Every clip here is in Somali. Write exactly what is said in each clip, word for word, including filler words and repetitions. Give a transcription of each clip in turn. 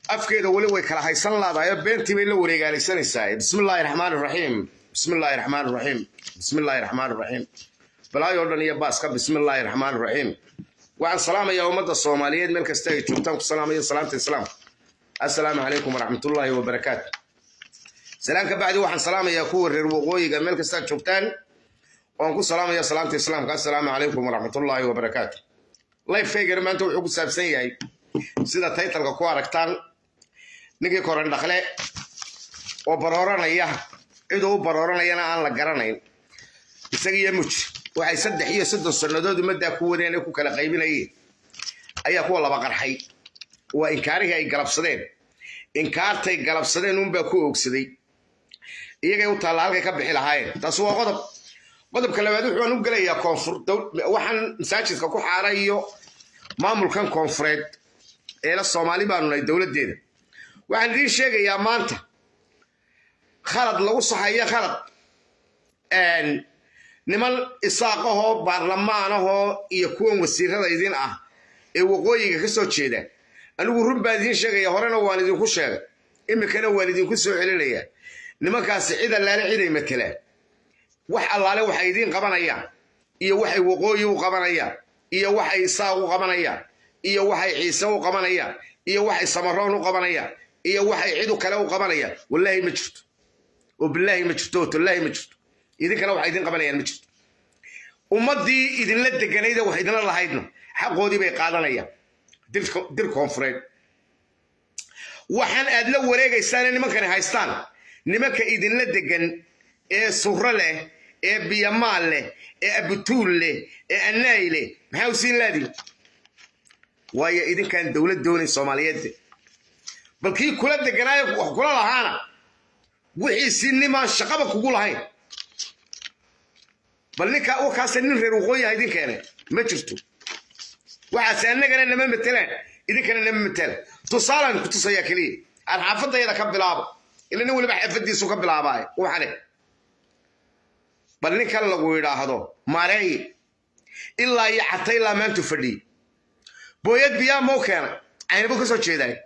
afkeeda wali way kala haysan laadahay beentii bay la wareegaalaysanaysaa bismillaahir rahmaanir rahiim bismillaahir rahmaanir rahiim bismillaahir rahmaanir rahiim balaayo dhan iyo baaska bismillaahir rahmaanir rahiim waxaan salaamayaa ummadda Soomaaliyeed meel kasta ay joogtaan ku salaamayo salaamta islaam assalaamu alaykum waraxmatullaahi wabarakaatuh salaam ka bacdi waxaan salaamayaa kuwa reer waqooyiga meel kasta joogtaan waan ku salaamayaa salaamta islaamka assalaamu alaykum waraxmatullaahi wabarakaatuh live figure maanta wuxuu ku saabsan yahay sida taytalka ku aragtaan ninkii koran dhaqle oo barooranaya cidoo barooranayana aan la garanayn isaga muj waxay saddex iyo soddon sanadood umada ku wadeen ku kala qaybinayeen ayaa kuwa laba qarxay waa inkaariga ay galabsadeen inkaartay galabsadeen un baa ku oogsaday iyaga u talaalka ka bixi lahaayeen taas waa qodob qodobka labaad wuxuu u galayaa koonfur waxaan masaajidka ku xaarayo maamulkan koonfureed ee la Soomaali baanu nahay dawladeeda waxaan idin sheegayaa maanta khalad lagu saxayo khalad een niman isaaqaho baarlamaanaho iyo kuwan wasiirada idin ah ee waqooyiga ka soo jeeda anigu run baa idin sheegaya horena waan idin ku sheegay imikana waan idin ku soo celinaya nimankaas cid allaale ciiday matala wax allaale waxay idin qabanayaan iyo waxay waqooyi u qabanayaan iyo waxay isaaq u qabanayaan iyo waxay ciise u qabanayaan iyo waxay samaroon u qabanayaan iyo waxay cid kale u qabanayaan wallahi ma jirto oo billahi ma jirto wallahi ma jirto idin kale waxay idin qabanayaan ma jirto ummadii idin la deganayda wax idin la lahaydna xaqoodii bay qaadanayaan dir dir koonfureed waxaan aad la wareegaysaan nimankan haystaan nimanka idin la degan ee surra leh ee biyamaal leh ee abutuul leh ee anaay leh maxaa u siin laadi waayo idinkan dawlad doonay Soomaaliyeed balkii kula deganaayo wax kula lahaana wixii sinima shaqaba kugu lahayn bal ninka oo kaas nin reer waqooyi idin keenay ma jirto waxa annagana nama matalaan idinkana nama matalaan tusaalan ku tusaya kaliya aan xaafadayda ka bilaabo ilaa nin waliba xaafadiisu ka bilaabay waxane bal ninka lagu yiraahdo maarey ilaa iyo xatay la maanta fadhi booyad biya mo keena aynaba ka soo jeeday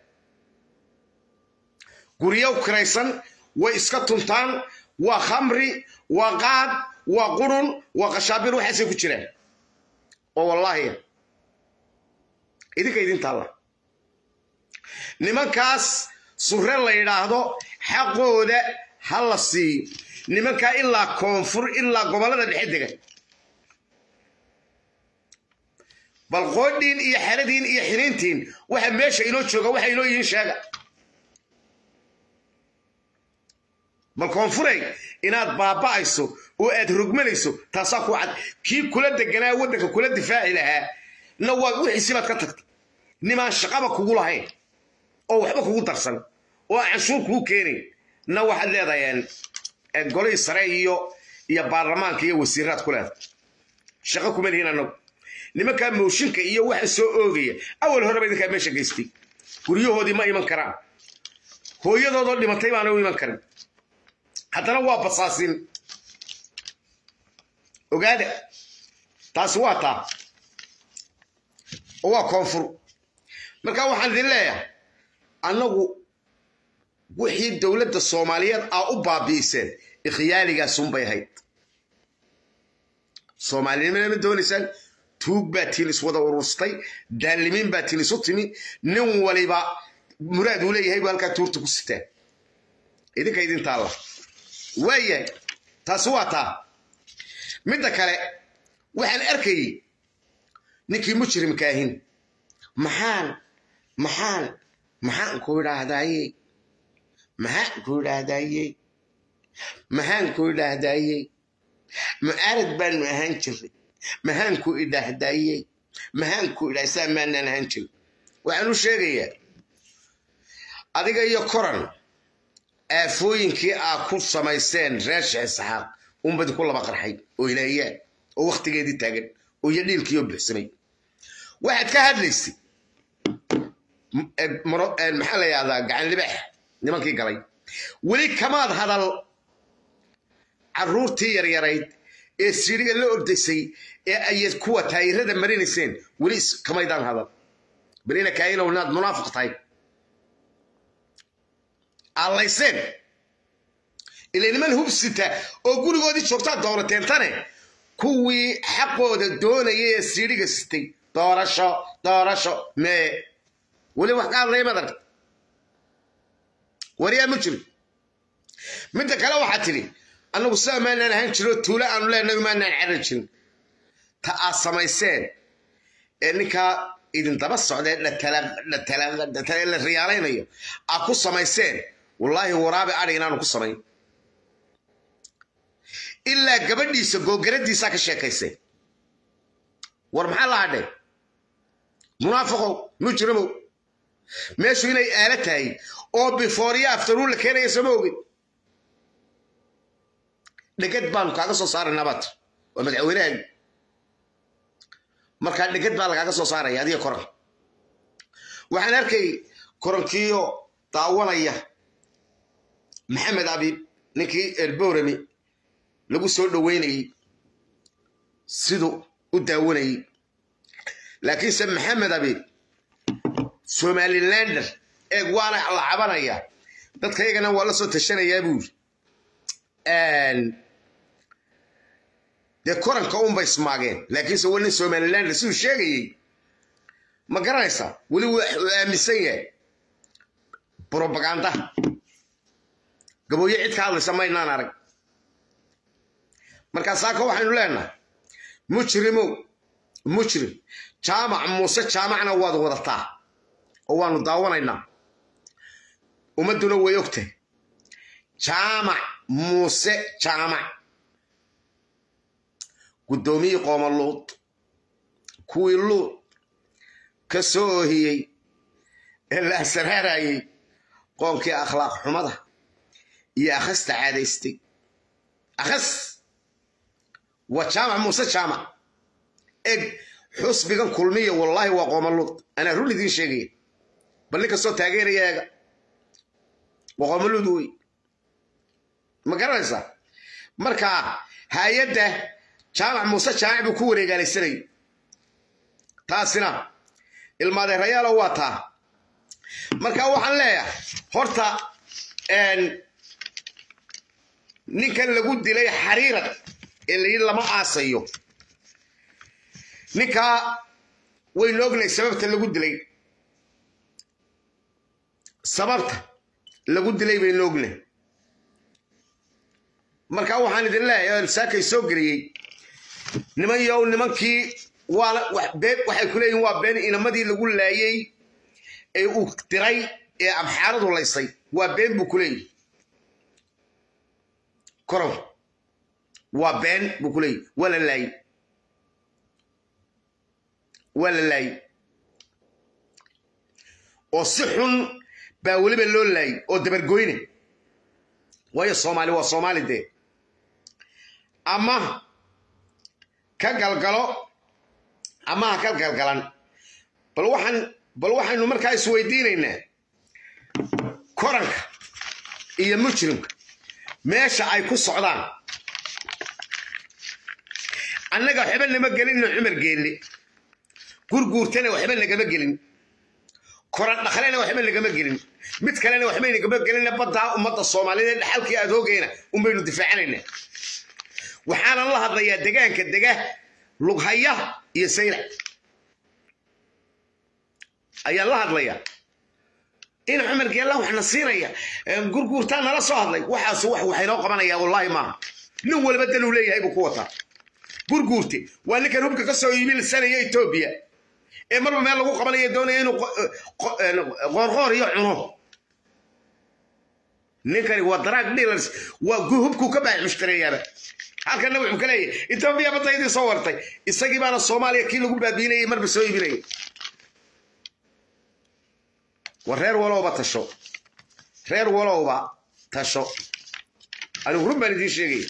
guriyo kiraysan way iska tuntaan waa khamri waa qaad waa qurun waa qashaabir waxaasay ku jiraan oo wallahi idinka idin taala nimankaas surre la yiraahdo xaqooda hal si nimanka ilaa koonfur ilaa gobolada dhexe degan bal qoodin iyo xaradin iyo xiriintiin waxa meesha inoo jooga waxa inoo yihiin sheega bal koonfuray inaad baaba'ayso oo aad rugmanayso taasa ku cad kii kula deganaa wadanka kula difaaci lahaa na waa wixii sibaad ka tagtay niman shaqaba kugu lahayn oo waxba kugu darsan oo cashuur kugu keenay na waxaad leedayeen golay sare iyo iyo baarlamaanka iyo wasiirad ku leedahay shaqo kuma leeyahay anagu nimanka mooshinka iyo waxa soo oogaya awal hore bay idinka meesha geystay guriyahoodii ma iman karaan hooyadoodo dhimatay baan u iman karin haddana waa basaasin ogaada taas waa taa oo waa koonfur marka waxaan idin leeyahay anagu wixii dawladda Soomaaliyeed aa u baabiiseen ikhyaaligaas un bay ahayd Soomaaliyeed ma doonaysan tuug baa tilis wada urustay daalimiin baa tilis u timi nin waliba muraad u leeyahay halka tuurta ku sitaa idinka idin taala waaya taas waa taa midda kale waxaan arkay ninkii mujrimka ahin maxaan maxaan maxaan ku raadayay maxaan ku raadayay maxaan ku raadayay mu'arad baan ahaan jiray maxaan ku idaahdayay maxaan ku idaasaa maanan ahaan jiray waxaan u sheegayaa adiga iyo koran aafooyinkii aa ku samayseen reesha saxaaq umbad ku laba qarxay oo ilaayeen oo waqtigeedii taagan oo yadhiilkiyo bixsamay waxaad ka hadlaysay maxaa la yiraahdaa gacan libax nimankii galay weli kamaad hadal caruurtii yaryarayd ee siriga la ordaysay ee ay kuwa taayirada marinayseen weli kamaydaan hadal balina kaayina wanaad munaafiq tahay allayseen ilaa niman hubsita oo gurigoodii joogtaa doorateen tane kuwii xaqooda doonayay ee siidhiga sitay doorasho doorasho mee weli wax ka hadlaya madarka wariyaa ma jiro midda kale waxaa tidhi annagu sidaa maanaan ahaan jiro tuulo aanu leenahay maanaan carri jirin ta aad samayseen ee ninkaa idin daba socdee la riyaalaynayo aad ku samayseen wallaahi waraabe adhi inaanu ku samayn ilaa gabadhiisa googaradiisaa ka sheekaysay war maxaa la hadhay munaafiqow mujrimow meeshu inay aala tahay oo bifooriya aftaruun la keenaya sama ogin dhegad baanu kaaga soo saaraynaa baad waa madaxweynahan markaa dhegad baa lagaaga soo saaraya adiga koran waxaan arkay korankiiyo daawanaya maxamed abiib ninkii elborami lagu soo dhaweynayay siduu u daawanayay laakiinse maxamed abiib somalilander eeg waana la cabanaya dadka iyagana waa la soo tashanayaa buu yiri dee koranka unbay ismaageen laakiinse waa nin somalilander siduu sheegayay ma garanaysaa weli wuu aaminsan yahay brobaganda gabooye cid ka hadlaysa maynaan arag markaas saaka waxaynu leenahay mujrimow mujrim jaamac muuse jaamacna waad wadataa oo waanu daawanaynaa ummaduna way ogtahay jaamac muuse jaamac guddoomiye qooma luud kuwii luud ka soo oohiyey ee la asraarayay qoonkii akhlaaq xumada iyo akhasta caadaystay akhas وجامع موسى جامع إيه حسب كان كلمية والله وقوم اللوط أنا رولي دين شيء بل لك الصوت تاجر يا وقوم اللوطوي ما كرنسا مركا هايده جامع موسى جامع بكوري قال السري تاسنا الماضي ريال واتا مركا وحن ليه هرتا ان نكن لقود دي حريرة اللي لما عاصيو نكا وينوغني سببت اللي قد لي سببت اللي قد لي وينوغني مركا وحن دي الله يا ساكي سوغري نمان يو نمان كي waa beeb waxay ku leeyihiin waa been inamadii lagu laayay ee uu tiray ee abxaaradu laysay waa been buu ku leeyahay korow waa been buu ku leeyahay wala laay wala laay oo si xun baa waliba loo laay oo dabargoyne waayo Soomaali waa Soomaali de ama ka galgalo ama ka galgalan bal waxan bal waxaynu markaa is weydiinaynaa koranka iyo mujrimka meesha ay ku socdaan annaga waxba nama gelin Umar Geelle gurguurtana waxba nagama gelin koran dhaqaleena waxba nagama gelin mid kalena waxba nagama gelin badda ummadda Soomaaliyeed xalkii adoogayna umbaynu difaacanayna waxaan la hadlayaa deegaanka degaa lughaya iyo sayra ayaa la hadlaya in Umar Geelle wax nasiinaya gurguurtaan nala soo hadlay waxaas wax waxay noo qabanaya wallahi ma nin walba daluu leeyahay buu ku wata gurguurti waa ninkan hubka ka soo iibin sanaya Ethiopia ee marba meel lagu qabanayo doonaya inuu qorqor iyo cuno ninkani waa drug dealers waa hubku ka baax mushtareeyaba halkan wuxuu kaleeyay Ethiopia badaydi soo wartay isagii baana Soomaaliya kii lagu baabiinayay marba soo iibinay wareer walooba tasho reer walooba tasho anigu runbaan idin sheegay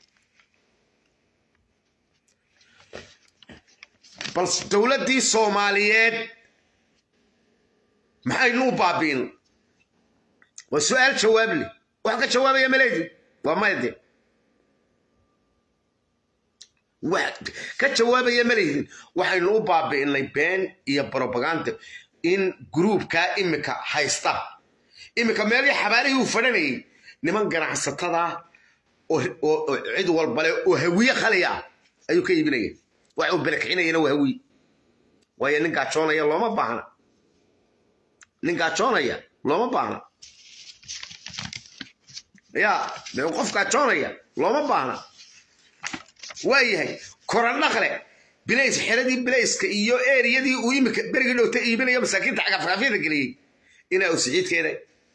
bal dawladii Soomaaliyeed maxay noo baabiin waa su'aal jawaab li wax ka jawaabaya maleedi waa maayde wax ka jawaabaya maleedin waxaynu u baabiinay been iyo propaganda in groupka imika haysta imika meelii xabaalihii uu fadhanayay niman ganacsatada oo cid walbale oo hawiye khaliya ayuu ka iibinaya waxa uu barakacinayna waa hawiye waayo nin gaajoonaya looma baahna nin gaajoonaya looma baahna ya de qof gaajoonaya looma baahna waayahay koran dhaqle bilays xeradii bilayska iyo eeriyadii uu imika berigi dhowta iibinayo masaakiinta cagafcagafyada geliyey inaa uu siciidkeeda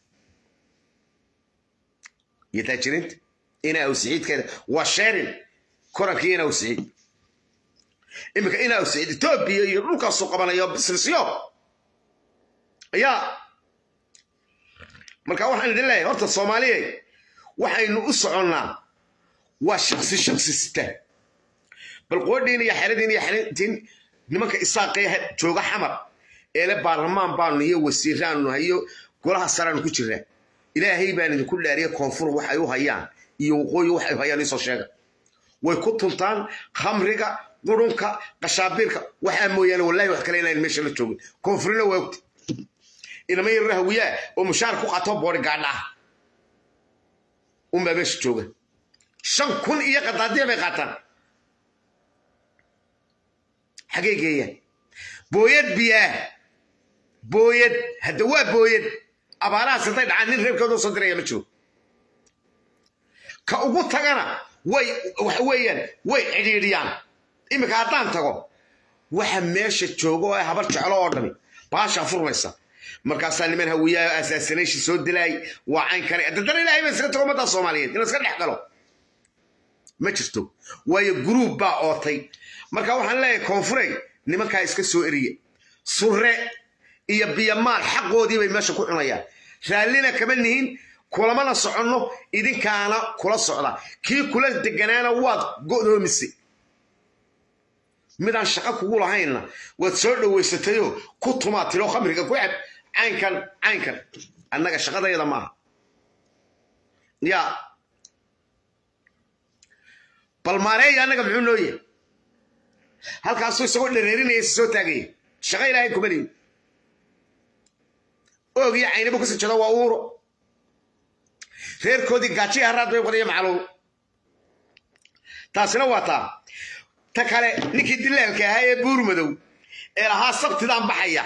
iyo taajiriinta inaa uu siciidkeeda waa sheerin korankii inaa uu siciid imika inaa uu siciid etoobiya iyo dhulkaasuu qabanayo bisnisyo ayaa marka waxaan idin leeyahay horta soomaaliyeed waxaynu u soconnaa waa shaksi shaksi sita bal qoodhiin iyo xeradin iyo xeradin nimanka isaaqay jooga xamar ee la baarlamaan baanu iyo wasiiraanu hayo golaha saraan ku jiraa ilaahay baan idinku dhaariyay koonfur wax ay u hayaan iyo waqooyi wax ay u hayaan isoo sheega way ku tuntaan khamriga qurunka qashaabirka waxa mooyaan wallahi wax kale inaan meesha la joogin koonfurina waa ogti inama yar hawiya oo mushaar ku qato bodyguard ah umma meesha jooga shan kun iyo qadaadiya bay qaataan حقيقية بويد بياه بويد هدوا بويد أبارا سنتين عن الرب كذا صدري مشوا كأبو تجانا وي وحويا وي عديريان إما كاتان تقو وحماش تشوجو هبرت على أردني باشا فرمسة مركز سالمين هويا أساسنيش سود دلاي وعين كري تدري لا يمسك تقوم هذا الصوماليين الناس كان يحكوا ما شفتوا ويا جروب باعطي marka waxaan leeyahay koonfuray nimanka iska soo eriye surre iyo biyamaal xaqoodii bay meesha ku cunayaan raalina kama nihin kulamana soconno idinkaana kula socda kii kula deganaana waad go'doomisay midaan shaqo kugu lahayna waad soo dhaweysatayo ku tumaatiro khamriga ku cab caynkan caynkan annaga shaqadayda maaha ya bal maareey annaga muxuu noo yahay halkaasuu isagoo dhereerinaya soo taagay shaqo ilaahay kuma lihin oogiyo caynabo kasii jado waa uuro reerkoodii gaaji haraad bay wadaya macluul taasina waa taa ta kale ninkii dilaalka ahaa ee buur madow ee lahaa sabtidaan baxaya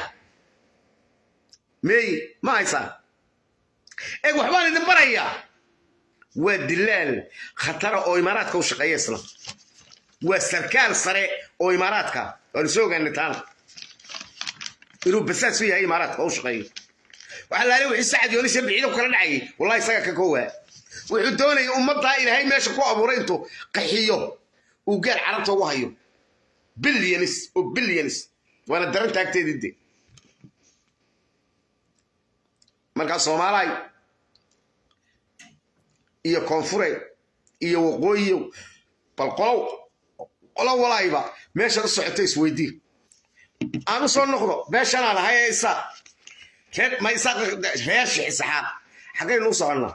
meey ma haysaa eeg waxbaan idin barayaa waa dilaal khatara oo imaaraadka u shaqeeya isla وسركال سري او اماراتك ورسوق النتان يروح بساس فيها اماراتك او شقي وحلا لي وحي سعد يونس بعيد وكلا دحي والله اسا ككوا وحو دوني امضى الى هي ماشي كو ابورينتو قخيو وقال عربته وهيو بليونس وبليونس وانا درنت اكتيدي دي marka Soomaaliya iyo koonfuray iyo waqooyi bal qolow ولا ولا يبا ماشي الصعتي سويدي أنا صار نخضو باش أنا على هاي إسا كيف ما إسا فيش إسحاق حقي نوصل لنا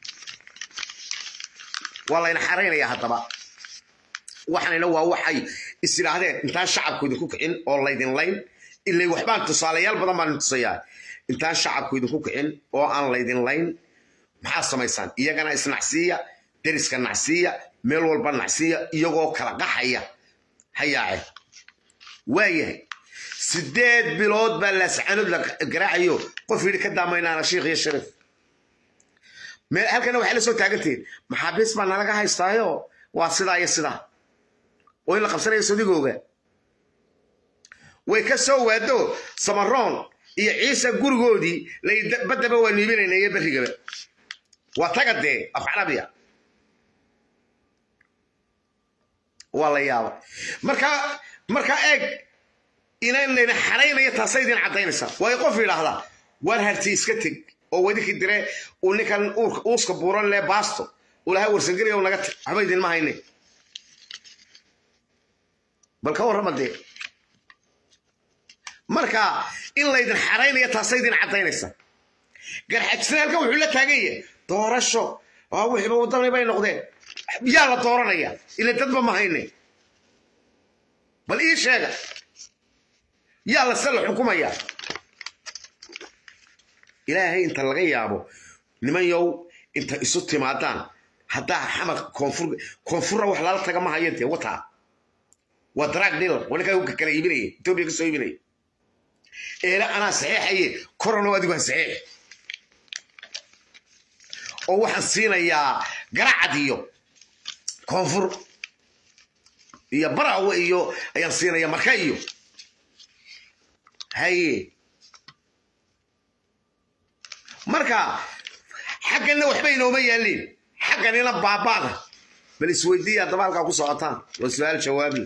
والله ينحرين يا هطبا وحنا نوع وحي السلاحات انت الشعب كود كوك إن والله يدين لين اللي وحبان تصاليال بدل ما نتصيا انت الشعب كود كوك إن أو أنا ليدين لين محاصة ميسان إيا كان إسنعسية درس كان نعسية meel walba nacsiya iyagoo kala qaxaya hayaay waayahay sideed bilood baa la sacanad la garaacayo qof yiri ka daamaynaana sheekh iyo sharif meel halkana waxa la soo taagantiin maxaabiis baa nalaga haystaayo waa sidaa iyo sidaa oo in la qabsanayo sadigooga way ka soo waado samaroon iyo ciise gurigoodii la badaba waa niibinayna barigaba waa tagadee af carabiya والله يا مركا مركا اج إن لنا حرينا يتصيدين عطينسا ويقف إلى هذا ورهرتي اسكتك أو وديك الدري ونكن أوسك بوران لا باستو ولا هو سنجري ونقت عبيدين ما هيني بالكور رمضي مركا إن لنا حرينا يتصيدين عطينسا قال حجسنا لك وحولة تاقية دورشو أو يحبوا وطني بين نقدين يلا دورانيا إلا تدبا ما هيني بل إيش هذا يلا سلح حكومة يا ilaahay inta laga yaabo niman yow inta isu timaadaan haddaa xamar koonfur koonfurra wax lala taga ma hayantee wataa waa daraag dhil waninkaa uka kala iibinaya etoobiya ka soo iibinaya eele anaa saxiixaye korano adigu ha saxiix oo waxaan siinayaa garacad iyo koonfur iyo barawe iyo ayaan siinaya marka iyo haye marka xaggana waxba inooma yaalin xagganina baabaada bal isweydiiya dabaalkaa ku socotaan waa su-aal jawaabi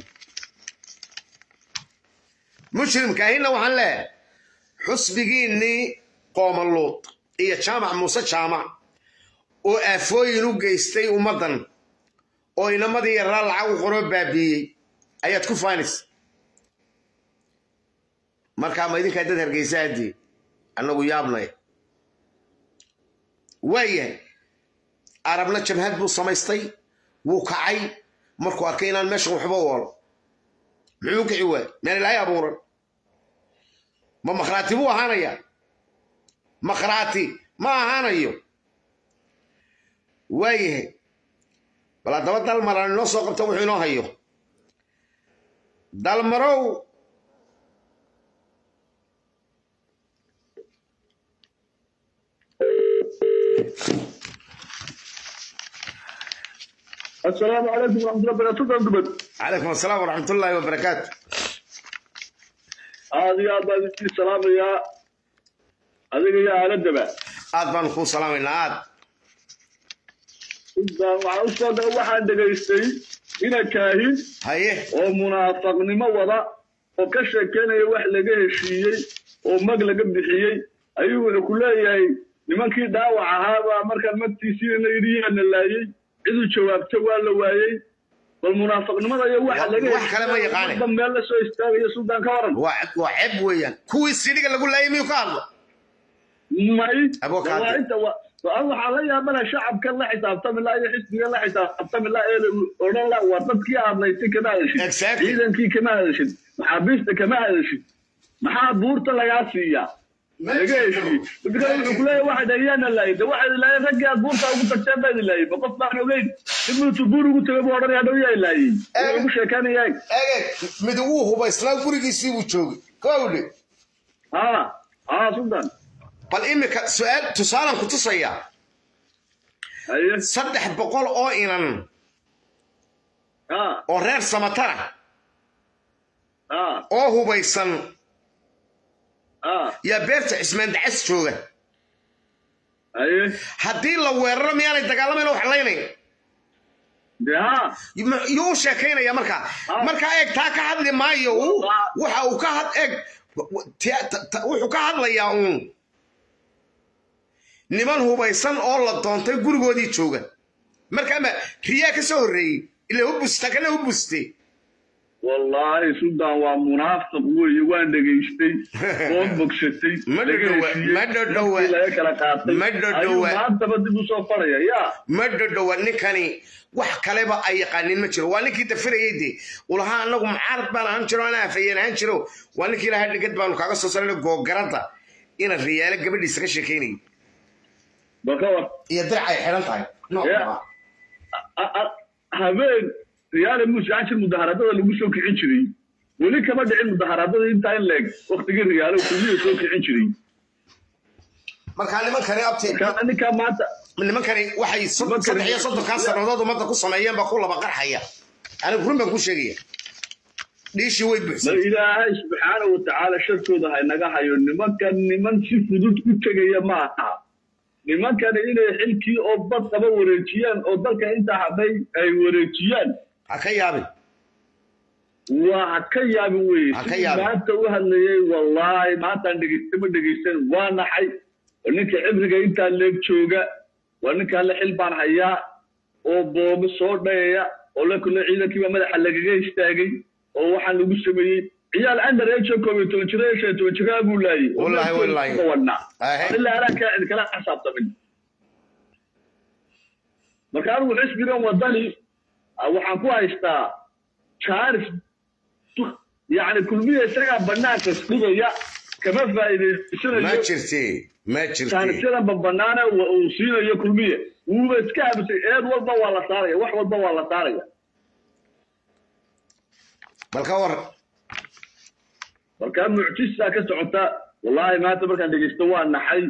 mujrimkaahina waxaan leeyahay xusbigiinnii qoomaluud iyo jaamac muuse jaamac oo aafooyin u geystay ummaddan oo inamadii yaraa lacag u qoroo baabiiyey ayaad ku faanaysa markaa ma idinkaa dad hargeysa haddii annagu yaabnay waayahay arabna jabhad buu samaystay wuu kacay markuu arkay inaan meeshan waxba oolo muxuu kici waay meel ilaahay abuuran ma makhraati buu ahaanaya makhraati ma ahaanayo waayahay bal haddaba dalmaran inoo soo qabta wuxuu inoo hayo dalmarow السلام عليكم ورحمة الله وبركاته. عليكم السلام ورحمة الله وبركاته. هذه يا بابي السلام يا هذه يا على الدبا. آد بانكو سلام الناد. إذا وعوصل واحد دقيستي إلى كاهن. هيه. ومنافق نما وضع وكش كان يروح لقيه شيء ومقلق بدحية أيوة كلها هي لمن كي داوع هذا مركز متيسين نيريه أن الله إذا جوابته ولا وايي والمنافق نمر يا واحد لقى واحد كلام ما يقانع ضم يلا سو يستاهل يا سلطان كورن واحد وعب ويان كوي السيدي اللي أقول لا يمي وقال ماي أبوك هذا أنت والله عليا بلا شعب كان لا حساب تم لا يحس لا حساب تم لا ولا لا وطت كي عم يتي كمان شيء إذا كي كمان شيء محابيست كمان شيء محاب بورت لا ياسيا لقيت بقول كل واحد أيانا لا ده واحد لا يرجع بورتا وقلت تبى لا بقف معنا وين تبغى تبور وقلت له بورا يا دويا لا مش كان ياك إيه مدوه هو بس لا بوري يسيب وشوي كولي آه آه سلطان بل إمك سؤال تسألن كنت صيا أيه صدق بقول أو إنن آه أو غير سمترة آه أو هو بيسن آه يا بيرت اسمه دعس شوغا أيه هدي لو ورر ميال دغالمين wax leeynay ده يو sheekayna ya marka marka eeg taa ka hadli maayo waxa uu ka had eeg wuxuu ka hadlayaa uu niman hubaysan oo la doontay gurigoodii jooga marka ma riyaa ka soo horeeyay ilaa uu busta kana uu bustay والله سلطان ومنافق ويوان دقيستي وبكستي ما دوا ما دوا ما دوا ما انت بدي بصفر يا يا ما دوا نكاني wax kaleba ay yaqaanin ma jiro waa ninkii dafirayay ulaha anagu mucaarad baan aan jiro ana afayeen aan jiro waa ninkii ilaahay dhigad baan kaaga soo saarnay googarada ina riyaale gabadhiisa ka sheekeynay bakawa iyo dircay xiran tahay no habeen ريال موسى عشر مظاهرات اللي موسى كعين شري ولي كمان دعين مظاهرات انت ان لاج وقت غير ريال وكل سو كعين شري marka niman kale abtay kan ninka maanta niman kale waxay saddex iyo soddon ka sanadood umada ku sameeyeen ba ku laba qarxaya ana gurin baan ku sheegay dhiishi way buuxsan ilaahay subhanahu wa ta'ala shirkooda hay naga hayo nimankan niman si fudud ku tagaya ma aha nimankan inay xilkii oo bad qaba wareejiyaan oo dalka inta haday ay wareejiyaan haka yaabin waa haka yaabin weey maanta u hadlayay wallahi maanta dhigistay dhigistay waa naxay ninka cibriga inta leeg jooga waa ninka la xil baan hayaa oo boob soo dhayaya oo la kulay ciidankii madaxa lagaga istaagay oo waxaan lagu sameeyay ciyaal andar ee joogay toban jira ee toban jira buu laayay wallahi wallahi wana illa ara ka cid kala xisaabtamin markaan uu xisbiga wadani waxaan ku haystaa charif yani kulmiye isaga banaanka isdhigaya كما فائدة ما جرتي ما جرتي كان سيدا ببنانا وسينا يكرمية وبسكاب إيد والبا ولا طارية وح والبا ولا طارية بالكور وكان معجزة كسعوتا والله ما تبرك عندك استوى النحي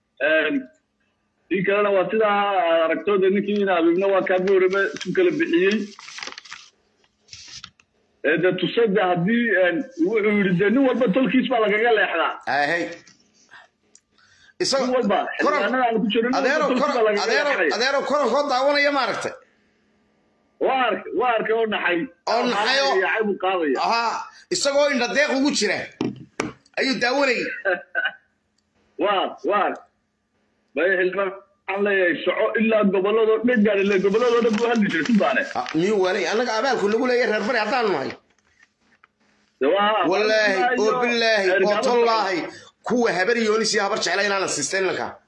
في كلام واسدا ركتود إنكينا بيبنا وكابور سكال بحيي إذا تصدق هدي ويردني والبا تلكيس بالك قال إحنا آه هي إسا والبا أنا أنا كنت أديرو أديرو أديرو كرة خد عوانا يا ماركت وارك وارك أون حي أون حيو يا عيب قاضية آه إسا قوي إن الدقيق وجوده أيو داوري وار وار بيحلم على شعو إلا قبله ده نجار إلا قبله ده بقول هذي شو بانه ميو ولي أنا قابل كل يقول يا ربنا يعطانا معي والله وبالله وطلعه كوه هبري يونس يا هبرش علينا أنا سيستين لك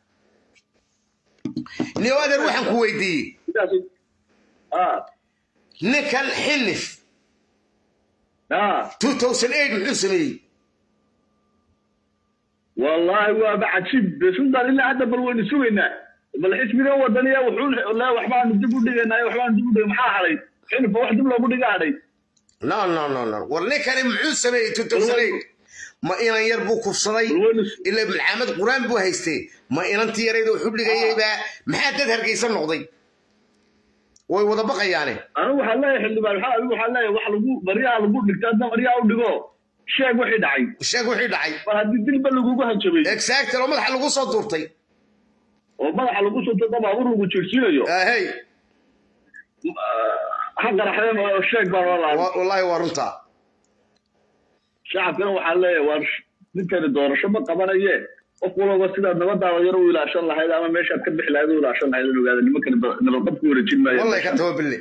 نيوادر روحن كويدي آه نكال حلف آه ألفين وثمانية حسني والله هو بعد شيء بسندر إلا هذا بالوين سوينا بالحس من أول دنيا وحول لا وحمان ندبوا دقنا وحمان ندبوا دقنا محا علي حين فواحد دبلا بدي قاعد لا لا لا لا والله كان محسن ألفين وثمانية ما إنا يربو كفصلي إلا بالعامد قرآن بو هيستي ما إنا أنت يريد وحبلي جاي بقى محدد هرقيس النقضي ووضع بقى يعني أنا وحلا يحل بالحال وحلا وحلو بريء لبود نكتادنا بريء أو دقو شيء واحد عين شيء واحد عين فهذه الدل بلغوها هالشبيه إكساكت لو ما حلقوا صدورتي وما حلقوا صدورتي طبعا وروا بتشرسين يو آه هي حق رحلة الشيء بالله والله ورنتا شعب كانوا وحلا ورش ذكر الدور شباب قبنا إياه أقوله بس إذا نبضع ويروا إلى عشان الله هذا ما ماشي أكبر حلا هذول عشان هذا وهذا اللي ممكن نربط ورجيم ما والله كتبه بالله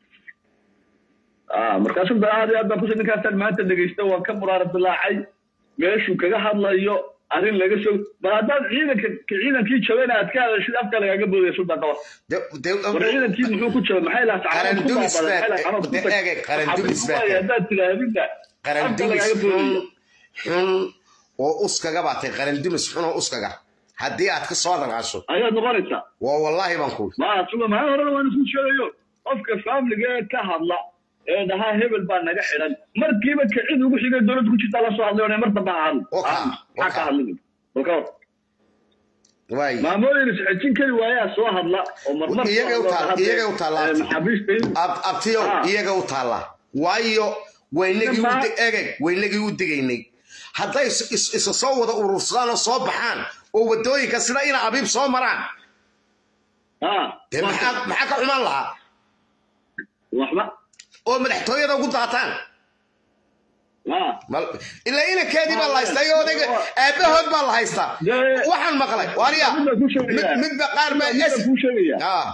آه مركز الدعاء هذا بس إنك أصلا ما تدري استوى كم مرارة الله حي ماشي كذا الله يو أرين لقى شو بعد عيدا كعيدا كي شوينا أتكلم شو أفكار لقى قبل يسود ده ده ده ورعيدا كي نحن كل شو محيلا تعالى قرندوم إثبات قرندوم إثبات يا ده تلاقين ده قرندوم إثبات حن وأسكع بعته قرندوم إثبات أسكع هدي أتكسر هذا العشو أيوة نبارك والله بنقول ما شو ما هو أنا نسوي شو يو أفكار فهم لقى كهلا ده ها هبل بان نجح إيران مركبة كعيد وقش يقدر دولة كل شيء على صعد لونه مرتبة عن حكى هذا وكار واي ما مولي نسحتين كل وياه سوا هذا ومر مر يجا وطال يجا وطال محبيش أب أبتيو يجا وطال وايو وينجي ود إيرك وينجي ود جيني حتى يس يس يصور ورسالة صباحان وبدوي كسرائيل عبيب صومران آه محك محك عمال لها وحما oo madaxtooyada ugu daataan ah mal ila ina kaadi baa la haystay oo daga aabahood baa la haystaa waxaan maqlay wariya mid baqaar ma is ah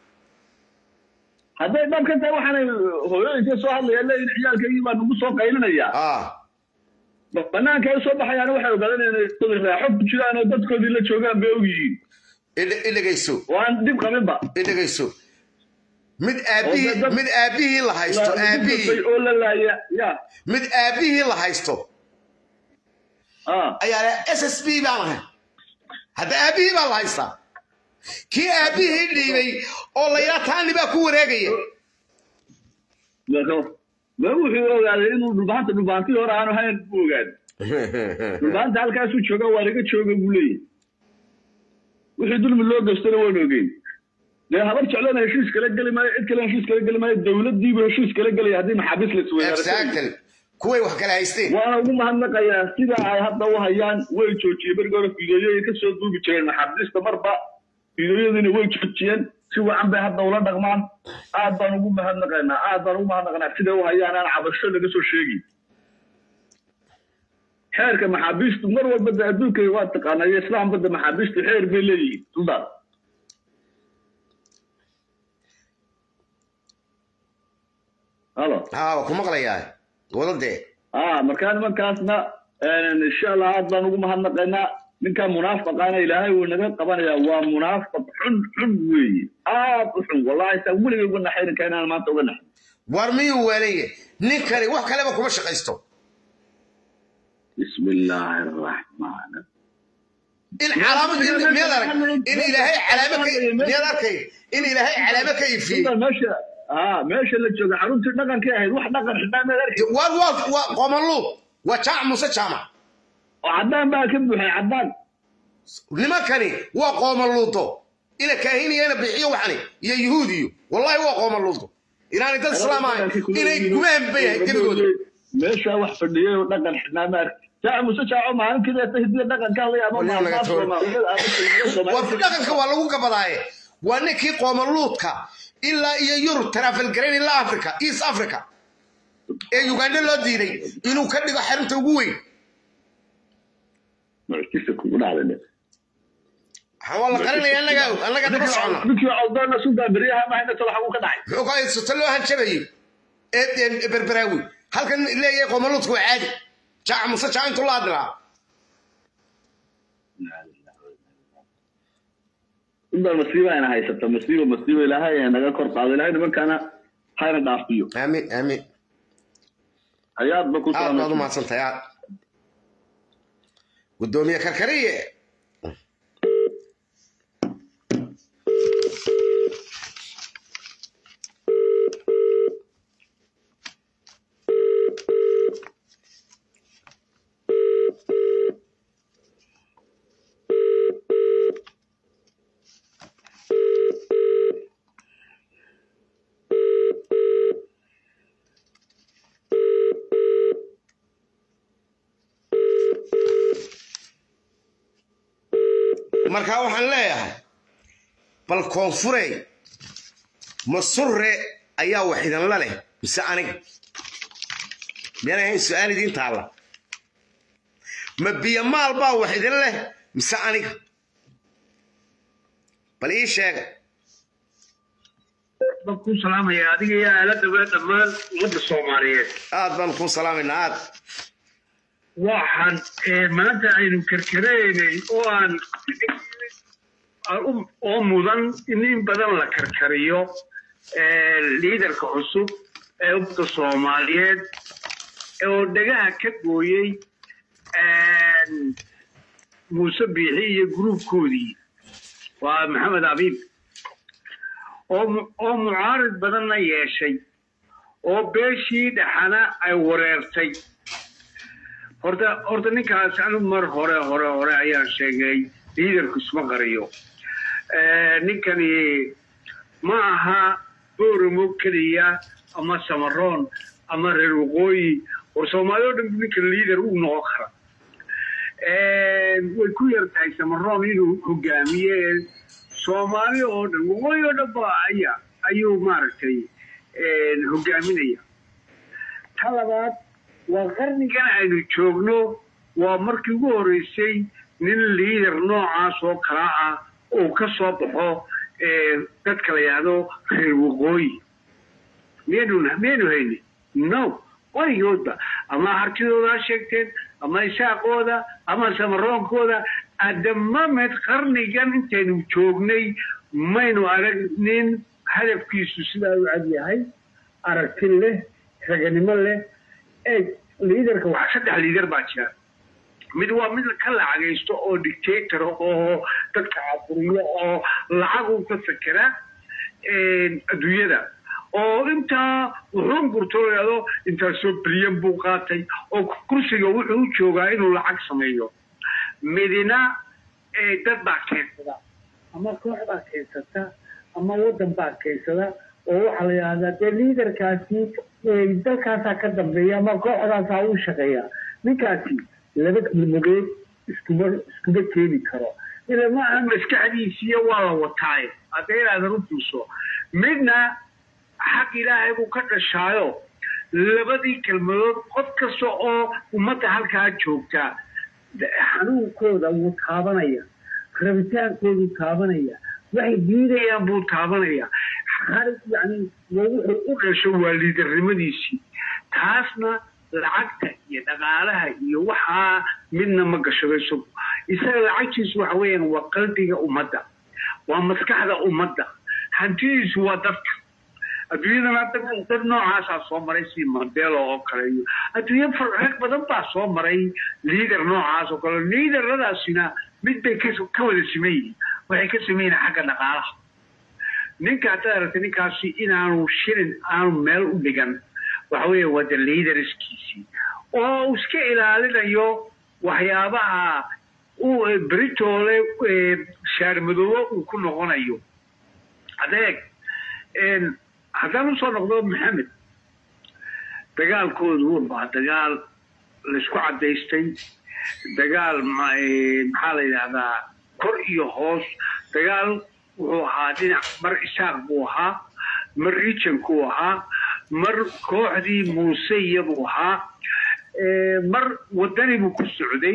haday dad ka tahay waxaan hooyooyinka soo hadlaya in ciyaalkayga baa nagu soo qaylinaya ah banaanka ay soo baxayaan waxay ogaadeen inay raaxo ku jiraan oo dadkoodii la joogaan bay og yihiin ilagayso waan dib qabanba ilagayso mid aabihii mid aabihii la haysto aabihii oo la laaya ya mid aabihii la haysto ah ayaa S S B baan ahay hada aabihii baa la haystaa kii aabihii dhiibay oo la yaa taani baa ku wareegaya lado ma wuxuu ogaaday inuu dhulbaanta dhulbaantii hore aanu hayn buu ogaaday dhulbaanta halkaas uu jooga waa laga jooga buu leeyahay wixii dulmi loo gaystana waa ogeyn ده هبر شعلنا هشيس كلا قلي ما إد كلا هشيس كلا قلي ما الدولة دي بهشيس كلا قلي هذه محابس لسويها exactly كوي وحكلا هيستي وأنا أقول ما هنقا يا سيدا هاي هذا وهيان ويشوشي برجع في جوجي يكسر دو بتشين محابس تمربا في جوجي ذي ويشوشين سوى عم بهذا دولة دغمان أنا أقول ما هنقا أنا أنا أقول ما هنقا سيدا وهيان أنا عبشر لقصو شيء حير كمحابس تمر وبدأ أدوك يواتق أنا الإسلام بدأ محابس تحير بلي تضل اه كم مقليا ولدي اه مكان مكاسنا ان شاء الله هذا نقول مهنقنا من كان منافق انا الهي ونقل قبنا هو منافق حن حن وي اه حن والله يسوي لي قلنا حين كان انا ما توقنا ورمي ولي نكري wax kale ba kuma shaqeysto بسم الله الرحمن إن علامة إن ميلارك إن إلهي علامة ميلارك إن إلهي علامة كيفي ماشي آه ماشي اللي تجوا حرون تنقل كده روح نقل حنا ميلارك وال وال وقملو وشاع موسى شامع وعدان بقى كبه عدان لما كاني وقملو تو إلى كاهني أنا بيعيه وحني يا يهودي والله وقملو تو إن أنا تسلم معي إن جمام بيه كده ماشي واحد في الدنيا ونقل حنا ميلارك شاع موسى شاع ما عن كده تهدي نقل قال يا ماما وفي نقل كوالو كبلاي وانكي قملوتك إلا يورو ترافل جرين إلا أفريقيا إيست أفريقيا إيه يوغندا لا ديري إنه كان يقع حرم توجوي ما كيف تكون على والله قرنا يلا جاو أنا قاعد بس عنا بك يعضنا سودا بريها ما هنا تلحقوا كداعي هو قاعد ستلو هنشبيه إيه بربراوي هل كان اللي يقوم ملوت عادي جاء مصر جاء انتو الله دلا إن المصيبة أنا هاي ستة مصيبة مصيبة لها يعني أنا كرت على لها إنما كان خير دافيو آمين آمين حياة بكون آه بعض ما صنت يا قدومي كركرية marka waxaan leeyahay bal koonfuray masurre ayaa wax idan la leh mise aniga meena hay su'aal idin taala ma biyo maal baa wax idan leh mise aniga bal ii sheeg ku salaamaya adiga yaa aalada dhammaan ummadda Soomaaliyeed aad baan ku salaaminaa aad waxaan maanta aynu karkareynay oo aan oo mudan in badan la karkariyo liidarka cusub ee ummadda Soomaaliyeed oo dagaha ka gooyay Muuse Biixi iyo groupkoodii waa Maxamed Abiib oo mucaarid badanna yeeshay oo beeshii dhaxana ay wareertay horta horta ninkaas anu mar hore hore hore ayaan sheegay liidarku isma qariyo ninkani ma aha booramo kaliya ama samaroon ama reer waqooyi oo Soomaaliya dhan ninka liidar uu noqon kara way ku yartahay samaroon inuu hogaamiye Soomaaliya oo dhan waqooyi oo dhan baa ayaa ayuu maaragtay hogaaminaya talabaad waa qarnigan aynu joogno waa markii ugu horeysay nin liidar noocaas oo kala ah oo ka soo baxo dadka la yiraahdo reer waqooyi miyaynu miyaynu hayni no wayooda ama hartidooda sheegteen ama isaaqooda ama samaroonkooda adamamed qarnigan intaynu joognay maynu aragnin hadafkiisu sidaa u cad yahay aragti leh raganimo leh ee liidarka waxa saddex liidar baa jira mid waa mid ka lacagaysto oo dictator oo dadka caburiyo oo lacag u ka fakera adduunyada oo inta wuxuu gurtooyado inta soo bilyan buu qaatay oo kursiga wuxuu joogaa inuu lacag sameeyo midina ee dad baa keensada ama koox baa keensata ama wadan baa keensada oo waxa la yiraahdaa liidarkaasi dalkaasa ka dambeeya ama kooxdaasa uu shaqeeya ninkaasi laba mugeed iskuma iskuma keeni karo ila ma aan maskaxdiisiya waa la wataay adeeraad runtiiso midna xaq ilaahay uu ka dhashaayo labadii kelmadood qof kasta oo ummadda halkaa joogta xanuunkooda wuu taabanaya rabitaankoodu taabanaya waxay diidayaan buu taabanaya يعني wuxuu u dhasho waalidnimadiisii taasna lacagta iyo dhaqaalaha iyo waxa midna ma gashadayso isaga lacagtiisu waxa weeyaan waa qalbiga ummadda waa maskaxda ummadda hantiisu waa dadka adduunyada maanta dad noocaas soo maray si Mandela oo kale adduunyada farxad badan baa soo maray leader noocaas oo kale leaderadaasina mid bay ka wada sameeyeen waxay ka sameeyeen xagga dhaqaalaha ninka taarta ninkaasi inaanu shirin aanu meel u dhigan waxa weeye wada leaderskiisi oo iska ilaalinayo waxyaabaha uu Britole shaarmadoobo uu ku noqonayo adeeg een haddaan soo noqdo Maxamed dagaalkoodu waa dagaal la isku cadeystay dagaal maxaa la yiraahdaa kor iyo hoos dagaal wuxuu ahaa dhinac mar isaaq buu ahaa mar region ku ahaa mar kooxdii Muuse iyadu ahaa mar wadani buu ku socday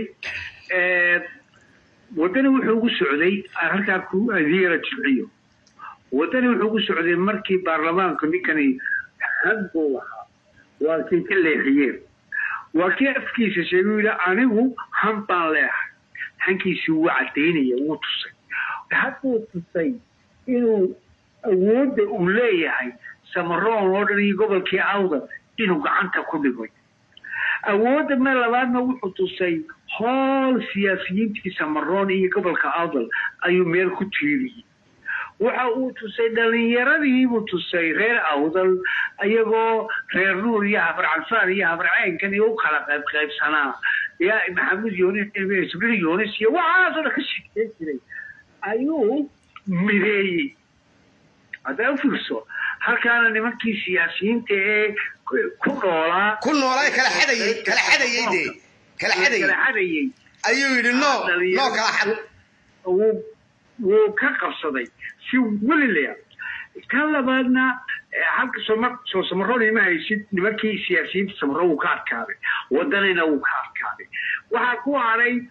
wadani wuxuu ku socday halka ku adeera jilciyo wadani wuxuu ku socday markii baarlamaanka ninkani haduu ahaa waa kii ka leexiyeen waa kii afkiisa sheegay anigu han baan leeyahay hankiisi uu cadeynaya uu tusay haduu tusay inuu awoodda uu leeyahay Samaroon oo dhan iyo gobolkii Awda inuu gacanta ku dhigay awoodda meel labaadna wuxuu tusay hool siyaasiyiintii Samaroon iyo gobolka Awda ayuu meel ku tiiriyay waxa uu tusay dhalinyaradii uu tusay reer Awdal ayagoo reer Nuur iyo Habar Alfaan iyo Habar Caynkan iyo kala qayb qaybsanaa ya Maxamed Yoonis iyo Jibril Yoonis iyo waxa soo ka shaqeeyay ayuu mideeyay هذا فرصة هل كان نمكي سياسيين تي كنولا كنولا كلا حدا ي كلا حدا يدي كلا حدا كلا حدا ي أيوة يدنو نو كلا حدا و وكقف صدي شو ولله كان لبنا حق سمر سو سمروني ما يصير نمكي سياسيين سمروا وكار كاري ودنا وكار كاري وحكوا علي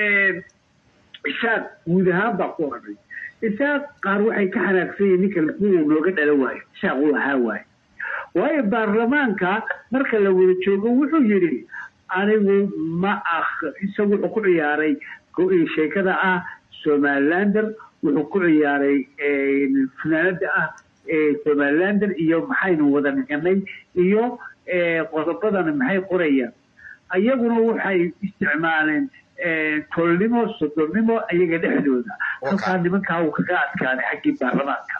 إشاد وذهاب بقوري إساق قارو أي كحنا في نك الكون لوجد الواي شغل هواي واي برلمانكا مركز لو تشوفه وحجري أنا ما أخ يسوي حقوق عياري كل شيء كذا آه سومالاندر وحقوق عياري فنان آه سومالاندر يوم حين وذن كمان يوم قصبنا محي قرية أيقونوا حي استعمالين توليمو ستوليمو أيجا دحدودا halkaan nimanka uu kaga adkaaday xaqii baarlamaanka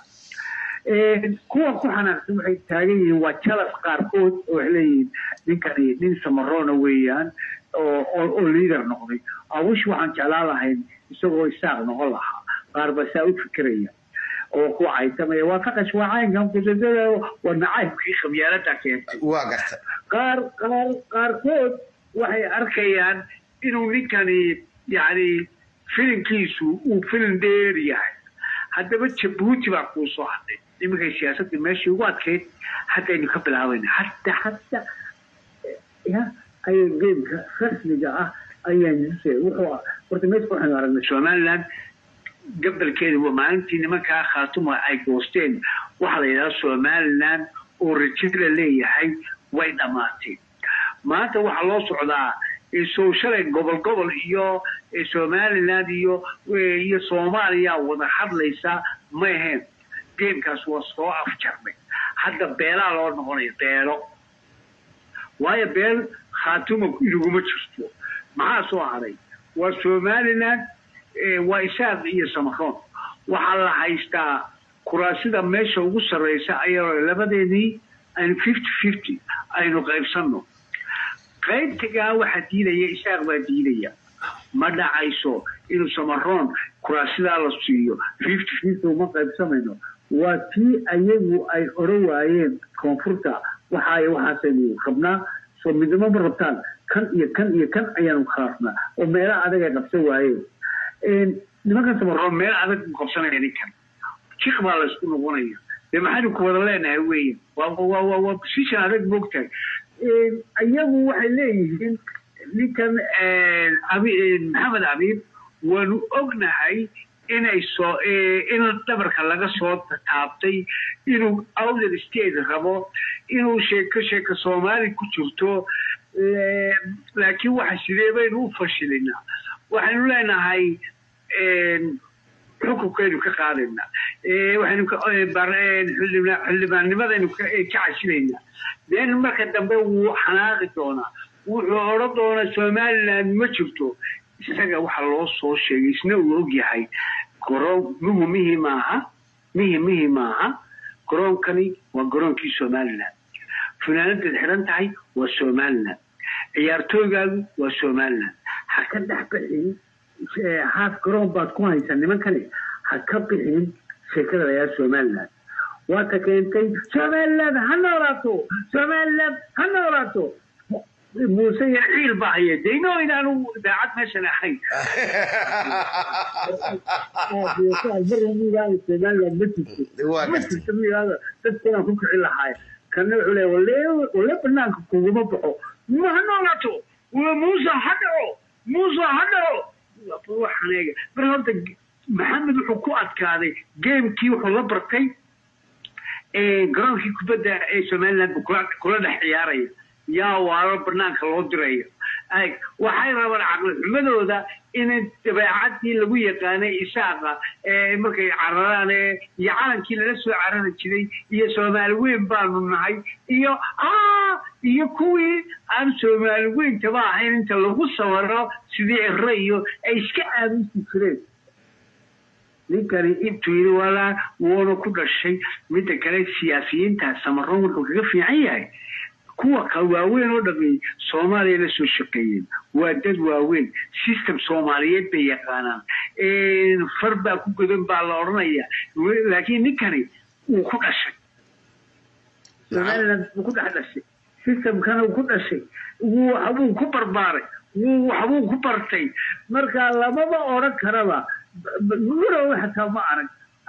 ee kuwa ku xanaaqsan waxay taagan yihiin waa jalas qaarkood oo leeyihiin ninkani nin Samaroona weeyaan oo oo leader noqday awish waxaan jeclaan lahayn isagoo isaaq noqon lahaa qaar ba saa u fikiraya oo ku caytamaya waa ka qashwacaynkan ku dadada waa nacaybkii khabyaalada keentay waa garta qaar qaar qaarkood waxay arkayaan inuu ninkani yani filinkiisu uu filin dheer yahay haddaba Jabuuti baa ku soo hadhay nimanka siyaasadda meeshii ugu adkeyd haddaynu ka bilaabayna hatta hatta ya ay geemka rasmiga ah ayaan nisay wuxuu horta meesha waxaan aragnay Somaliland gabalkeeda waa maalintii nimanka khaatuma ay goosteen waxa la yiraahdo Somaliland oo rajada leeyahay way dhamaatay maanta waxa loo socdaa social gobol gobol iyo Somaliland iyo iyo Soomaaliya wada hadlaysa ma ahayn geemkaas waa soo afjarmay hadda beela loo noqonay beelo waayo beel khaatuma iguma jirto maxaa soo haray waa Somaliland waa isaaq iyo Samaroon waxa la haystaa kuraasida meesha ugu sareysa ayay labadeedii aan fifty fifty aynu qaybsano qaybtiga waxa diidaya isaaq baa diidaya ma dhacayso inuu Samaroon kuraasida la siiyo fifty fifty uma qaybsamayno waa tii ayagu ay orawaayeen koonfurta waxa ay waxaasaynu qabnaa soo midnimo ma rabtaan kan iyo kan iyo kan ayaanu khaafnaa oo meelaha adag ay qabsan waayeen nimanka Samaroon meel adag ku qabsanaya ninkan jiq baa la isku noqonaya de maxaanu ku wada leenahay weeyaan waa waa waa position adag moogtahay ayagu waxay leeyihiin ninkan abi Maxamed Abiib waanu ognahay inay soo in dabarka laga soo taabtay inuu awdal state rabo inuu sheeko sheeko Soomaali ku jirto laakiin waxa sidee baynu u fashilina waxaanu leenahay حكم كانوا كقادمنا وحنا حلمنا حلمنا لماذا كعشرين لأن ما كدموا حناقتنا وعرضنا سوماليلاند ما شفتوا isaga waxa loo soo sheegay isna uu og yahay garoon muhiim maaha muhiim muhiim maaha garoonkani waa garoonkii Soomaaliland funaanada xiran tahay waa Soomaaliland ciyaartooygaadu waa Soomaaliland ha ka dhaxbixin haaf garoon baad ku haysan nimankani ha ka bixin sheekada ayaa Soomaaliland waa ka keentay Soomaaliland ha noolaato Soomaaliland ha noolaato موسى يعيل باهية دينو إن أنا دعت مثلا حي. كان يقول ولا ولا بنانك كوما بحو ما هنالاتو وموسى حدرو موسى حدرو روح حنيجة برهمت محمد الحكومة كذا جيم كيو حلا بركي جرام كي كبدا سوماليلاند بكرة كلنا حياري يا وارب برنامج الودرية أي وحيرة والعقل ماذا إن تبعاتي اللي كان إشاعة مكي عرانة يعلن كل نسوي عرانة كذي يسومال وين بارم معي يا آه يكوي أم سومال وين تبع هين أنت لو صورة سدي الريو إيش كأبي تفرد لكن إبتويل ولا وانا كل شيء متى كانت سياسيين تسمرون وكيف يعني kuwa ka waaweyn oo dhaqay Soomaaliya soo shaqeeyeen waa dad waaweyn system Soomaaliyeed bay yaqaanaan ee farba ku godan baa la oranaya laakiin ninkani uu ku dhashay Soomaaliland ku dhashay system kan uu ku dhashay uu habuu ku barbaaray uu habuu ku bartay marka lamaba oran karaba guro waxa ma arag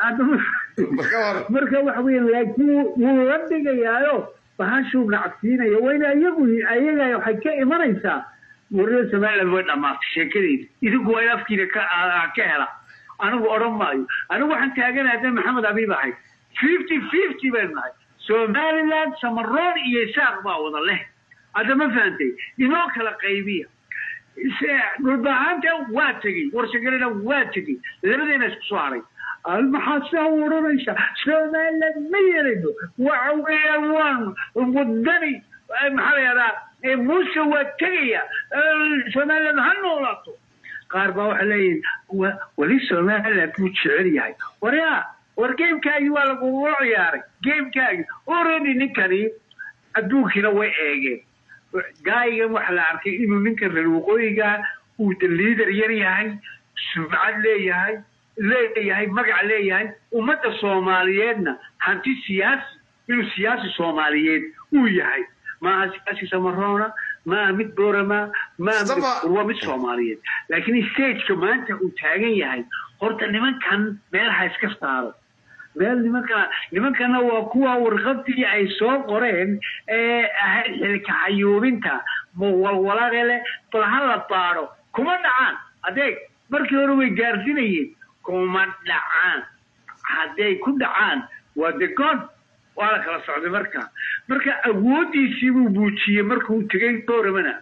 marka wax weyn laakiin uu la dhigayaayo bahashu nacsiinaya wayna ayagu ayaga waxay ka imanaysaa wariyada Soomaaliland way dhamaatay sheekadii idigu way afkiina ka ka hela anigu oran maayo anigu waxaan taaganahay Maxamed Abiib ahay fifty fifty baan nahay Soomaaliland samaroon iyo isaaq baa wada leh adama faantay inoo kala qaybiya dhulbahaanta waa tagay warshaqeynana waa tagay labadeena isku soo haray المحاسة ورميشة سوماليلاند ما يريدو وعويوان ودني محالي هذا موسى واتقيا سوماليلاند هنولاتو قاربا وحلين ولي سوماليلاند متشعري هاي وريا ورقيم كاي والا قوة عياري جيم كاي وريني نكري أدوكي نوي ايجي قاية محلا عركي إنو نكر للوقويقا ودليدر يري هاي سمعان لي هاي leeyahay magac leeyahay umada Soomaaliyeedna hanti siyaasi inuu siyaasi Soomaaliyeed uu yahay ma siyaasi Samaroona ma mid Boorama ma mid Soomaaliyeed laakiin stage maanta uu taagan yahay horta nimankan meel ha iska saaro meel nimankan nimankana waa kuwa warqadii ay soo qoreen ee xilka xayuubinta walwalaagale bal baaro kuma dhacaan adeeg markii hore way gaarsinayeen كوما دعان هذي كل دعان ودكون ولا كلا صعد مركا مركا أودي سيبو بوتشي مركا وتجين طور منا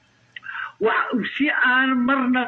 وشي أنا مرنا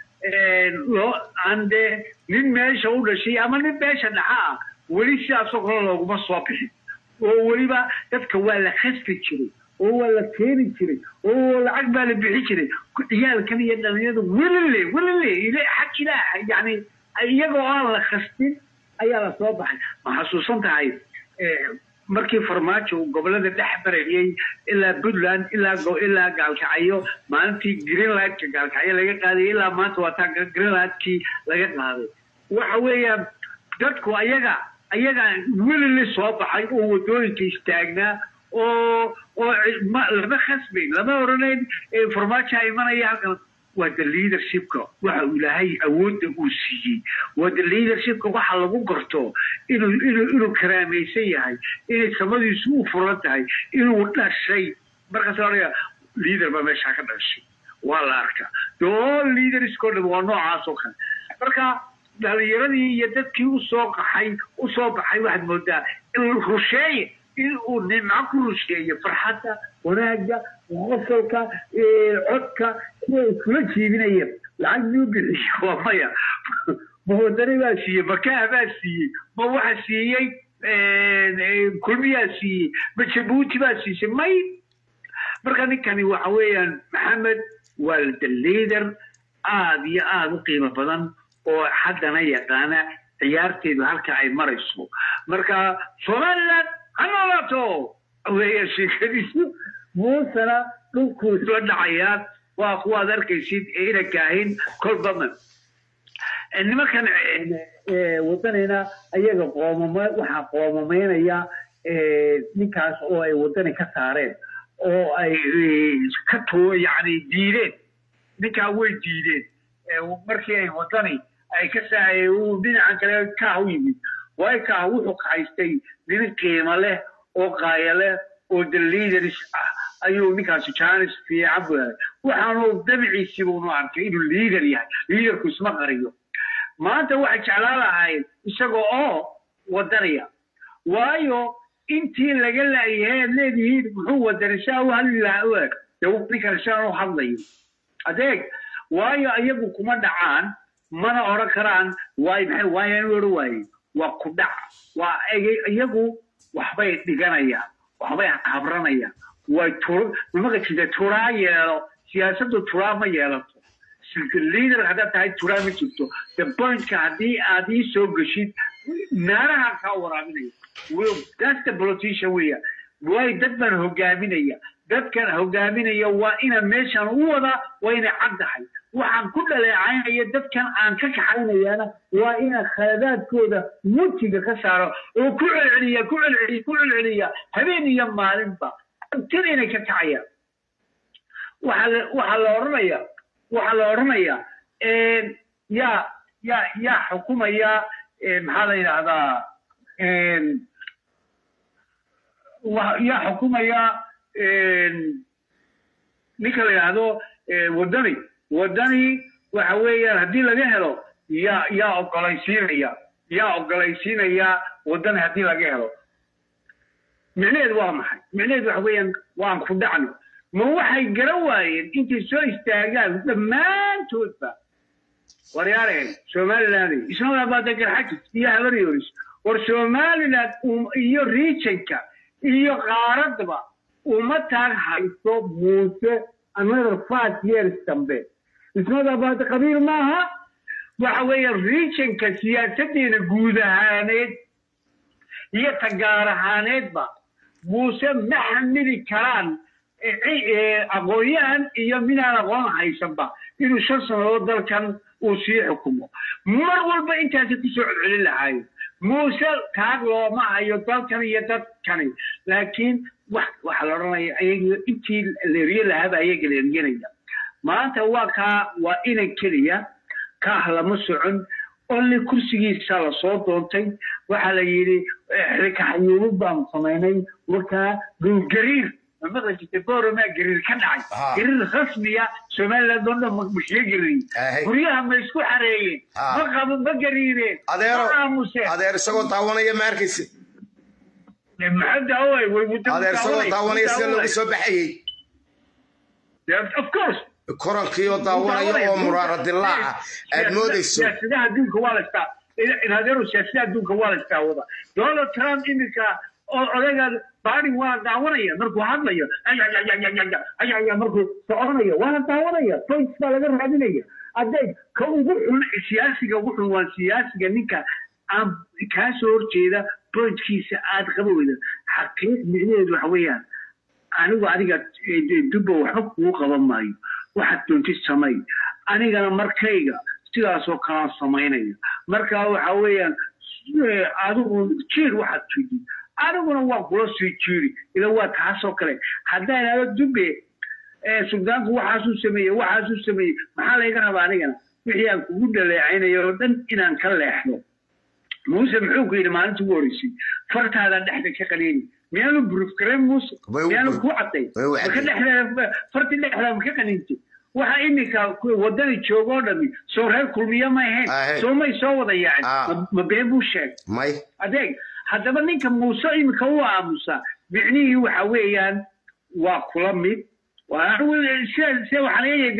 لو عنده من ماشى ولا شيء أما من ماشى نحا وليش أسوق له ما صابح ولي بقى تتكوّل خسف كذي ولا كيري كذي ولا عقبال بيحكي يا الكم يدنا يد وللي وللي إلى حكي لا يعني iyagoo aan la khastin ayaa la soo baxay ma xasuusan tahay markii farmaajo gobolada dhex barayay ilaa Puntland ilaa go ilaa Gaalkacyo maalintii Greenland ka Gaalkacyo laga qaaday ilaa maanta waa taa Greenlandkii laga qaaday waxa weeyaan dadku ayaga ayaga weli soo baxay oo wadooyinka istaagnaa oo oo lama khasbin lama oranayn farmaajo ay imanaya halkan وهذا leadership كا وحوله هاي أود أوسي وهذا leadership كا وحلا بقرته إنه إنه إنه كرامي سيء إنه سماه يسوق فرط هاي إنه ولا شيء بركة صارية leader ما مش هكذا شيء ولا أركا دول leader يسكون بوانو عاصوكا بركة ده يراني يدك كيو سوق حي وصوب حي واحد مدة الخشية إنه نمعك الخشية فرحته وناجا وغسلك عدك كل شيء بنيه لعن يبلش ومايا بودري باسي بكاه باسي بوحسي كل باسي بتشبوتي باسي سمي بركان كان وحويا محمد والد الليدر آد يا آد قيمة بدن وحد أنا يقانا عيارتي بهالك أي مريسو مركا صومالنا هنولاتو وهي شيء كذي مو سنة لوكو سوى عيار وأخوة ذلك يصير إلى كاهن كل ضمن إنما كان وطننا أيها قوم ما وح قوم ما ينيا نكاس أو أي وطن كسارين أو أي كتو يعني ديرين نكاوي ديرين ومركي وطني أي كسا وبين عن كلام كاوي واي كاوي حقايستي من قيمة له أو قاية له أو دليدرش أيوه نكاس كانس في عبوه وحنو دمعي سيبونو عنك إنه الليدر يعني الليدر كسمة غريو ما أنت واحد شعلالة هاي يساقو أوه ودريا وايو انتي اللي قال لي هاي الذي هو درساه وهل لا هو يوقف كرسانه حظي أديك وايو أيقو كما دعان ما أنا أركران واي بحر واي نورواي وقدع وأيقو وحبي دجانيا وحبي عبرانيا وتور ما كده ترايا سياسة ترا ما يلا الليدر هذا تاي ترا ما شفته the point كهدي عادي سوغشيت نارا كاورامي و that's the politician ويا واي دبر هجامينيا دب كان هجامينيا وإنا ماشان ووضع وإنا عد حي وعن كل اللي عين دب كان عن كك حيني أنا وإنا خلادات كذا متى كسرة وكل العليا كل العليا كل العليا هبيني يوم ما لنبا ترينا كتعيا وحل وحل أرميا وحل أرميا إيه يا يا يا حكومة يا محلي هذا إيه يا حكومة يا إيه نكلي هذا إيه ودني ودني وحويا هدي لجهله يا يا أقليسين يا يا أقليسين يا ودني هدي لجهله معناه واضح معناه وحويا وام خدعني ما هو حيجرواين انت سو استاجال ما توفى وريارين سومالي اسمه بعد الحكي يا هبريوريس ورسومالي iyo riichanka iyo qaaradba uma taag haysto muuse another five years dambe ismada baad qabiil maaha waxa weeye riichanka siyaasadeena guud ahaaneed iyo tagaar ahaaneedba muuse ma xamili karaan aqooyaan iyo minaan aqoon haysanba inuu shan sanadood dalkan uu sii xukumo mar walba intaasi ku soo celcelin lahaay muuse taag looma hayo dalkan iyo dadkani laakiin wax waxa la oranayaa ayaga intii leeriye lahaaba ayaga leeriyanaya maanta waa ka waa inay keliya ka halama socon only kursigiisa la soo doontay waxa la yiri xilkaxayuub baan sameynay waxa gariir ما قلت تبورو ما قرير كنعي قرير رسمية سومالي دونا مش يقري قريها ما يسكو حريين ما قابل ما قريرين هذا يرسقون طاوانا ماركس لما حد هواي هذا يرسقون طاوانا يسقون لو بحيي of course كوران كيو طاوانا يوم مرارة الله الموديسو سياسة دون كوالستا إن هذا سياسة دون كوالستا وضع دولار ترامب إنك أولئك بعدين وانا داونية مركو هادلية أي أي أي أي أي أي أي أي مركو سأرنية وانا داونية تويس بالغير هادلية أديك كون وحول سياسي وحول وان سياسي نيكا أم كاسور كذا بوينت كيس عاد قبوله حقيقة معناه وحويان أنا وعديك دبوا وحق وقبض ماي واحد تونتي سماي أنا جانا مركيجا تلاسو كان سماينية مركا وحويان عادو كثير واحد تيجي أنا أقول والله سيجري إذا هو تحسو كله حتى أنا دبي سودان هو حاسو سمية هو حاسو سمية محل يجنا بعدين وحيا كود اللي عينه يردن إن أنكل إحنا موسى محوك إذا ما أنت ورثي فرت هذا نحن كقليل ميانو بروفكرين موسى ميانو كوعتي فكنا إحنا فرت اللي إحنا كقليل waxa imika wadani joogo dhami soo reer kulmiya ma ahayn soo may soo wada yaacin ma been buu sheeg may adeeg haddaba ninka muuse imika uu aamusa micnihii waxa weeyaan waa kula mid waa si si waxa leeyahay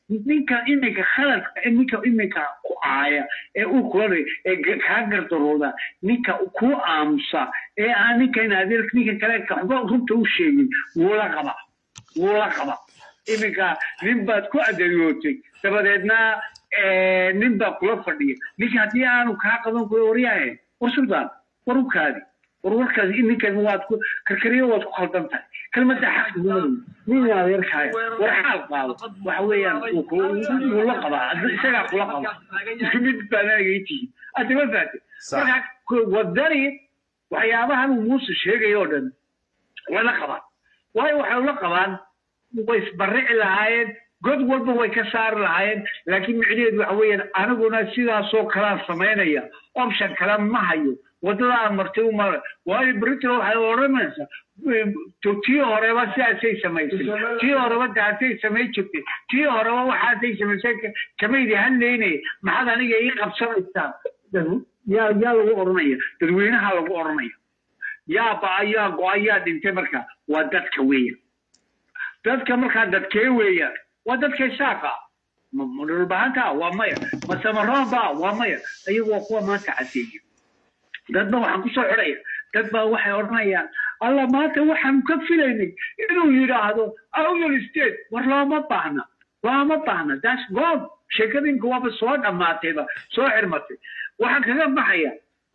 ninka iminka khaladka ninka iminka ku aaya ee uu kulay ee ka gardarooda ninka ku aamusa ee aan ninka inaadir ninka kale ka xubo runta u sheegay wala qaba wala qaba iminka nin baad ku adeeyootay dabadeedna ee nin baa kula fadhiya ninka hadii aanu ka qaban ku wariyahay warsudan warukaadi warwarkaas iminka waad ku karkariyo waad ku khaldan tahay kalmada xaq min adeer kaay war xal qaado waxa weeyaan uu la qaba isaga kula qaba ismid baanaagaytii adaba faate marka wadari waxyaabahan uu muuse sheegay oo dhan wala qaba way waxa la qabaan way isbarrici lahaayeen god walba way ka saar lahaayeen laakiin micnaheedu waxa weeyaan anaguna sidaas oo kala sameynaya option kala ma hayo wadada martay uma way Britain waxay oranaysaa tii horeba sidaasay samaysay tii horeba taasay samaysay tii horeba waxaasay samaysay kameeyay halleynay maxad aniga ii qabsanaysaa yaa yaa lagu oranaya dadweynaha lagu oranaya yaa baayaa gooyaa dhintay marka waa dadka weeyaan dadka marka dadkee weeyaan waa dadka shaaqa ma bahanta waa maya ma samaroonba waa maya ayagoo kuwa maanta cadeeyay dadba waxaan ku soo xiraya dadba waxay oranayaan alla maanta waxaan ka filaynay inuu yiraahdo awdal state war lama baahna lama baahna that's god sheekadinku waa soo dhamaatayba soo xirmatay waxaan kaga baxaya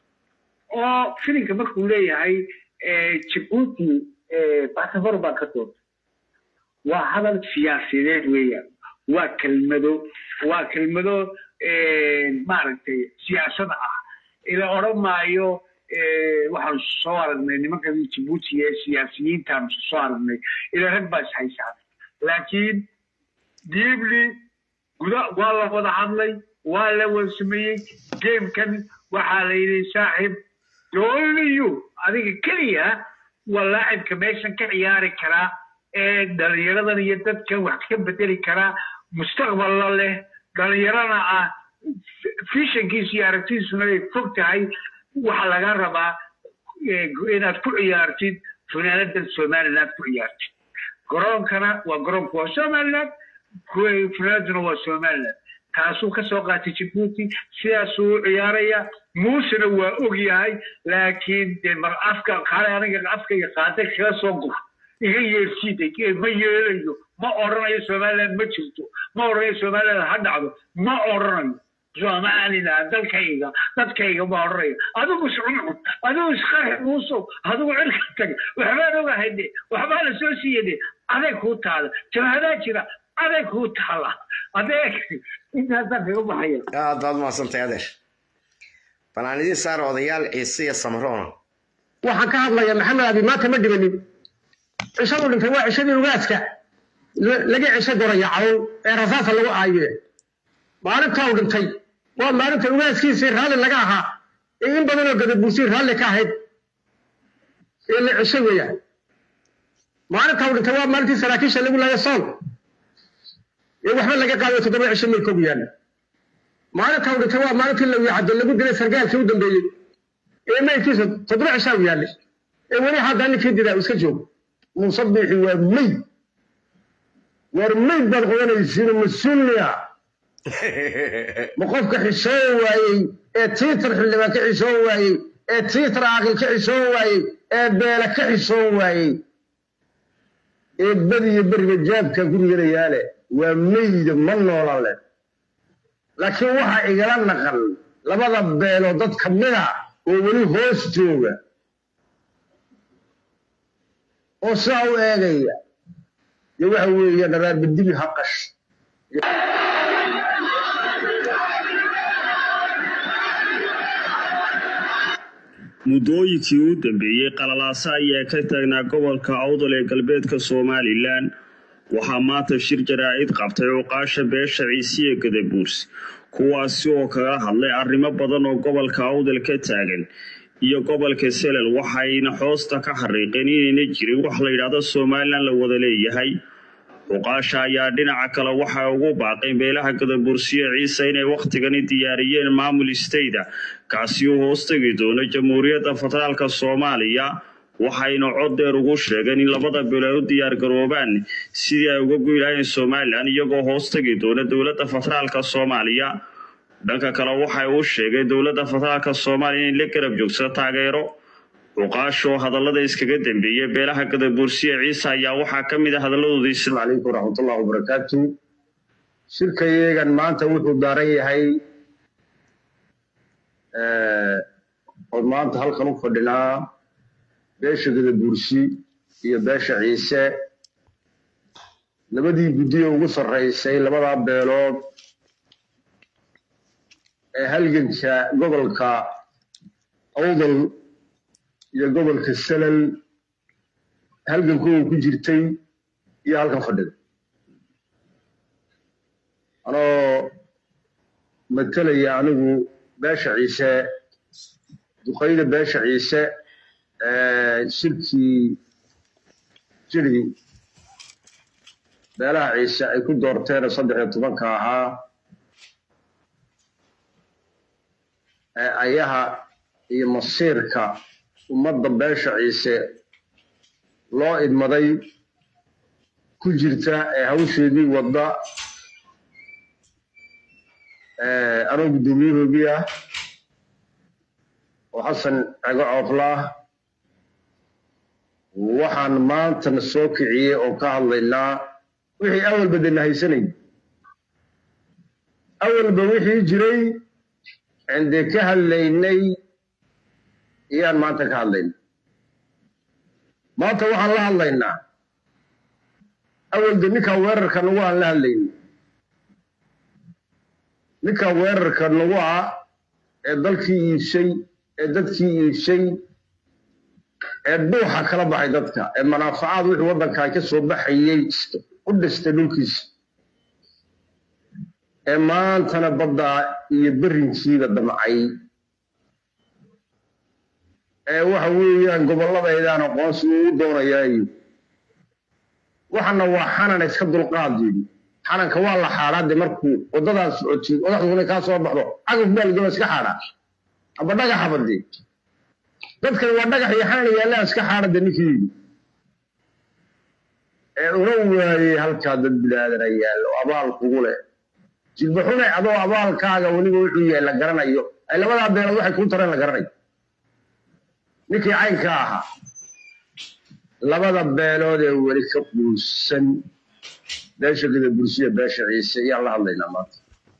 oo filinka markuu leeyahay ee Djibouti ee passport baa ka soo waa hadal siyaasadeed weeyaan waa kelmado waa kelmado ee maaragtay siyaasad ah ila oromaayo ee waxaan soo aragnay nimanka Djibouti ee siyaasiyiinta soo aragnay ila rag baa haysan laakiin deeply guda waa la wada hadlay waa la wasameeyay game kan waxa la yiri saaxib dooliyo adiga kaliya walaacibka meeshan ka ciyaari kara ee dhalinyaradan iyo dadkan wax ka bedeli kara mustaqbal leh dhalinyarana ah fishankiisa iyo aragtiisuna ay fog tahay waxa laga rabaa inaad ku ciyaartid funaanada Soomaaliland ku ciyaartid garoonkana waa garoonka Soomaaliland funaanaduna waa Soomaaliland kaasuu ka soo qaatay Djibouti sidaasuu ciyaaraya muusena waa og yahay laakiin de mar afka qaale aniga afka iyo qaade kaga soo guf iga yeersiiday ma yeelayo ma oranayo Soomaaliland ma jirto ma oranayo Soomaaliland ha dhacdo ma oranayo Soomaaliland dalkayga dadkayga ma oranayo adigu socon adigu isqarx muuso adigu cirka tag waxba oga hayde waxba la soo siiyay adeeg ku taala jamaada jira adeeg ku taala adeeg inta dadka baxaya aa dad ma santay adeer banaanidii saar odayaal ciise iyo samroona waxaan ka hadlayaa maxamed abi maanta ma dhibanin cishadu dhintay waa cishadii ugaadka laga cisho goraya cawl ee rasaasa lagu aaye maalinta uu dhintay waa maalinta ugaadkiisii raalli laga ahaa in badan oo gadabuusi raalli ka ahayd ee la cisho weeyaan maalinta uu dhintay waa maalintii saraakiisha lagu laaya sool ee waxba laga qaado toddoba cisho may koob yaalla maalinta uu dhintay waa maalintii la wicado lagu dilay sargaalkii u dambeeyey ee maydkiisa toddoba cisho u yaallay ee weli hadda ninkii didaa iska joogo musabbixi waa mayd war mayd baad qodanaysiin mas-uuliya ma qofka xishoon waayey ee tiitar xildhibaan ka xishoon waayey ee tiitar caaqil ka xishoon waayey ee beela ka xishoon waayey ee badiyo beriga jaabka gurigana yaale waa mayda ma noolan leh laakiin waxaa igala naqan labada beeloo dad ka mida oo weli hoos jooga oo sidaa u eegaya iyo waxa weeye dharaarbadibi haqash muddooyinkii u dambeeyey qalalaasa ayaa ka taagnaa gobolka awdal ee galbeedka Somaliland waxaa maanta shir jaraa'id qabtay oqaasha beesha ciisiye gadabuursi kuwaasi oo kaga hadlay arrimo badan oo gobolka awdal ka taagan iyo gobolka Selel waxayna hoosta ka xariiqeen inay jirin wax la yiraahdo Somaliland la wada leeyahay oqaasha ayaa dhinaca kale waxa ugu baaqay beelaha gadabuursi ciise inay waqtigan diyaariyeen maamul isteeda kaasi oo hoostagi doona Jamhuuriyadda Federaalka Soomaaliya waxayna cod dheer ugu sheegeen in labada bilood u diyaar garoobaan sidii ay uga goy lahaayeen Somaliland iyagoo hoos tagi doona dowladda federaalka Soomaaliya. dhanka kale waxay uu sheegay dowladda federaalka Soomaaliya in la garab joogsato taageero uqaasho hadallada iskaga dambeeyay beelaha Gadabuursi Ciise ayaa waxa kamid ah hadaladoodii. Assalaamu alaykum warahmatullahi wabarakatuh. shirkayeegan maanta wuxuu daaran yahay ee oo maanta halkan u fadhinaa beesha Gadabuursi iyo beesha Ciise labadii guddiyo ugu sareysay labada beelood ee halganka gobolka Awdal iyo gobolka Salal halgankooda ku jirtay iyo halkan fadhida anoo matalaya anigu beesha Ciise duqayda beesha Ciise ee shirkii jiray beelaha Ciise ay ku doorteen saddex iyo tobanka ahaa ee ayaha iyo masiirka ummadda beesha Ciise loo idmaday ku jirta ee hawsheedii wada ee anoo gudoomiyahooda oo Xasan Cago Coofla waxaan maanta soo kiciyay oo ka hadlaynaa wixii awal badan haysanay awalba wixii jiray عندي كهالليني إيان ما أنت كهاللين ما أنت وحن لها اللينا أول دي نكا وير كانوا لها اللين نكا وير كانوا دلكي شيء ددكي شيء الدوحة كلا بحي ددكا المنافعات وحي ودنكا كسو بحيي قدست دولكيس maantana badda iyo bariinkiida damacay ee waxa weeyaan gobolladaydan aqoonsi uu doonayaa waxana waa xanan iska dulqaadin xananka waa la xaaraade markuu wadadaas socodsiin wadaxduna ka soo baxdo cagaf meel galo iska xaara aba dhagax xabadi dadka waa dhagax iyo xanan yaala iska xaarade ninkii ee uu waayay halka dad bilaadan yaalo abaal kugu leh jilbaxuna adoo abaalkaaga waliba wuxuu yahay la garanayo ay labada beelood waxay ku tareen la garanayo ninkii caynka aha labada beelood ee wali ka quusan beesha Gadabuursi beesha Ciise iyo la hadlaynaa maanta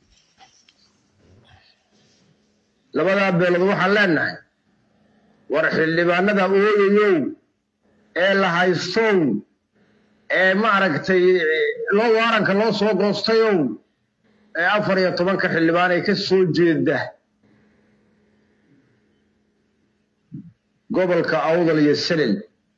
labada beelood waxaan leenahay war xildhibaanada ooyayow ee la haysto ee ma aragtay loo waaranka loo soo goostayo afar iyo tobanka xildhibaan ay ka soo jeeda gobolka Awdal iyo Salal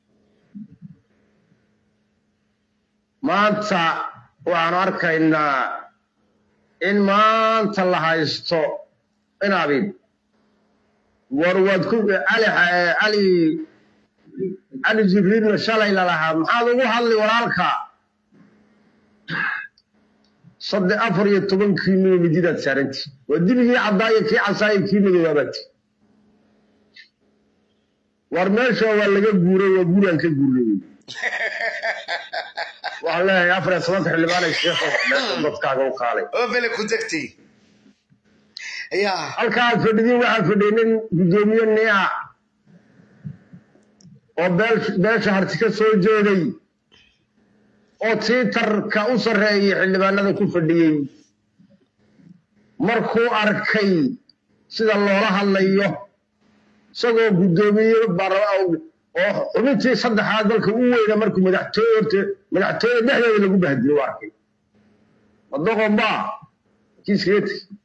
maanta waxaan arkaynaa in maanta la haysto in abid warwad ku ali ali ali Jibriil shalay la lahaa maxaad ugu hadli walaalka صد أفر يتبن كيمي مدينة سارنتي وديني عضايا كي عصايا كيمي دوابتي ورماشا ولا جبوري وجوري أنك جوري والله يا أفر صلاة اللي بالك الشيخ بتكاغ وقالي أوفيل كونتكتي يا الكال فدي واحد فدينين بدوميون نيا وبالش بالش هرتك سوجوري oo tiitarka u sareeyay xildhibaanada ku fadhiyay markuu arkay sida loola hadlayo isagoo gudoomiye baraaw oo xubintii saddexaad dalka u weyn markuu madaxtooyada madaxtooyada dhexdeeda lagu bahdiyo arkay wadaqomba kiiskeet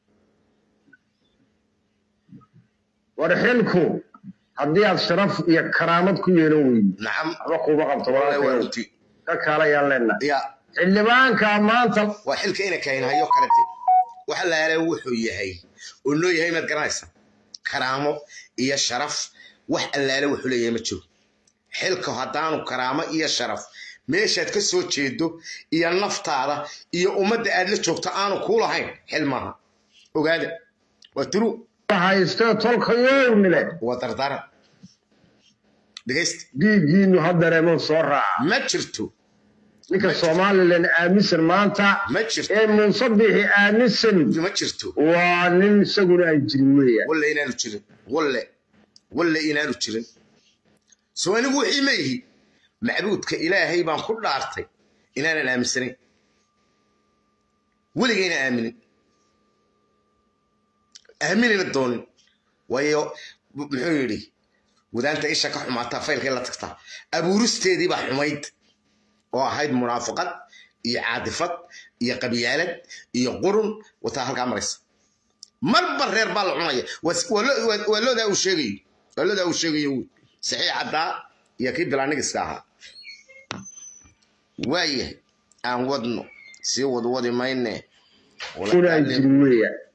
warxilku haddii aad sharaf iyo karaamad ku yeelan weyn nacam waxba kuma qabto walaalkay كلا يالنا يا اللي بان كمان وحلك إنا كاين هايو كرتي وحلا يلا وحوي هاي ونو يهي ما تقرايس كرامو إيا الشرف وحلا يلا وحولي يمتشو حلك هدانو كرامة إيا الشرف meeshaad ka soo jeedo iyo naftaada iyo umada aad la joogto aanu ku lahayn xilmaha ogaada waa turu haysto tolkayownile waa dardara دقيست ديجينو هذا ريمون صورة ما شرتو لك الصومال لأن آمسن ما أنت ما شرتو إيه منصبح آمسن ما شرتو وننسقون الجنوية ولا إنانو تشرين ولا ولا إنانو تشرين سو أنا بوحي ميه معبود كإلهي بان كل عرتي إنانا الآمسنين ولا جينا آمنين آمنين الدون ويو محيري وده أنت إيش كحوم مع تفايل كلا تقطع أبو رستي دي بحميد واحد منافقات يعاطفات يقبيالة يقرن وتاهل كامرس مربى غير بالعمية ولا ولا ده وشيء ولا ده وشيء صحيح هذا يكيد بلا نقص كها ويه أن ودنه سي ود ود ما إنه ولا الجنوية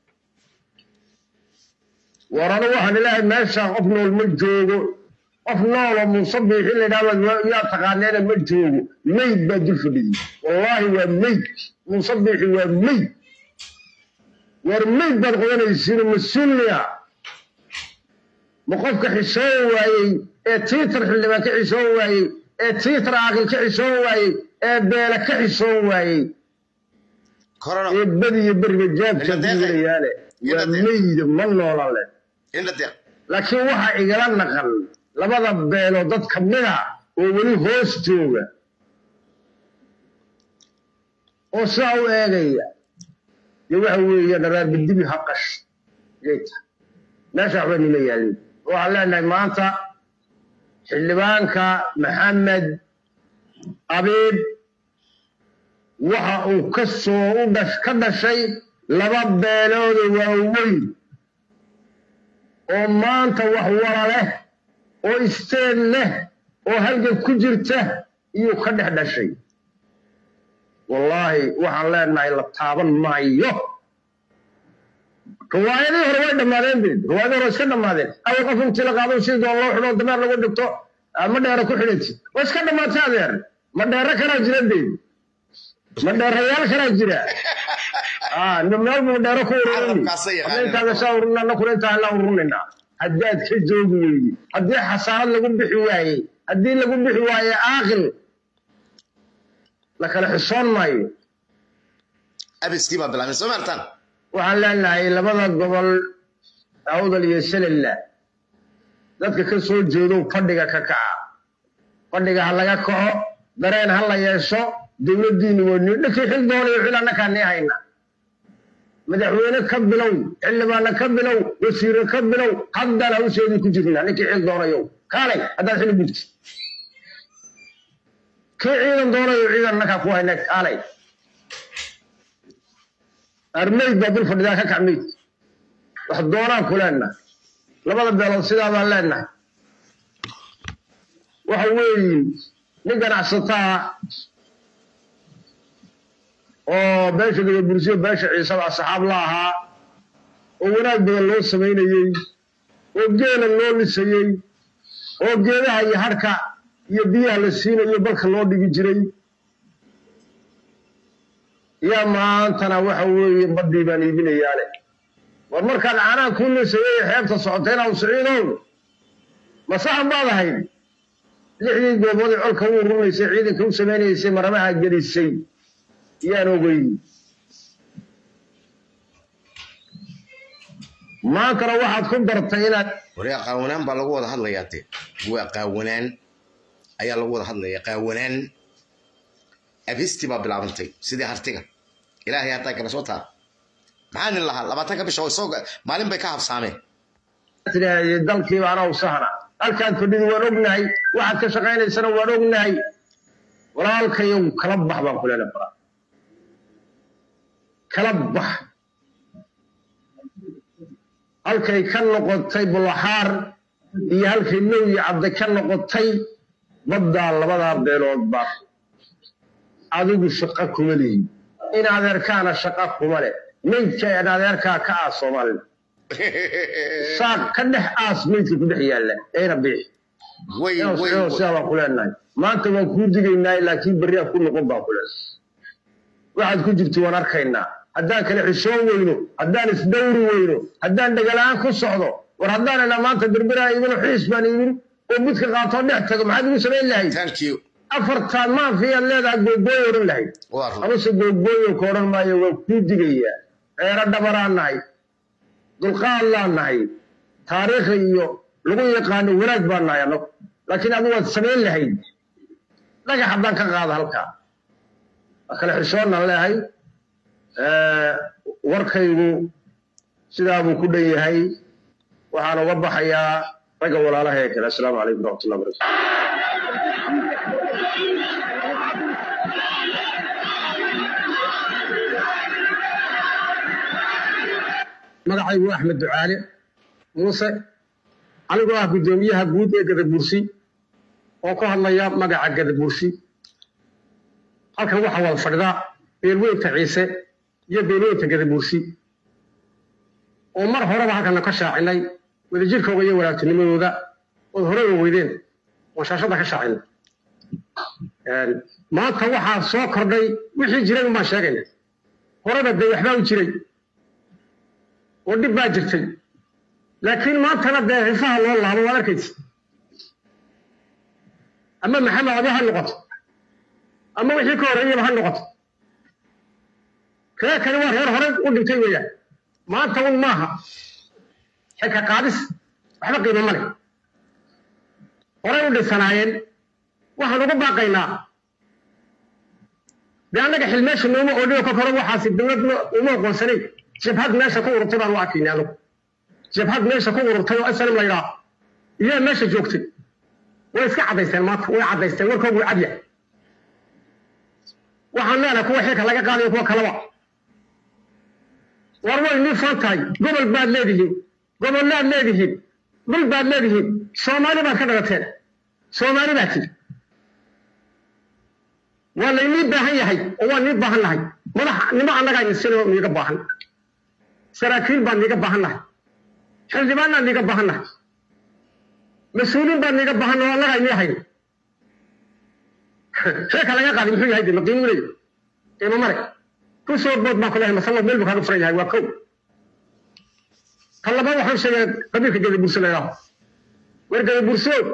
ورانا واحد لا ماشى قفنا المجوج قفنا المصبح اللي دام يا تقانينا المجوج ميت بدل فدي والله هو ميت مصبح هو ميت ورميت بدقنا يصير مسؤولية مخفك حسون واي تيتر اللي ما كحسون واي تيتر عقل كحسون واي بالك كحسون واي كورونا بدي يبرق الجاب كذي ياله وميت من ولا laakiin waxa igala naqal labada beelo dad kamida oo wali hoos jooga oo soo eegaya waxa weeye daraar bidibi haqash jeeta meesha waxba nima yaalin waxa leenahay maanta xildhibaanka maxamed abiib waxa uu ka soo u dhash ka dhashay laba beelood waaweyn oo maanta wax wara leh oo isteen leh oo halgan ku jirta iyo ka dhex dhashay wallahi waxaan leenahay la taaban maayo riwaayadii hore way dhammaadeen bid riwaayadii hore iska dhammaadeen awal qof intii la qaado si doon loo xidho dameer lagu dhigto ma dheero ku xidhanti way iska dhammaatay adeer ma dheero kana jira bid ma dheerayaal kana jira آه نمر من دارك وروني أنت هذا شاورنا نقول أنت هلا وروننا هديت كجوجي هدي حصار لقوم بحواي هدي لقوم بحواي آخر لكن الحصان ماي أبي سكيبا بلا من سمرتان وعلى الله إلا بدل قبل أعوذ لي يسل الله ذاتك كسول جودو فدقة ككا فدقة هلا يكو درين هلا يسو دين الدين وني لكن حل دولي وحلنا كان نهاينا مدحوينه كبلو علمانا كبلو وسير كبلو حدا له سيدي كجيرنا نكي عيد دونيو كالي هذا حلو بنت كي عيد دونيو عيدنا كو هينك كالي ارميد بدل فداك كعميد واحد دوران كلنا لبدا بيلو سيدا بان لنا waxa weey nigan asata oo beesha iyo bulshada beesha ciise asxaab laaha oo wanaag badan loo sameeyay oo geela loo lisayay oo geedaha iyo harka iyo biyaha la siinayo balka loo dhigi jiray ya maantana waxa weeye badii baan iibinayaale war markaan aanan ku lisayay xeebta socotayna oo siciidow ma saxan baad ahayd lixdii goobood ee colka uu rumaysay ciidanka uu sameeyay maramaha gelisay yaan ogeyn maantana waxaad ku dartay inaad wariya qaawanaan baa lagu wada hadlayaa te waa qaawanaan ayaa lagu wada hadlayaa qaawanaan abisti baa bilaabantay sidii hartiga ilaahay hataa kala soo taa maxaan lahaa labaatan ka bisha soo maalin bay ka habsaameen tiraay dalkii baana u sahna halkaan fadhido waan ognahay waxaad ka shaqaynaysana waan ognahay walaalkayo kala bax baan ku leeyahay fara kala bax halkay ka noqotay bulaxaar iyo halkay now iyo cabdi ka noqotay badda labada beelood baa adigu shaqo kuma leeyahay in adeerkaana shaqo kuma leh meydka in adeerkaa ka ah Soomaaliya saaq ka dhex aas meydka ku dhex yaala ayna bix way way sabab ku leenahay maanta waan ku digaynaa laakiin bariya ku noqon baa ku leeyahay waxaad ku jirto waan arkaynaa haddaan kala xishoon weyno haddaan isdawri weyno haddaan dhagalaan ku socdo war haddaan ina maanta birbira ibnu xiis baan ibin وبدك قاطع نحتاج ما حد يسمع الله ثانك يو أفرت ما في اللي ذا جوجوي ورله أبص جوجوي وكورن ما يوقف دقيقة غير الدبران ناي دلقاء الله ناي تاريخيو لقوا يقانو ولاد بنا يا لو لكن أبو السمين الله لقى حبان كقاضي هلكا أكل حشون الله هاي أه وركيو سيدا أبو كودي هاي وحنا وضح يا رجع ولا لا هيك السلام عليكم ورحمة الله وبركاته magacaygu Axmed Ducaale Muuse anigu ah gudoomiyaha guud ee Gadabursi oo ka hadlaya magaca Gadabursi halkan waxa wada fadhida beelweynta Ciise iyo beelweynta Gadabursi oo mar horeba halkan ka shaacinay wadajirkooda iyo walaagtinimadooda oo hore u weydeen oo shaashada ka shaacinay een maanta waxa soo kordhay wixii jiray ma sheegaynaa horeba day waxba u jiray ودي باجرتي لكن ما أنت نبدأ عفاه الله الله ولا كيس أما محمد أبي هالنقط أما وحي كوري بهالنقط كذا كانوا هر هر ودي تيجي ما أنت وين ماها حكا قادس وحنا قيمة ملك ورا ودي سناين وحنا باقينا لأنك حلمش إنه ما أوديه كفر وحاسب دولة وما قنصري جبهد ماشى كور رتبان واكين يالو جبهد ماشى كور رتبان أسلم لا يرى يا ماشى جوكتي ويسكع عديستين مات ويعديستين وركوب ويعديه وحنا أنا كوا حيك لقى قال يكوا كلوا وروي إني فانتاي قبل بعد ليه قبل لا ليه قبل بعد ليه سومالي ما كذا قتل سومالي باتي ولا إني بهاي هاي أو إني بهاي هاي ما نما عندك أي سنة ميجا بهاي سراكيل بان نيجا بهانا حلزبانا نيجا بهانا مسؤولين بان نيجا بهانا والله غير هاي هيك على قاعد يمشي هاي دي مقيم لي إيه ما مرة كل صوت بود ما كلها مثلا ميل بخارو فريج هاي وكو كلا ما وحنا شيء قبل كده بورسل يا ورجع بورسل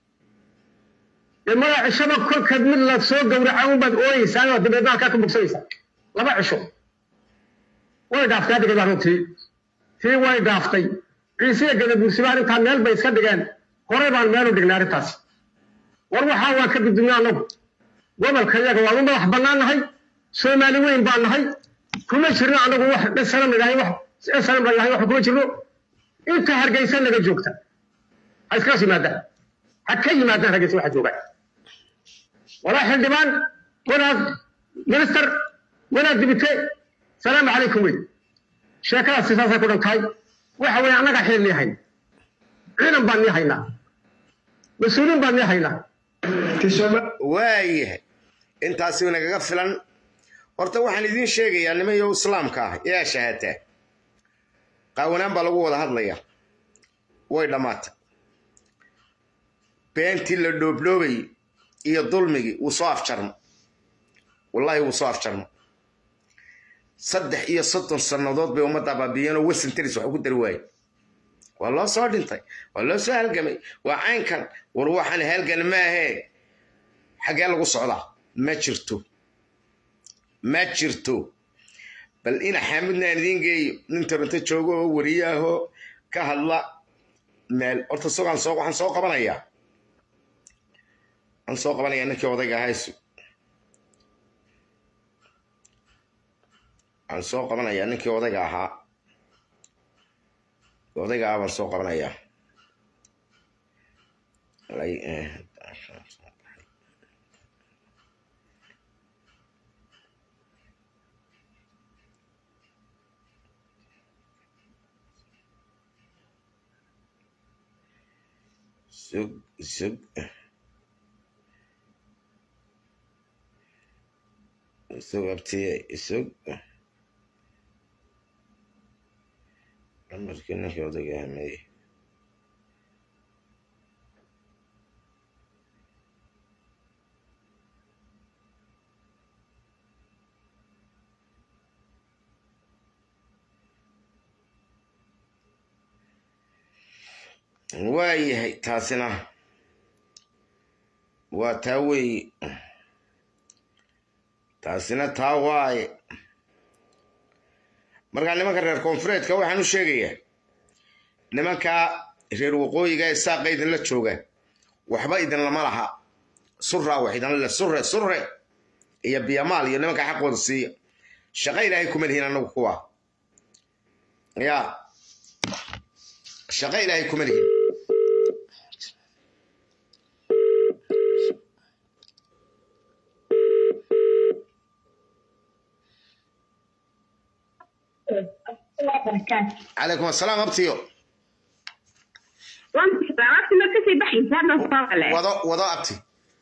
لما عشان كل كدم الله سوق ورعاهم بد أوي سنة دبنا كاكم بكسيسة لما عشوا way dhaaftay adiga runtii tii way dhaaftay ciise gada bulshada inta meel bay iska dhigeen hore baan meel u dhignay arintaas war waxa waa ka gudbinaa anagu gobolka iyaga waa u madax banaanahay Soomaali weyn baan nahay kuma jirno anagu wax dhasalan ilahay wax dhasalan ilahay wax kuma jirno inta hargeysa laga joogta iska simaada hakka yimaada hargeysa waxa jooga wala xildhibaan wala minister wala dibite السلام عليكم وين شكرا سياسة كلهم كاي وحوي أنا قاعد حيل هاي علم بني هاينا مسؤولين بني هاينا وايه أنت أسوينا قفلا ورتا وحن يدين شيء يعني ما يو إسلام كاه يا شهادة قاونا بلغوا هذا هذليا وين مات بنتي اللي يظلمي وصاف شرم والله وصاف شرم صدح إيه صدق السنوات بيوم تبع بيانو وسن تريس وحقول دلواي والله صار انتي والله سهل جمي وعين كان وروح عن هالجن ما هي حاجة لغو صعدة ما شرتو ما شرتو بل إنا حامدنا ندين جاي ننتر انت تشوقه ورياه كهلا مال أرت السوق عن سوق عن سوق بنايا عن سوق بنايا إنك وضيق هايسو عن سوق قبنايا نكي odayga ahaa odayga ah baan soo qabanaya sug sug sug abtiyey sug markii ninkii odayga hameeyey waayahay taasina وتاوي تاسنا تاواي marka nimanka reer koonfureedka waxaan u sheegayaa nimanka reer waqooyiga ee saaqaydan la jooga waxba idan lama laha surra wax idan la surre surre iyo biyamaal iyo nimanka xaqooda siiya shaqo ilaahay kuma lihiin anagu kuwa ya shaqo ilaahay kuma lihiin عليكم السلام أبتيو وضع وضع أبتي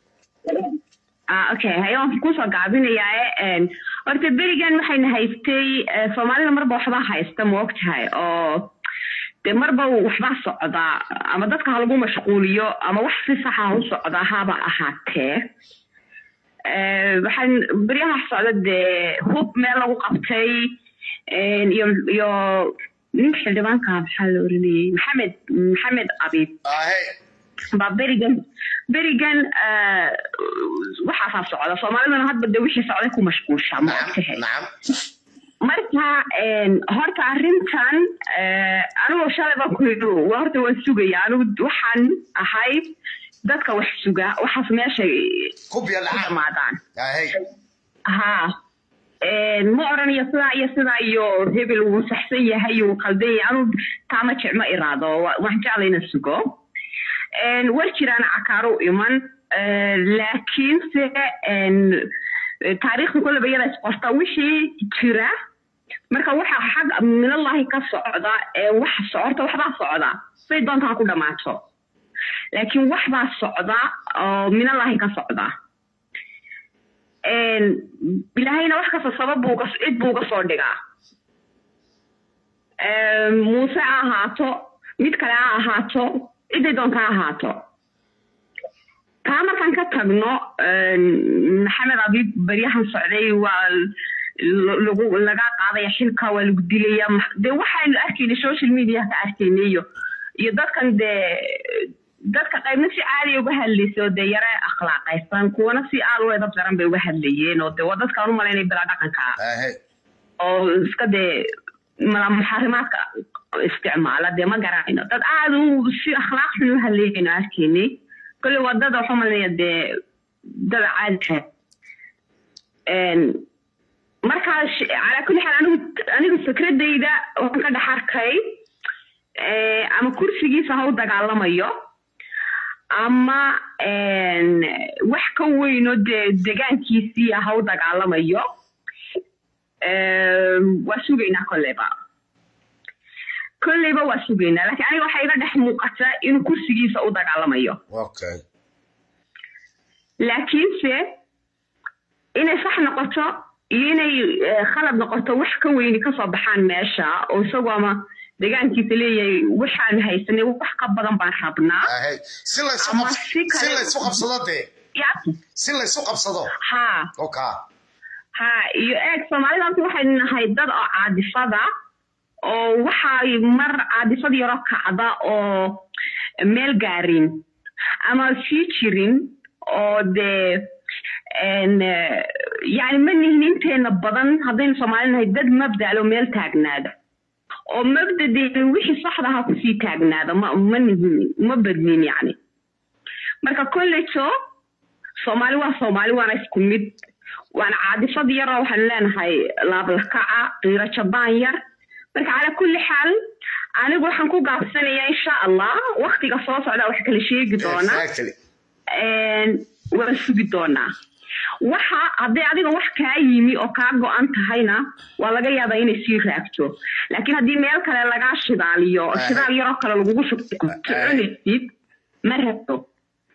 آه أوكي هيوم كوسا قاعدين يا ورت بريجان وحين هيستي فمالنا مربى وحبا هيستا موقت هاي أو ده مربى وحبا صعدا أما دتك هالبو مشغوليو أما وحفي صحة هو صعدا هابا أحاته وحين بريها صعدا ده هوب مالا وقبتي يو يو نمشي دبان كاب حلورني محمد محمد أبيب آه هي بابريجن بريجن وحافظ صعدة فمالنا هاد بدي وشي صعدة ومشغول شام نعم نعم مرتا هرت عرمتان أنا وشالة بقول وهرت وسوقي أنا وحن أحي دتك وحسوقا وحف ماشي كوبيا العام معدان آه هي ها ما أراني يصنع يصنع يو هبل وصحصية هاي وقلبي أنا تعمل شيء ما إرادة وحنا علينا السوق ورشيران عكارو إيمان لكن في تاريخ كل بيجي لسقطة وشي ترى مركا وح حق من الله كصعدة وح صعدة وح بعض صعدة في دون تاكل دماتو لكن وح بعض صعدة من الله كصعدة بلاهينا وح كص السبب بوقس إد بوقس صدقة موسى هاتو متكلا هاتو إذا دون كاهاتو كما كان كتبنا محمد أبي بريحان سعودي وال لغو لغا قاضي حلقة والقدلية دي وحين أحكي للسوشيال ميديا كأحكينيو يدد كان دي دد كقيب نفسي عالي وبهاللي سو دي يرى أخلاق إيسان كو نفسي آل ويضب جرم بي وبهالليين ودي ودد كانوا ماليني بلا دقن كا أو اسكا دي ملا محارمات استعماله دي ما قرأينا دad aad u si akhlaaq xun u haleeyeen arkeenay kulli wadada waxa malayay dad caadi een marka ala kulli xal anigu anigu fikradayda waxaan ka dhaxarkay ee ama kursigiisa ha u dagaalamayo ama een wax ka weyn oo deegaankiisii ha u dagaalamayo ee wasuugayna kolleba كل بوا سجينا لكن أنا واحد يقدر يحمل قطع إنه كرسي جيس أو دق على مايو. أوكي. لكن في إن صح نقطة إنه خلب نقطة وحكة وين كصب حان ماشى أو سوا ما دقان كتلي وحان هاي سنة وحكة بدن بحبنا. هاي سلا سوق سلا سوق بصدته. يا. سلا سوق بصدته. ها. أوكي. ها يأك فما لازم تروح إن هاي ضد عادي فضا. oo waxa mar caadifad yaro kacda oo meel gaarin ama sii jirin oo de en yani manihin inteena badan hadaynu Soomaaliyeed dad mabda loo meel taagnaada oo mabdadii wixii saxda ah ku sii taagnaada ma manihin ma badnin yani marka kulleeyo Soomaali waa Soomaali waa isku mid waan caadifad yaro waxaan leenahay laab la kaca qira jabaan yar marka على كل حال أنا أقول حنكون قاصين إن شاء الله وقتي قصاص على واحد كل شيء قدونا ورسو قدونا وحا عدي عدي وح كايمي أو كاغو أنت هينا ولا جاي هذا ينسير رأكتو لكن هدي ميل كلا لقى شداليو شداليو رأك كلا لقوش تعني مرهبتو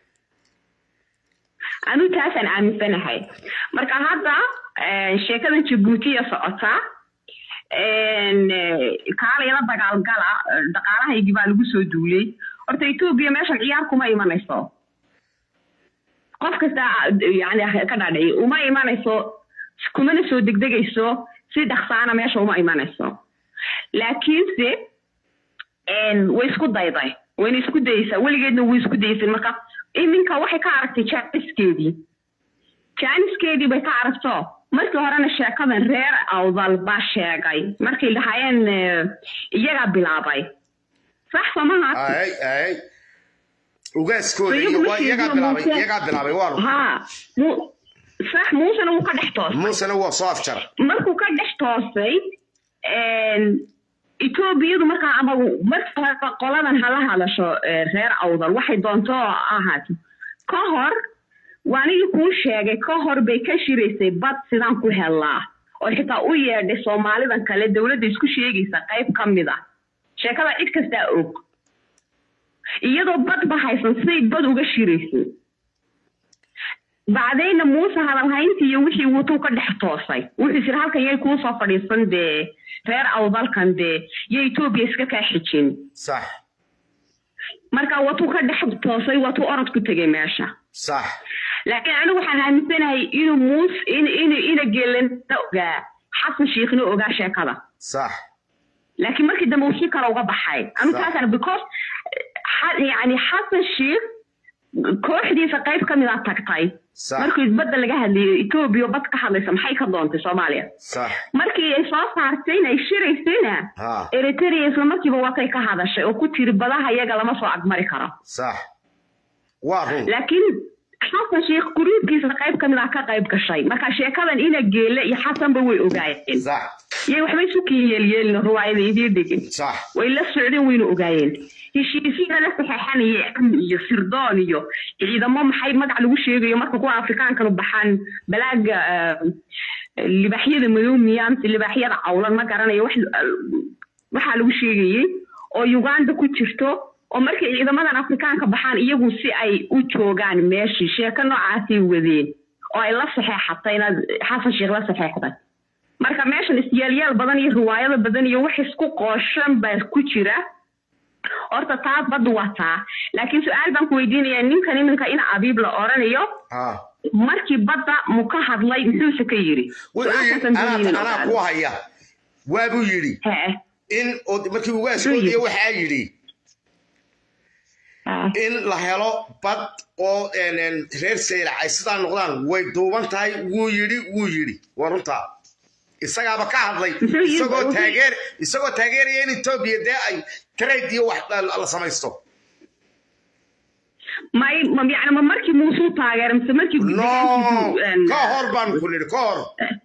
أنا تاسن عام سنة هاي مركا هذا شيء كذا جيبوتي صعطة een kaaliyada dagaal gala dhaqaalaha ay gibaa lagu soo duulay horta Itoobiya meesha ciyaar kuma imanayso qof kasta yani ka dhacay uma imanayso kuma soo degdegayso si dhaqsaana meesha uma imanayso laakiin si een way isku dayday way isku dayaysaa waligeedna way isku dayaysay marka iminka waxay ka aragtay jaaniskeedii jaaniskeedii bay ka aragto markii horena sheekadan reer awdal baa sheegay markii dhahayeen iyaga bilaabay sax samaha ay ay ugaaskooda iyo waa iyaga bilaabay iyaga bilaabay waa ha صح موسى لو كان احتوس موسى لو صاف شر مركو كان احتوسي ان إثيوبيا marka ama marka qoladan hala hadasho reer awdal waxay doonto ahaat ka hor waani ku sheegay ka hor bay ka shireysay bad sidan ku helaa oo xitaa u yeedhay Soomaalidan kale dawladda isku sheegaysa qayb kamid ah sheekada cid kasta og iyadoo bad bahaysan si bad uga shireysay بعدين موسى هذا الهينتي يوحي وطو كدح توصي وحي سير هالكا يكون صفر يصن دي غير أوضال كان دي ييتو بيسكا كاحيشين صح مركا وطو كدح توصي وطو أرد كتاقي ماشا صح لكن أنا وحان هامسينا هي إنو موس إن إن إن جيلن تأوغا حسن شيخنو أوغا شاكادا صح لكن مركي دموشي كاروغا بحاي أنا كاسر بيكوز يعني حسن الشيخ kooxdiisa qayb kamid ah tagtay markii isbedel laga hadlayay Itoobiya bad ka hadlaysa maxay ka doontay Soomaaliya sax markii ay soo saartay inay shiraysayna Eritrea isla markiiba waxay ka hadashay oo ku tiri badaha iyaga lama soo agmari karo sax waa run laakiin xasan sheekh guriibkiisa qayb kamid ah ka qayb gashay marka sheekadan ina geele iyo xasan ba way ogaayeen sax yey waxbay isu kiyeeliyeen ruwaayada idii dhigin sax way la socdeen wayna ogaayeen heshiisiina la saxeexanayay iyo sirdoon iyo ciidamo maxay magac lagu sheegayo marka kuwa Afrikaanka u baxaan balaaga libaxyada madoomiyaan libaxyada awlan ma garanayo wax waxa lagu sheegayay oo Uganda ku jirto oo markii ciidamadan Afrikaanka baxaan iyagu si ay u joogaan meeshii sheeka noocaasi wadeen oo ay la saxeexatayna xasan sheekh la saxeexday marka meeshan isyeelyaal badan iyo riwaayado badan iyo wax isku qooshan baa ku jira horta taas bad wata laakiin su'aal baan ku weydiinayaa ninkan iminka in abiib la oranayo ah markii badda mu ka hadlay muxuu ka yiri ana ku haya waabu yiri in markii uu waaskoodiyo waxa yiri in la helo bad oo reer seyla ay sidaan noqdaan way duuban tahay wuu yiri wuu yiri warunta isagaaba ka hadlay isagoo taageer isagoo taageeraya in Itoobiya day ay trade iyo wax la samaysto ما ما يعني ما مركي موسو تاجر مثل مركي كهر بان كلنا كهر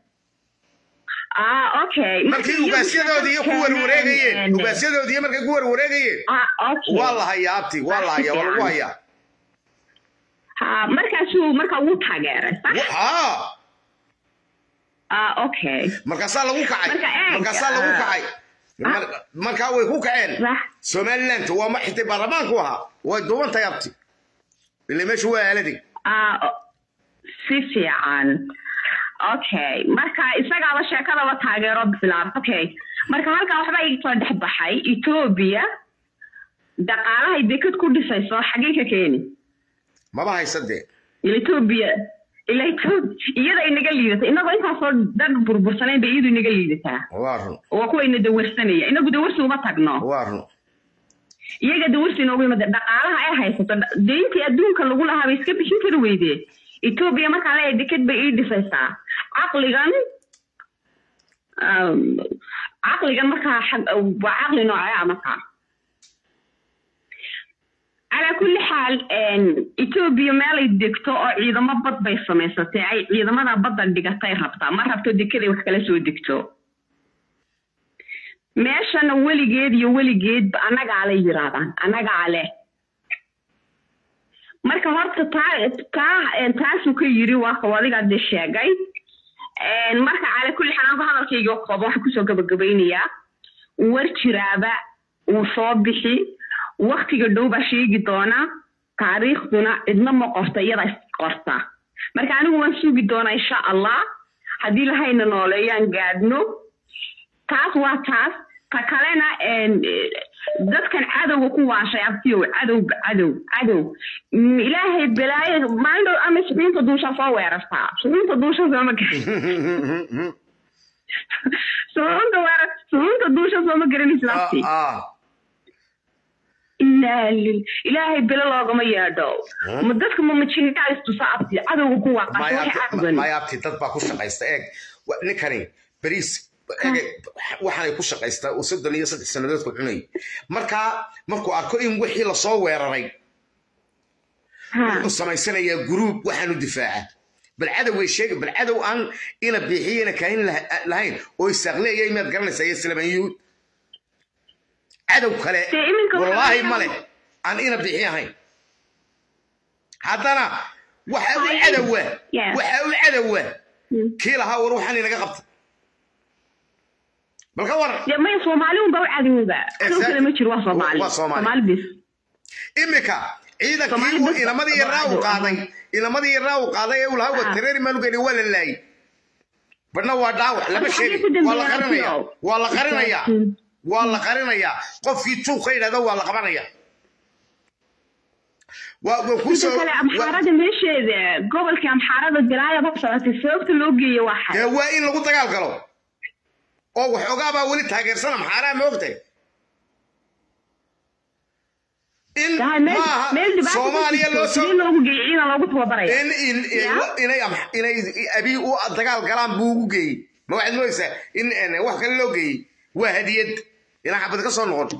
آه أوكي مركي وباسيده دي كور وريجي وباسيده دي مركي كور وريجي آه أوكي والله يا أبتي والله يا والله يا ها مركي شو مركي وو تاجر ها آه أوكي مركي صار له وكعي مركي صار له وكعي مركي هو وكعين سومالنت هو ما حتى برمان كوها ودوان تيابتي اللي مش هو هالدي آه سيسي عن أوكي مركا إسمع على شكل وتاجر رب فلان أوكي مركا هالك واحد يطلع دحب حي إثيوبيا دقالة يديك تكون دسيسة حقيقة كيني ما بها يصدق إثيوبيا إلا إثيوبيا يدا إنجليزة إنه قاعد يصير دم بربرسانين بيجوا إنجليزة وارن وكوي إنه دورسانية إنه بدورسوا ما تقنا وارن iyaga dawladda inoo wada dhaqaalaha ay haysato deyntii adduunka lagu lahaa bay iska bixin kari weydee Itoobiya marka la eedikad bay ii dhisaysaa aqligan aqligan marka waa aqli noocay ama ka ala kulli xaal Itoobiya meel ay degto oo ciidamo bad bay samaysatay ay ciidamada badda dhigatay rabtaa ma rabto dekeday wax kala soo degto meeshana weligeed iyo weligeed anaga ala yiraahdaan anaga ale marka horta taa taa taasu ka yiri waa qowadiga de sheegay een marka ala kulli xanaan ku hadalkayga qodob waxa ku soo gabagabeynaya war jiraaba uu soo bixi waqtiga dhow ba sheegi doona taariikhduna idna ma qorta iyada qorta marka anigu waan sugi doona insha Allah hadii la hayna nooleeyaan gaadno taas waa taas ta kalena dadkan cadowga ku waashay abtiyo cadow cadow cadow ilaahay balaayo maando ama sidinta duusha soo weerarta sidinta duusha soo ma garan sidinta weerar sidinta duusha soo ma garan islaafti إلا إلهي بلا الله ما يادو مدتك ما متشيك عايز تصعبتي عدو قوة ما يابتي تطبع كل شقة يستأج نكني بريس waxaan ku shaqaystaa oo soddon iyo saddex sanadood ku cunay marka markuu arko in wixii la soo weeraray wuxuu samaysanaya group waxaanu difaaca bal cadow way sheegay bal cadow aan ina bixiyana kayn lahayn oo isaaqleeyay mid garanaysa ay islaamiyuu cadow kale wallahi male aan ina bixiyahayn haddana waxa uu cadow waxa uu cadow kii lahaa war waxaan inaga qabtay بل كور يا ما يسومالي وبوعدي وذا أنا كذا ما يشروا صومالي صومالي بس إمك إذا كيو إلى ماذا يراو قاضي إلى ماذا يراو قاضي ولا هو الترير ما نقول ولا اللي بدنا وداو لا بشيء ولا قرنيا ولا قرنيا ولا قرنيا قف في تو خير هذا ولا قرنيا وكوسو كلا محارة مش ذا قبل كم محارة الدراية بس السوق تلوجي واحد هو إن لو تقال قالوا oo waxoogaa baa weli taageersan maxaaraa ma ogtay in Soomaaliya loo soo loogu geeyay loogu tababaray in in inay inay abi u dagaal galaan buu ugu geeyay ma waxaad mooysaa in wax kale loo geeyay waa hadiyad ina xabad ka soo noqon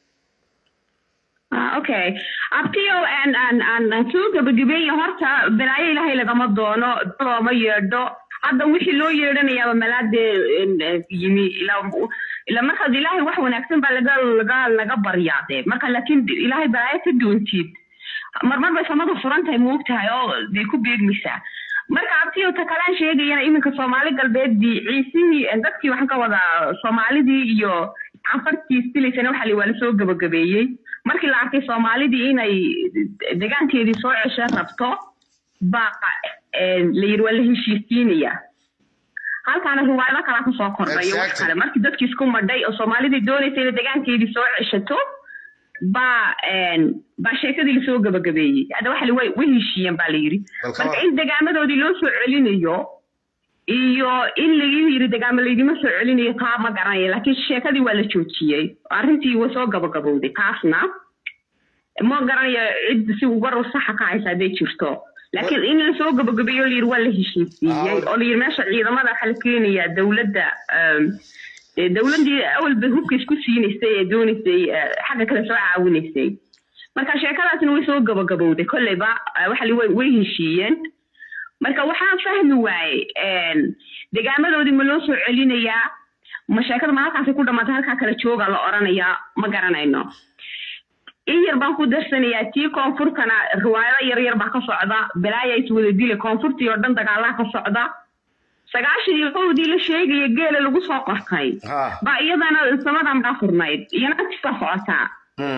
ah okay abtiyo and and and suuqa badibay horta balaayo ilaahay lagama doono dooma yeedho هذا وحي لو يرني يا ملاد يمي إلى إلى مركز إلهي وح ونكتم بالجال جال لجبر يعطي مركز لكن إلهي براية الدون تيد مر مر بس ما تصورن تاي موقتها يا بيكون بيجمسا مركز عبتي وتكلم شيء جي أنا إمك الصومالي قلبي دي عيسي عندك وحنا كوضع صومالي دي يو عفرتي ستيلي سنة وحلي ولا سوق جب جبيي مركز العكس صومالي دي هنا دجان تيدي صور عشرة ربطة بقى اللي ولا هشيسينيا هل كان هو على كلام سوكر بايو كلام ما كده كيسكم مداي الصومالي دوني تيجي دجان تيجي سوى عشتو با با شيء اللي سوى جب جبيي هذا واحد وي وهشيان باليري بس إن دجان ما دودي لو سوى علينيو إيو اللي يري دجان اللي ما سوى علينيو كاب ما قراني لكن الشيء كذي ولا شو شيء أرنتي وسوى جب جبودي كاسنا ما قراني عد سوى برا الصحة كعيسى ده شفتو لكن إن السوق بقبيو اللي يروى له شيء يعني اللي يرمش إذا ما دخل كينيا دولة ده دولة دي أول بهوك يسكسين يستي دون يستي حاجة كذا سواء عون يستي ما كان شيء كذا إنه يسوق بقبيو ده كله بقى واحد وي ويه شيئين ما كان واحد فهم واي ده جامد ودي ملوس علينا مشاكل ما كان في كل ما تهلك كذا شوق على أرانا يا ما قرنا إنه إيه يربان كودر سنياتي كونفور كان رواية ير يربان كصعدة بلا يسوي دي لكونفور تيردن تقالها كصعدة سجاش يقول دي للشيء يجيل اللي قصوا قحكي بقى أنا السماء عم غفر نايد ينا تستفعتها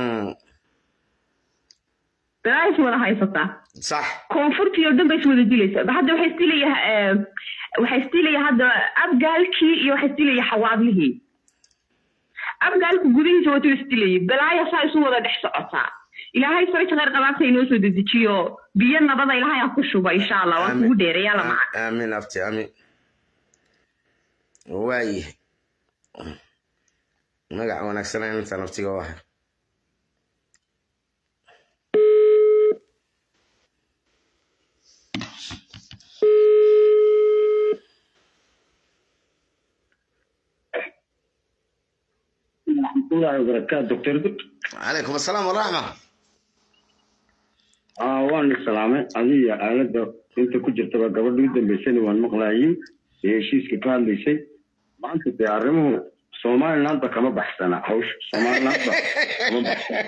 بلا يسوي هاي سطح صح كونفور تيردن بيسوي دي لسه بحد وحستي لي وحستي لي هذا أبقى كي يحستي لي حواب له أبقى لك جودين سوى تستلي بلا يسوي سوى ذا دحسقطها إلى هاي سويت غير قبل سينوس ودتشيو بينا بضا إلى هاي أخشوا إن شاء الله وأكو ديري يلا معك آمين أفتي آمين واي نقع ونكسرين أنت نفتي واحد الله وبركاته دكتور دكتور عليكم السلام والرحمة آه وان السلامة هذه عائلة أنت كنت تبغى قبل جدا بسنة وان مقلاين يشيس كان بيسي ما أنت تعرفه سومال نانتا كما بحثنا حوش سومال نانتا كما بحثنا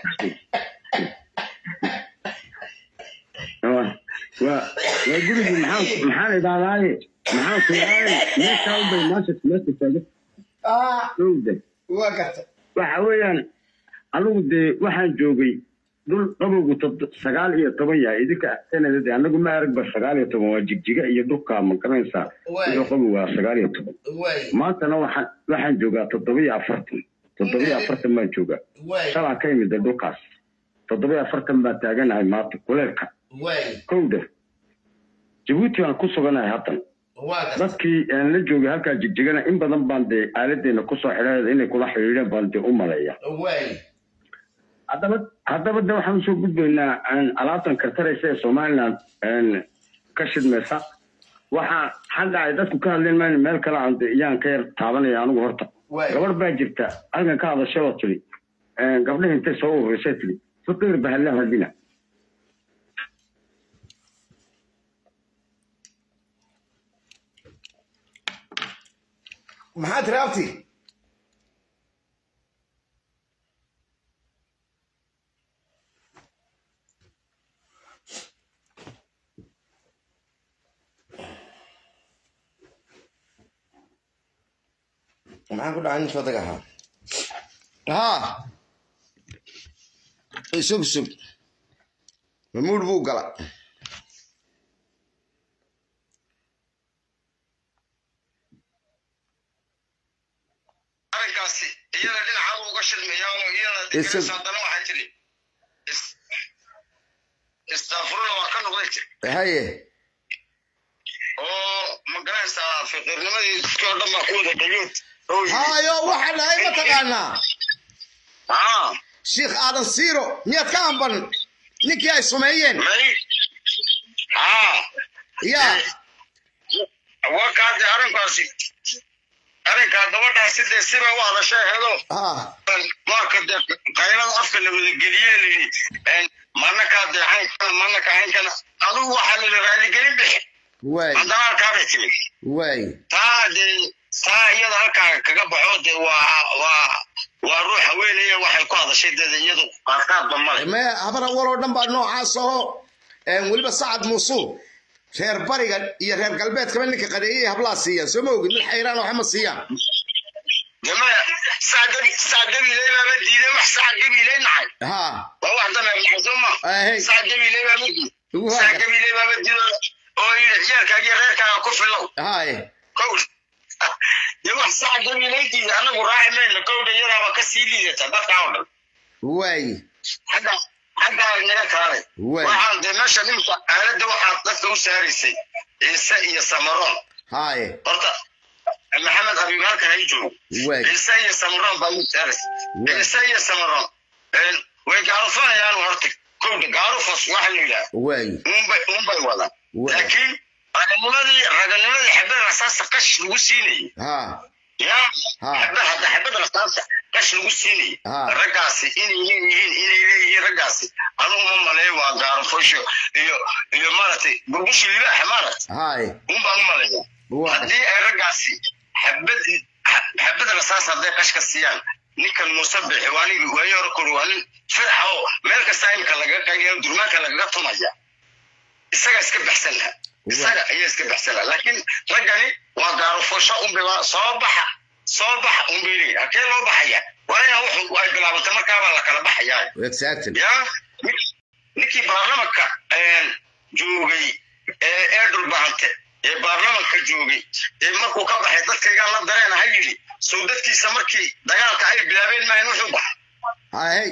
و ويقول لي محاول محاول إذا لاي محاول سؤال ما كان بيماسك ماسك هذا آه شو وقت وحويان أنا ودي واحد جوبي دول قبل قلت سجال هي طبيعي إذا كأنا ذي أنا قلنا أرك بس سجال هي طبيعي جيك جيك يدوك كام كمان سا إذا قبل سجال هي طبيعي ما تنا واحد واحد جوجا الطبيعي فرتم الطبيعي فرتم ما جوجا سبعة كيم ده دوكاس الطبيعي فرتم بتاعنا هاي ما تقولك كوده جبوتي أنا كوسو أنا هاتن dadkii aan la joogay halka jigjigana in badan baan de aaladeena ku soo xiraad inay kula xiriireen baan de u maleeyaa haddaba haddaba de waxaan usoo gudbaynaa alaabtan kartaraysa ee somaliland ka shidmaysa waxaa xagga ay dadku ka hadleen mayna meel kale aan iyaan ka yar taabanaya anigu horta gabadh baa jirta halkan ka hadashay oo tiri gabdhaha intay soo ururisay tiri faqiir bahallaha hadina maxaad raabti maxaan ku dhacan soodaga ahaa haa isug sug mamuud buu gala arrinkaasi iyada dhinaca uga shilmayaa oo iyada dhinacaadana waxaa jiri istaafurula waa ka noqday jir haye oo magaranaysaa fiqirnimadii dadkii oo dhan baa ku wada qayood هايو واحد هاي ما تقالنا اه شيخ آدم سيرو مية كامبن نيك يا سميين اه يا وكاد أرن كاسي أرن كاد دورنا سيد سيرو واحد شيء هذا اه ما كد قايلة أفكار اللي بالجلية اللي ما نكاد هاي ما نكاد كان أدو واحد اللي رأي قريب واي عندنا كابتن واي تادي saa iyada halkaa kaga baxo de waa waa waa ruux haweenaya waxay ku hadashay dad iyadu qaarkaadba male ma habara waloo dhan baa noocaas oo een waliba Sacad Muuse reer bariga iyo reer galbeedka ninka qadeeyay hablaa siiyaan soo ma ogid mid xayraan oo xama siiyaan jamaa saadabi saadabi leeyahay ma diiday wax saadabi leeyahay ha waa wax dana maxsuma saadabi leeyahay ma diiday saadabi leeyahay ma diiday oo iyaalka iyo reerka ku filow haay kow يوم ساعة جميلتي أنا براعي من الكود يرى بكسيلي تبقى واي حدا حدا إنك هذا واحد ماشي نمشي أنا دو حاطط له سارسي إنسان يسمرون هاي قلت محمد أبي بكر هيجوا إنسان يسمرون بعيد سارس إنسان يسمرون ويعرفون يا نورتك كود عارف واحد لا واي مو مو بيولا لكن رجلني رجلني حبل رصاص قش لوسيني ها يا حبل هذا حبل رصاص قش لوسيني رجاسي إني إني إني إني رجاسي أنا هم ملأي وعارف فوش يو يو مرتي بقولش لي لا حمارت هاي هم بقول ملأي هذه رجاسي حبل حبل رصاص هذا قش كسيان نيكل مصبح واني ويركل واني فرحوا ملك سايم كلا كلا درما كلا قطمية السجا سكب حسنها isaga ayaa iska baxsana laakiin ragani waa gaaro fosha um bila soobaxa soobax um biiri akee loo baxaya walaal wuxuu ay bilaabtay markaa baa la kala baxaya exactly ya niki baarlamanka ee joogay ee eedul baahante ee baarlamanka joogay ee markuu ka baxay dadkayga la dareen hayiri soo dadkiisa markii dagaalka ay bilaabeen ma inuu xubax hay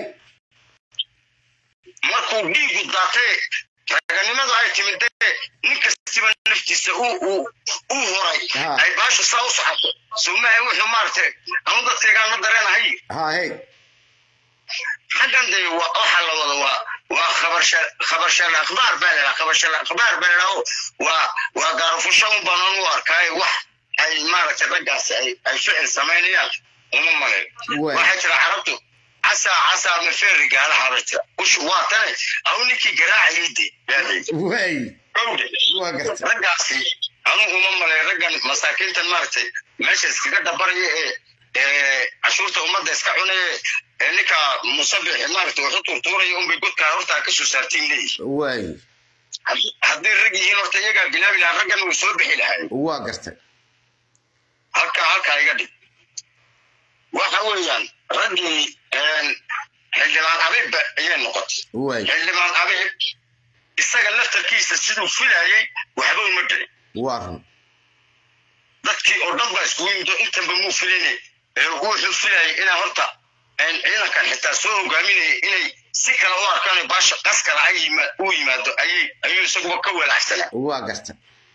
markuu dhiigu daatay raganimadu ay timid ninka siban naftiisa uu uu uu horay ay baashu saa u socoto suumahay wuxuu maartay aan dadkayga la dareenahay ha hey xagan day waxa la wada waa waa khabar shar khabar shar akhbaar baa khabar shar akhbaar baa waa waa gaarfusho banan u arkay wax ay maartay ragaas ay ay ficil sameeyaan uma malay waxa jira carabtu عسى عسى مفرق على حرته وش واطنه او نكي قراع يدي وي وقت رجعسي انا هم مالي رجع مساكين المارتي ماشي اسكا دبري ايه عشورته امده اسكا cunay ninka musabix maartay wuxuu turtuuray um bigood ka horta ka soo saartiin leey way hadii ragiin horta iyaga bilaabi la ragan uu soo bixi lahay waa gartay halka halka iga dhig waxa weeyaan ragii xildhibaan Abiib ayaa noqotay xildhibaan Abiib isaga laftarkiisa sidoo filayay waxba uma dhicin waa dadkii oo dhan baa isku yimid inta ba muu filayay ee wuxuu filayay ina horta in ciidanka xitaa soo hogaaminay inay si kala u arkaan baasha qaska la ayima u yimaado ayay ayuu isagu ka walaacsan waa gartay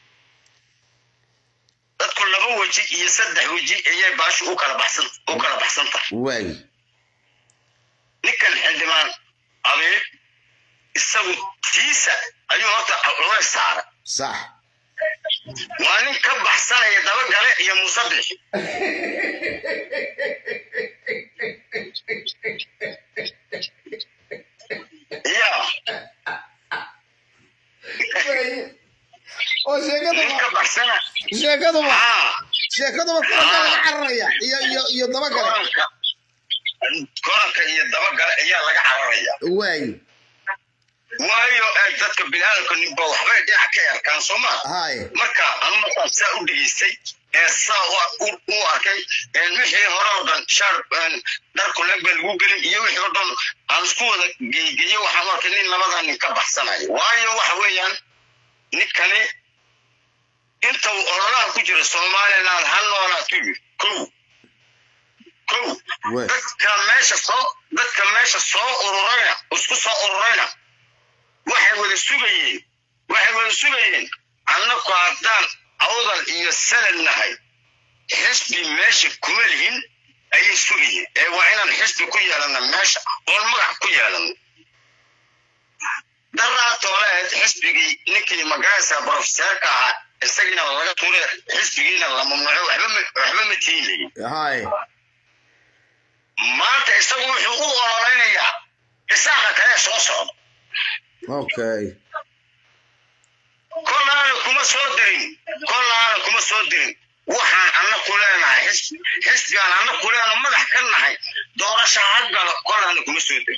dadku laba waji iyo saddex waji ayay baasha u kala baxsan u kala baxsan tahay way ninkan xildhibaan abeeb isagu tiisa ayuu horta loo saaray sax waa nin ka baxsanaya dabagale iyo musabix ya oo sheekadu ka baxsana sheekadu sheekadu waa laga cararaya iyo iyo iyo dabagale koranka iyo dabagale ayaa laga cararaya way waayo dadka bilaadka ninba waxbay dhinac ka yarkaan Soomaa marka aan markaa saa u dhigisay ee saa u arkay ee wixii hore oo dhan shar dar kulay bal ugu galin iyo wixii oo dhan aan isku wada geeyo waxaan arkay nin labadan nin ka baxsanayo waayo waxa weeyaan ninkani inta uu ololaha ku jiro Soomaaliland hal noola tuubi ko ko dadka meesha soo dadka meesha soo ururayna isku soo ururayna waxay wada sugayeen waxay wada sugayeen annagu haddaan awdal iyo sanad nahay xisbi meesha kuma lihin ayay sugayeen ee waa inaan xisbi ku yeelana meesha oo magac ku yeelano daraatoole xisbigii ninkii magaasa professorka ahaa isagina laga tuuray xisbigiina la mamnuuco waxba waxba ma tiilay hay maanta isagu wuxuu u ololeynayaa isaga kale soo socdo okay كلنا كم صادرين كلنا كم صادرين وحنا أنا كلنا حس حس يعني أنا كلنا ما ذكرنا هاي دورة شهر قال كلنا كم صادرين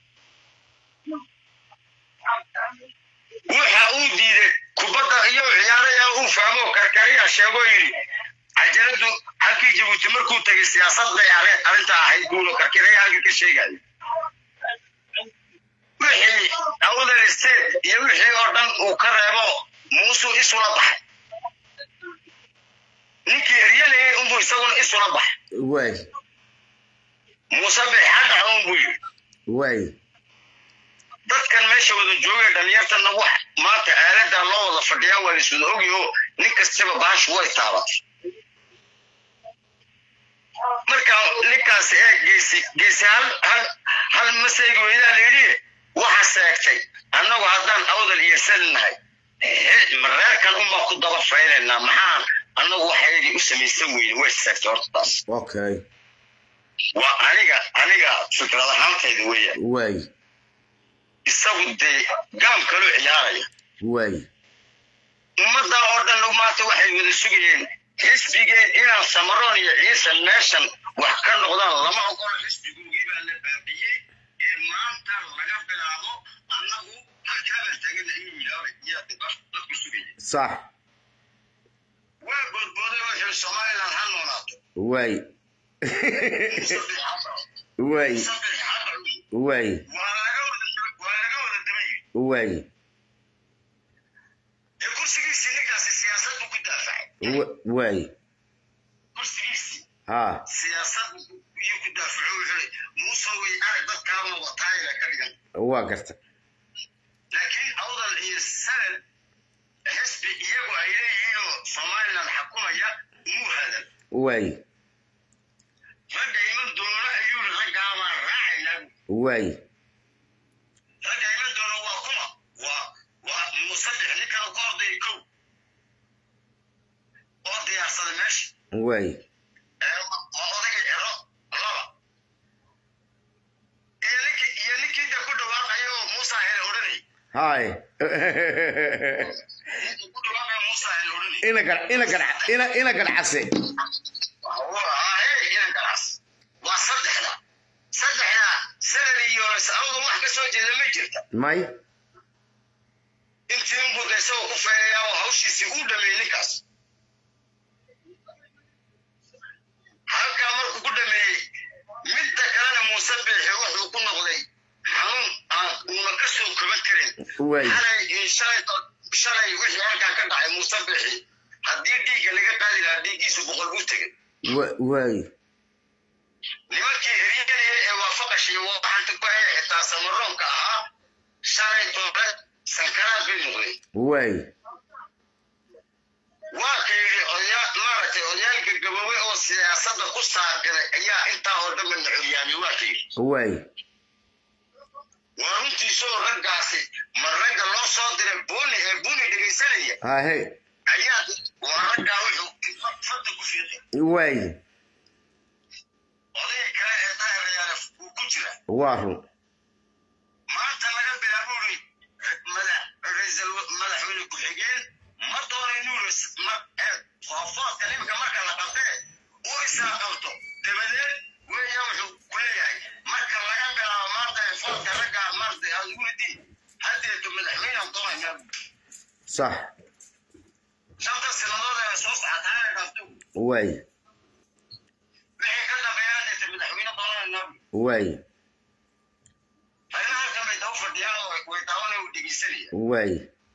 وحاودي ده كبدا يو عيارة يو فهموا كركريا شابوي عجلته هكذا جبوا تمركوا تجي سياسات ده يعني أنت هيقولوا كركريا هكذا كشيء قال wixii awdal state iyo wixii oo dhan uu ka reebo muusu isula baxay ninkii riyalay uu isaguna isula baxay way muusa bixada uu buy way dadkan meesha wada joogay dhalinyartana wax maanta aalada loo wada fadhiyaa waa isku ogiyo nin kastaba baash way taabatay marka ninkaas ee geesi geesi hal hal masayg weeyaan leeyahay waxa seegtay annagu haddaan awdal iyo sannahay mararkan uma ku daba fayleena maxaan annagu waxay u sameeysan weeyeen way seegtay hortaas okay wa aniga aniga fikrada halkeeda weeyaan way isagu de gaam kale ciyaaraya way umada oo dhan maanta waxay wada sugayeen xisbigeen inaan samaroon iyo ciise meeshan wax ka noqdaan lama ogolo xisbigii baa la baabiyay ee maanta laga bilaabo annagu halkaaba taagan inuu yiraahdo yaa dibas dadku sugayay sax waa boodbooday oo Soomaaliland ha noolaato way way way way kursigiisii ninkaasi siyaasaddu ku daafacay way kursigiisii ha siyaasaddu iyo ku daafacay wuxuu muusa way arag dadkaaba wataayla ka dhigan waa garta laakiin awdal iyo sanad xisbi iyagu ay leeyihiin oo Soomaaliland xukumaya muu hadan way ragga iman doona ayuu raggaama raacayna way ragga iman doona waa kuma waa waa musaddex ninka qorday ko oo diyaarsan meesh way ee waa odaga ero laba ee ninka iyo ninka ku dhawaaqayo Musa hele oranay hay ku dhawaaqayo Musa hele oranay ina gar ina gar ina ina gar xase may intii uu budayso ku feereeyaa oo hawshiisii uu dhameeyay kaas halka markuu ku dhameeyay mid kalena Muuse bixi wuxuu ku noqday xanuun aan uma ka soo kaban karin halay inshallah shalay wixii halka ka dhacay Muuse bixi haddii dhiiga laga qaadi lahaa dhiigiisu boqol buu tagay way nimankii hiriyay ee waafaqashay waxaan ku hayay xitaa samaroonka ahaa shalay toban sankaran bilmuqday way waa kayri oya maartay oyaalka gaboobay oo siyaasadda ku saaqay ayaa inta oo dhan naxuyaami waa kayri way وأنتي سو رجعتي مرة الله صادر بوني بوني دقيسانية هاي أياد ورجع وحو فضل كفيدي واي وذيك طاهر يعرف وكجرة واهو ما أنت لقى بلابوري ملح الرئيس الملح من الكحيجين ما دوري نورس ما خافات كلمة كمان كان لقطه ويسا قلته تبدل ويوحو كلية مركا لقى بلا مرضى فوق رجع مرضى أقول دي هذه الملحمين أنطوها نبي صح شنطة السنادور يا صوص عتاها قلتو واي بحي كلا بيانة الملحمين أنطوها النبي واي فإنها كان بيتوفر ديانه ويتعاونه ودقيسانية واي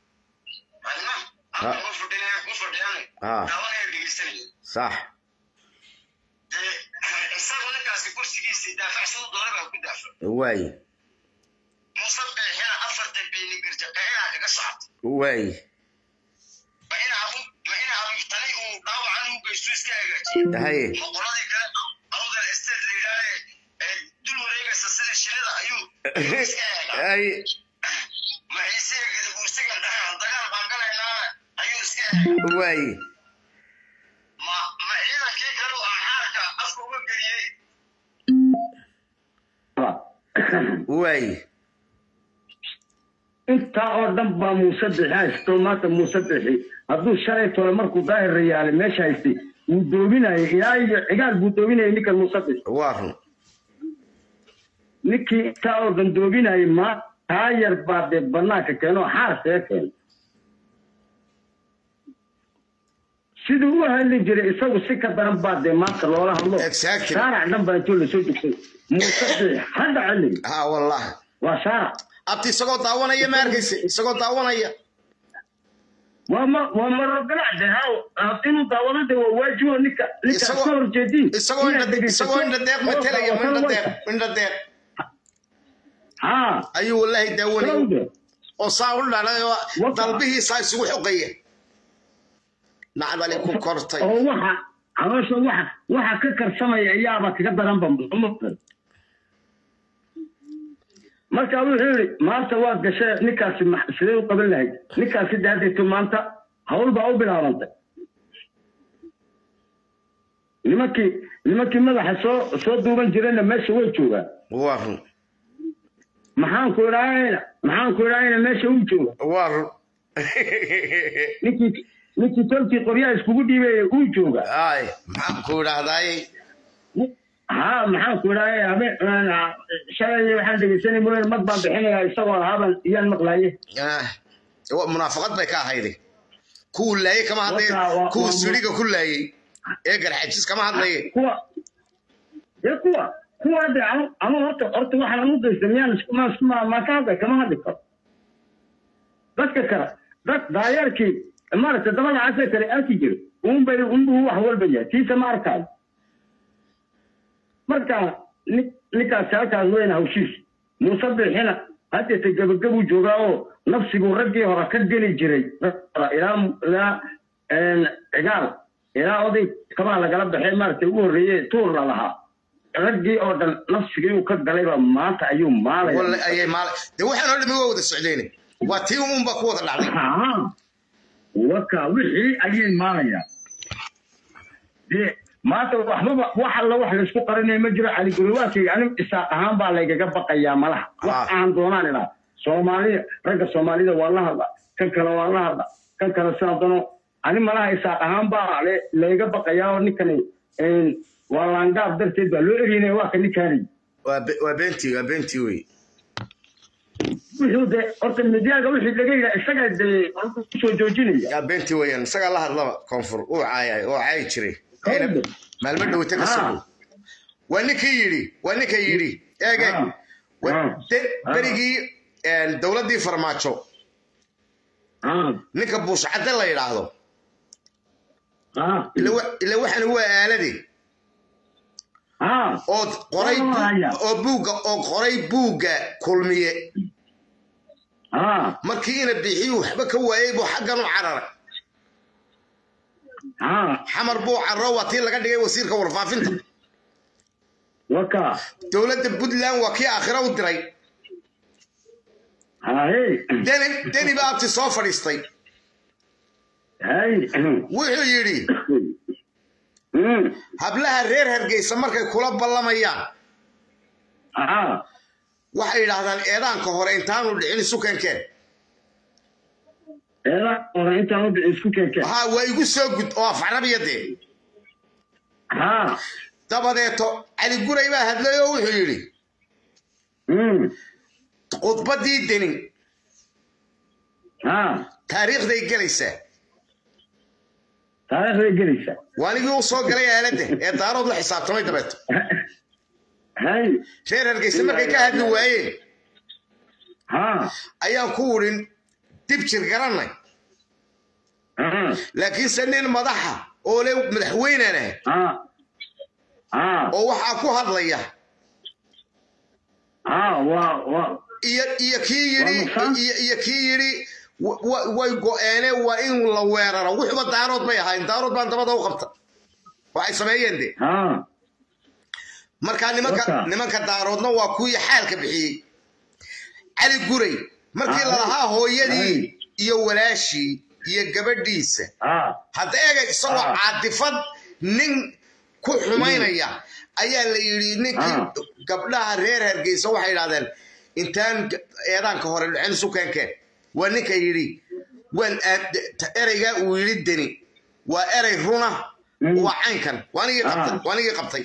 ها ها صح واي واي هاي هاي واي ما ما إذا كي كانوا أحارك أصله وقريه واي أنت أردم بمصدق هاي استومات مصدقي هذو شريط ولا مركو ظاهر ريال ماشي هاي ودوبينا يا عقال بودوبينا نيك المصدق واهو نيكي تاردن دوبينا ما هاير بعد بناك كانوا حارس هيك sidoo hal jiray isagu si ka daran baad maanta loola hadlo shaarac dhanba intuu la soo degtay muusad hada cali ha wallahi waa shaarac abti isagoo daawanaya ma arkaysi isagoo daawanaya wama wama rogalaade ha abtinu daawanada waa waajibo ninka ninka soo horjeedin isagoo inda isagoo inda deeq matalaya inda deeq inda deeq ha ayu wallahi daawanay oo saa u dhalay dalbihiisa isugu xoqaya نعم عليكم كرتي أو واحد عروس واحد واحد ككر سما يابا كقدر نبض ما كانوا هيري ما سوى قشة نكاس سليم قبل له نكاس ده ده ثم أنت هول باو بلا رنت لما كي لما كي ماذا حصو صوت دوبن جيران ما سوى تشوفه وارو محان كوراين محان كوراين ما سوى تشوفه وارو نكي نكي تلتي قرية اسكو ديبه uu jooga ay maxaan ku raahday ha maxaan ku raahday ana shalay waxaan dhigaysanay mooyee mad baan bixinaya isagoo haban iyaan maqlaaye ah waa munaafaqad bay ka ahayday ku laayay kama hadlay ku suriga ku laayay ee garxajis kama hadlay kuwa ee kuwa kuwa de ama horta horta waxaan u daysamiyaan isku ma isku ma ka hadlay kama hadlay dadka kale dad daayarkii ما رأيت دبل عسى كله أكيد وهم بي هم هو أحوال بيا تيسا ما أركان مركا نكا ساكا وين هوشيش مصدر هنا حتى تجيب جبو جوجاو نفسي بورجي وركض جلي جري إلى لا إجال إلى أودي كمان لقلب بحال ما تقول ريه طول لها رجي أودن نفسي جيو كد جلي ما تعيوم ما له والله أي ما ده واحد هذا ميوود السعوديين واتيهم بقوة العالم وكا وحي أجين مايا دي ما تو وحبا وحا الله وحا لسكو قرني مجرى على قرواتي يعني إساق أهم بالي قبقى يا ملح وحا عن دوناني لا سومالي رجل سومالي ده والله هذا كان كلا والله هذا كان كلا سنطنو أنا ملح إساق أهم بالي لي قبقى يا ونكني إن والله نقاب درتي ده لو إريني واقع نكاني وبنتي وبنتي وي وحده أرت المديا قبل في دقيقة استقعد شو جوجيني يا بنتي وين استقعد الله الله كونفور أو عاي أو عاي شري ما المدة وتكسبه وانك يري وانك يري يا جاي بريجي الدولة دي فرماتشو نكبوش عد الله يراهو اللي هو اللي هو حن هو آلدي أو قريب أو بوجا أو قريب بوجا كل مية مركينا بيحيو حبك هو إيه بو حقا وعرر حمر بو عروة تيلا قد جاي وسير كورفافين وكا دولة بدلان وكي آخرة ودري هاي دني دني بقى بتصافر يستي هاي wuxuu yiri hablaha reer Hargeysa markay kula ballamayaan ah waxay yiraahdaan eedaanka hore intaan u dhicin sukankeen eeda hore intaan u dhicin sukankeen ha way igu soo gud oo af Carabiyade ha dabadeeto Ali Guray baa hadlay oo wuxuu yiri mm qodbadii deni ha taariikhday galaysaa taariikhday galaysaa waanigii u soo galay aalada ee daarood la xisaabtamay dabeeto hay reer Hargeysa markay ka hadli waayeen ha ayaan ku wurin dib jir garanay laakiin saneen madaxa oo leh madaxweynana ha ha oo waxa ku hadlaya ha wa wa iyo iyo kii yiri iyo iyo kii yiri way go'aane waa in la weeraro wuxuba daarood bay ahayn daarood baan dabada u qabta waxay sameeyeen de ha marka nimanka nimanka daaroodna waa kuwii xaalka bixiyay Ali Guray markii la lahaa hooyadii iyo walaashii iyo gabadhiisa hadda eega isagoo caadifad nin ku xumaynaya ayaa la yiri ninkii gabdhaha reer Hargeysa waxay yiraahdeen intaan eedaanka hore dhicin sukankeen waa ninka yiri waan ereyga uu yiri deni waa erey runa waa caynkan waanigi qabtay waanigi qabtay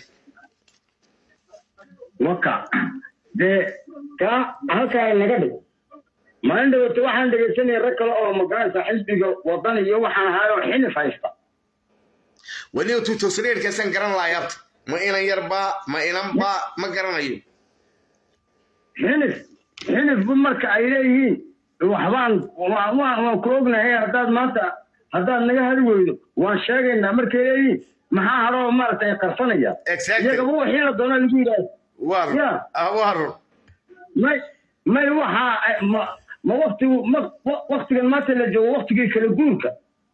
waka de ka halka laga dhig maalinta waxaan dhageysanay rag kale oo magaranaysa xisbiga wadan iyo waxaan ahaayo xilif haysta wani uu tuutoosreer ka san garan laayay ma ina yarba ma inan ba ma garanayo xilif xilif marka ay leeyihiin waxbaan waan ku ognahay haddaad maanta haddaad naga hadi weydo waan sheegaynaa markay leeyihiin maxaa haroo maaragtay qarsanaya iyagaba wixii la doona lagu yidhaahdo war war may may waxa ma ma waqti waqtigan maanta la joogo waqtigii kala guurka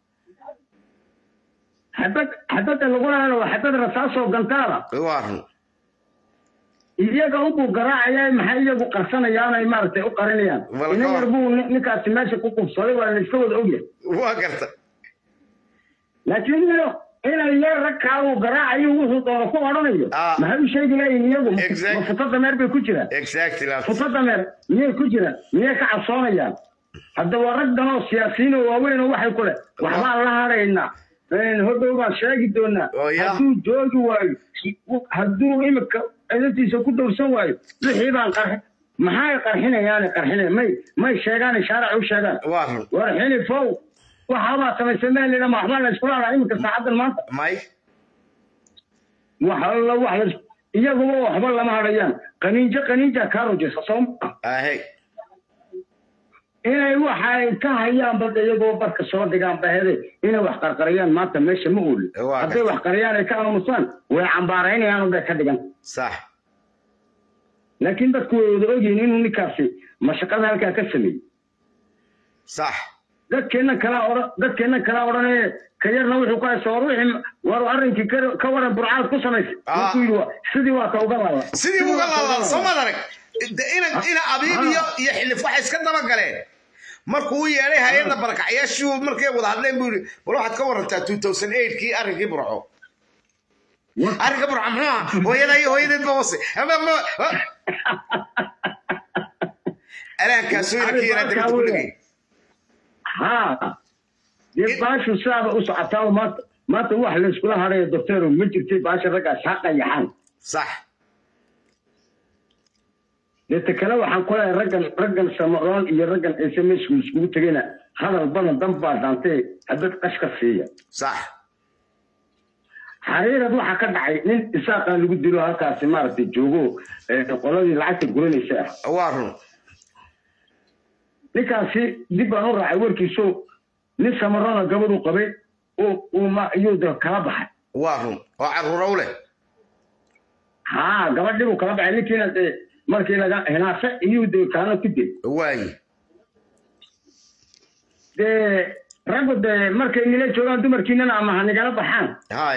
حدد حدد الغرام وحدد رصاص وقنطارة. وارن. إياك أبو قراء يا محيي أبو قرصنا يا أنا إمارتي أقرنيان. إنه يربو نكاس ماشي كوكب صليب ولا نسود أبيه. وقرت. لكن إنه إنا اللي ركع وقراء يوه طرفه ورنيه. آه. ما هذا شيء لا ينيجو. Exactly. وفترة مر بكتيرة. Exactly. فترة مر نيه كتيرة نيه كعصانة يا. هذا ورد دنا سياسيين ووين وواحد كله. وحنا الله هرينا. إن هذا ما شاقي دونا. هذو جوج واي. هذو إمك إذا تيسكت ورسواي. لحيبان قرح. ما هاي قرحنا يعني قرحنا ما ما شاقان شارع وشاقان. وارن. ورحنا فوق. وحنا سمي سمي لنا محمد نشكر على إمك ساعد المنطقة. ماي. وحلا وحلا إياه هو وحلا ما هريان. قنينجا قنينجا كارو جس صوم. آه. إنه واحد كهيان بدأ يجوا برك صور دجام بهذه إنه واحد قريان ما تمشي مقول هذا واحد قريان كانوا مصان وعمبارين يعني ده كدجام صح لكن بس كل رجل إنه نكاسي مشكلة هالك كسمي صح ده كنا كلا أورا ده كنا كلا أورا كير نوع حكاية صوروهم وارن كير كورا برعاة كسميس يقولوا سيدي واتوقع سيدي وقع الله ذلك إن إن أبيبي يحلف واحد كذا ما قاله مركو يالي هاي هذا بركة عياشو مركو وضع لين بيقول بروح أتكور أنت ألفين وثمانية كي أرجع بروحه أرجع بروح عمها هو يدا هو يدا بوصي أما ما أنا كسوير كي ردك تقولي ها يبقى شو سبب أسعتاو ما ما تروح للسكول هذا الدكتور من تجي باش رجع حقا يحن صح يتكلم عن كل رجل رجل سمران إلى رجل إسمش مسكوت تجينا هذا البنا ضمبا دانتي هذا أشخاصية صح حريرة روح كذا عين إساق اللي قد له هكا سمارة الجوجو قلنا العكس يقولون إساق وارن لكاسي دي بنور عيور كيسو لسه مرة قبضوا قبل وما يودر كلابح وارن وعرورة ها قبل دي كلابح اللي كنا markii laga hinaasa iyo deegaano ku dib way de rabo de markay nila joogan dumarkiina ama hanigala baxaan hay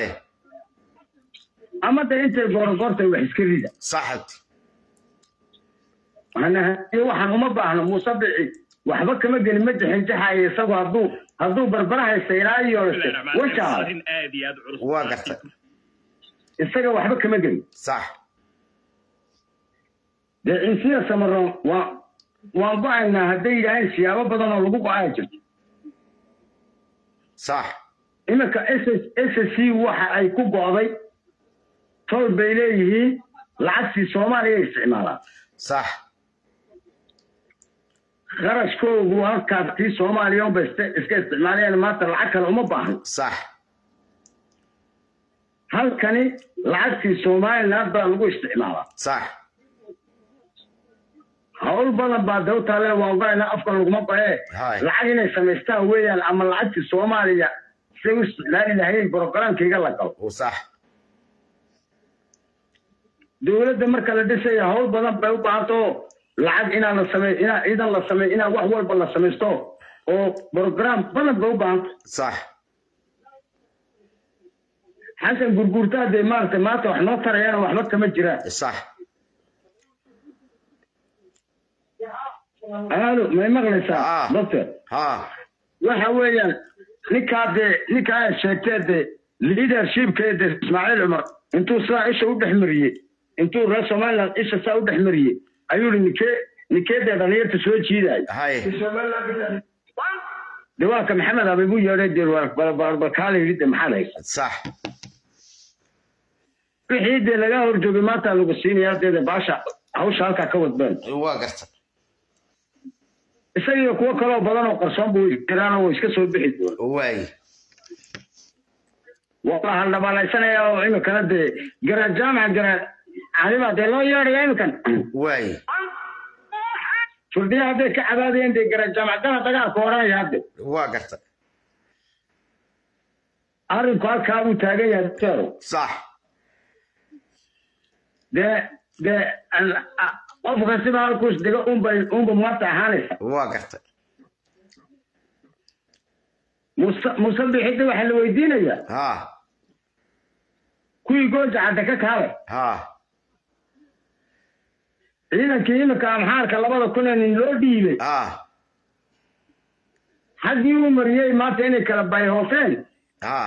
ama de inta goor goorta wax iska rida saxad أنا waxaan uma baahno Muuse Bici waxba kama gelin ma jixin jaxay isagu haduu haduu barbaraha istaylaayo waxa waa garta isaga waxba kama gelin sax deeqsiya samaro waa waan go'ayna haday ilaahay siyaabo badan oo lagu go'ay jirto sax imaka S S C waxa ay ku go'day tol bay leeyihiin lacagtii Soomaaliya isticmaalaan صح خرج كوغو هالكاس في سوماليا بس اسكت مالي انا ما طلع كل ما باهي صح هل كان العكس في سوماليا نبدا لو استعمالها صح هقول بلا بعد او تاله وانا افكر لو ما باهي العكس اني سميستا ويان اما العكس في سوماليا سوس لا اله الا البروجرام كيغا لقو وصح دولة مركز الدسية هول بدن بيو بارتو لعب إنا لسمي إنا إذا لسمي إنا وحول بلا سميستو أو برنامج بدن بيو بارت صح حسن غرغورتا دي مارت مارت وحنا تريان وحنا كما جرا صح الو ما مغلسا دكتور ها waxa weeyaan ninkaade ninkaa sheegtay leadership keeda Ismaaciil Umar intuu saa isha u dhaxmariyay intuu reer Soomaaliland isha saa u dhaxmariyay ayuu ninkee ninkeeda dhalinyarta soo jiiday hay دواك محمد أبي بو يريد دير بركالي يريد محلي صح في حيد لقاه ورجو بماتا لو قصيني يا دير باشا هوش هالكا كود بان واقرت isaga kuwa kale oo badan oo qarsoon buu jiraan oo iska soo bixi doona way waxa la balaysanaya oo in kala de garan jaamac garan aniga de loo yeeray imkan way shuldiya hada ka cabaadeen de garan jaamac dana dagaal ka horanaya hada waa garta arinku halka uu taagan yahay tiro صح de de qof kasta halku isdiga un bay un bumata haanaysa waa garta musabixida waxa la weydiinaya ha kuwii gooja cadda ka kaalay ha ciidankii imika amxaarka labada kun ee nin loo dhiibay ha haddii uu mariyey maanta inay kala bayhoofeen ha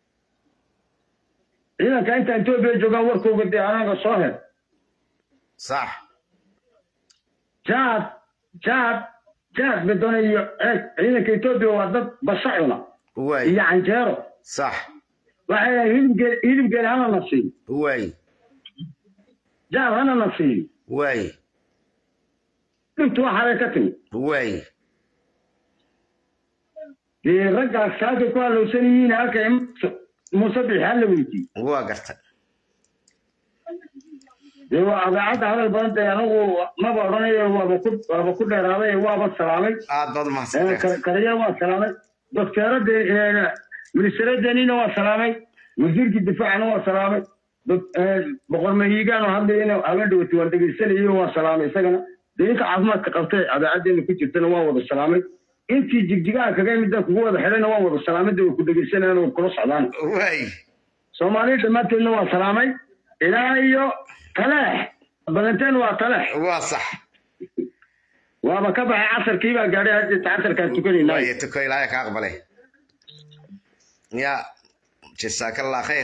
ciidanka inta Itoobiya joogaan warkooga dee anaga soo hel صح جاب جاب جاب بدون عينك يتوبي وضد بصعنا واي يعني جارو صح وحي يلقى يلقى انا نصيب واي جاب انا نصيب واي كنت حركتني واي يرجع ساكت كل سنين هكا مصبح هل ويجي واقرت يو أبعد هذا البند أنا ما بعرفني هو بكون بكون رأي هو بس سلامي أضل ما سمعت كريه هو سلامي دكتور ده من السرد دنينا هو سلامي وزير الدفاع هو سلامي بقول ما يجي أنا هم دينا أول دوت ورد السنة هو سلامي سجنا دينك عظمة كقطع أبعد إنه كنت تنوى هو السلامي أنت جيجا كجاي مدة هو ده حلنا هو السلامي ده كنت السنة أنا وكروس عدان واي سومالي دمت إنه هو سلامي إلى أيو طلع بلنتين وطلع واصح وابا كبح عصر كيبا قاعد هدي تعصر كانت تكوني لا يتكوي لا يقبله يا جزاك الله خير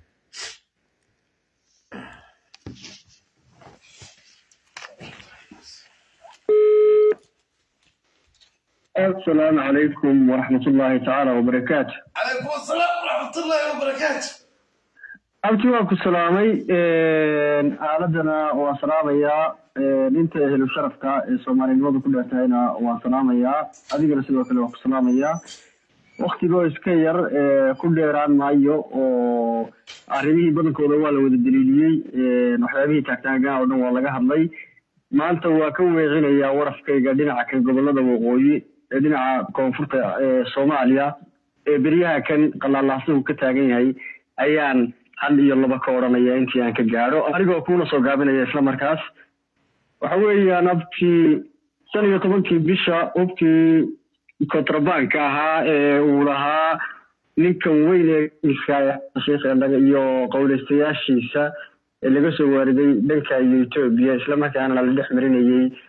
السلام عليكم ورحمة الله تعالى وبركاته. عليكم السلام ورحمة الله وبركاته. أبتي وأكو سلامي آلدنا وسلاميا أنت أهل الشرف كالصومالي الوضع كلها تاينا وسلاميا أديك رسول الله وأكو سلاميا وقتي جو إسكير كل ران مايو وعربيه بدن كودوا لو الدليلي نحيابيه تاكتاقا ونوى لغا هدلي ما أنت وكوي غينيا ورفكي قادنا كان قبل هذا وقوي دينا كونفورت الصوماليا بريها كان قال الله سوى كتاقين هاي أيان hal iyo laba ka oranaya intii aan ka gaaro anigoo kuna soo gaabinaya isla markaas waxa weeyaan abtii shan iyo tobankii bisha abtii kontrabank ahaa ee uu lahaa ninkan weyn ee iskaya sheekh annaga iyo qowleystayaashiisa ee laga soo waariday dhanka Itoobiya isla markaana la dhex marinayay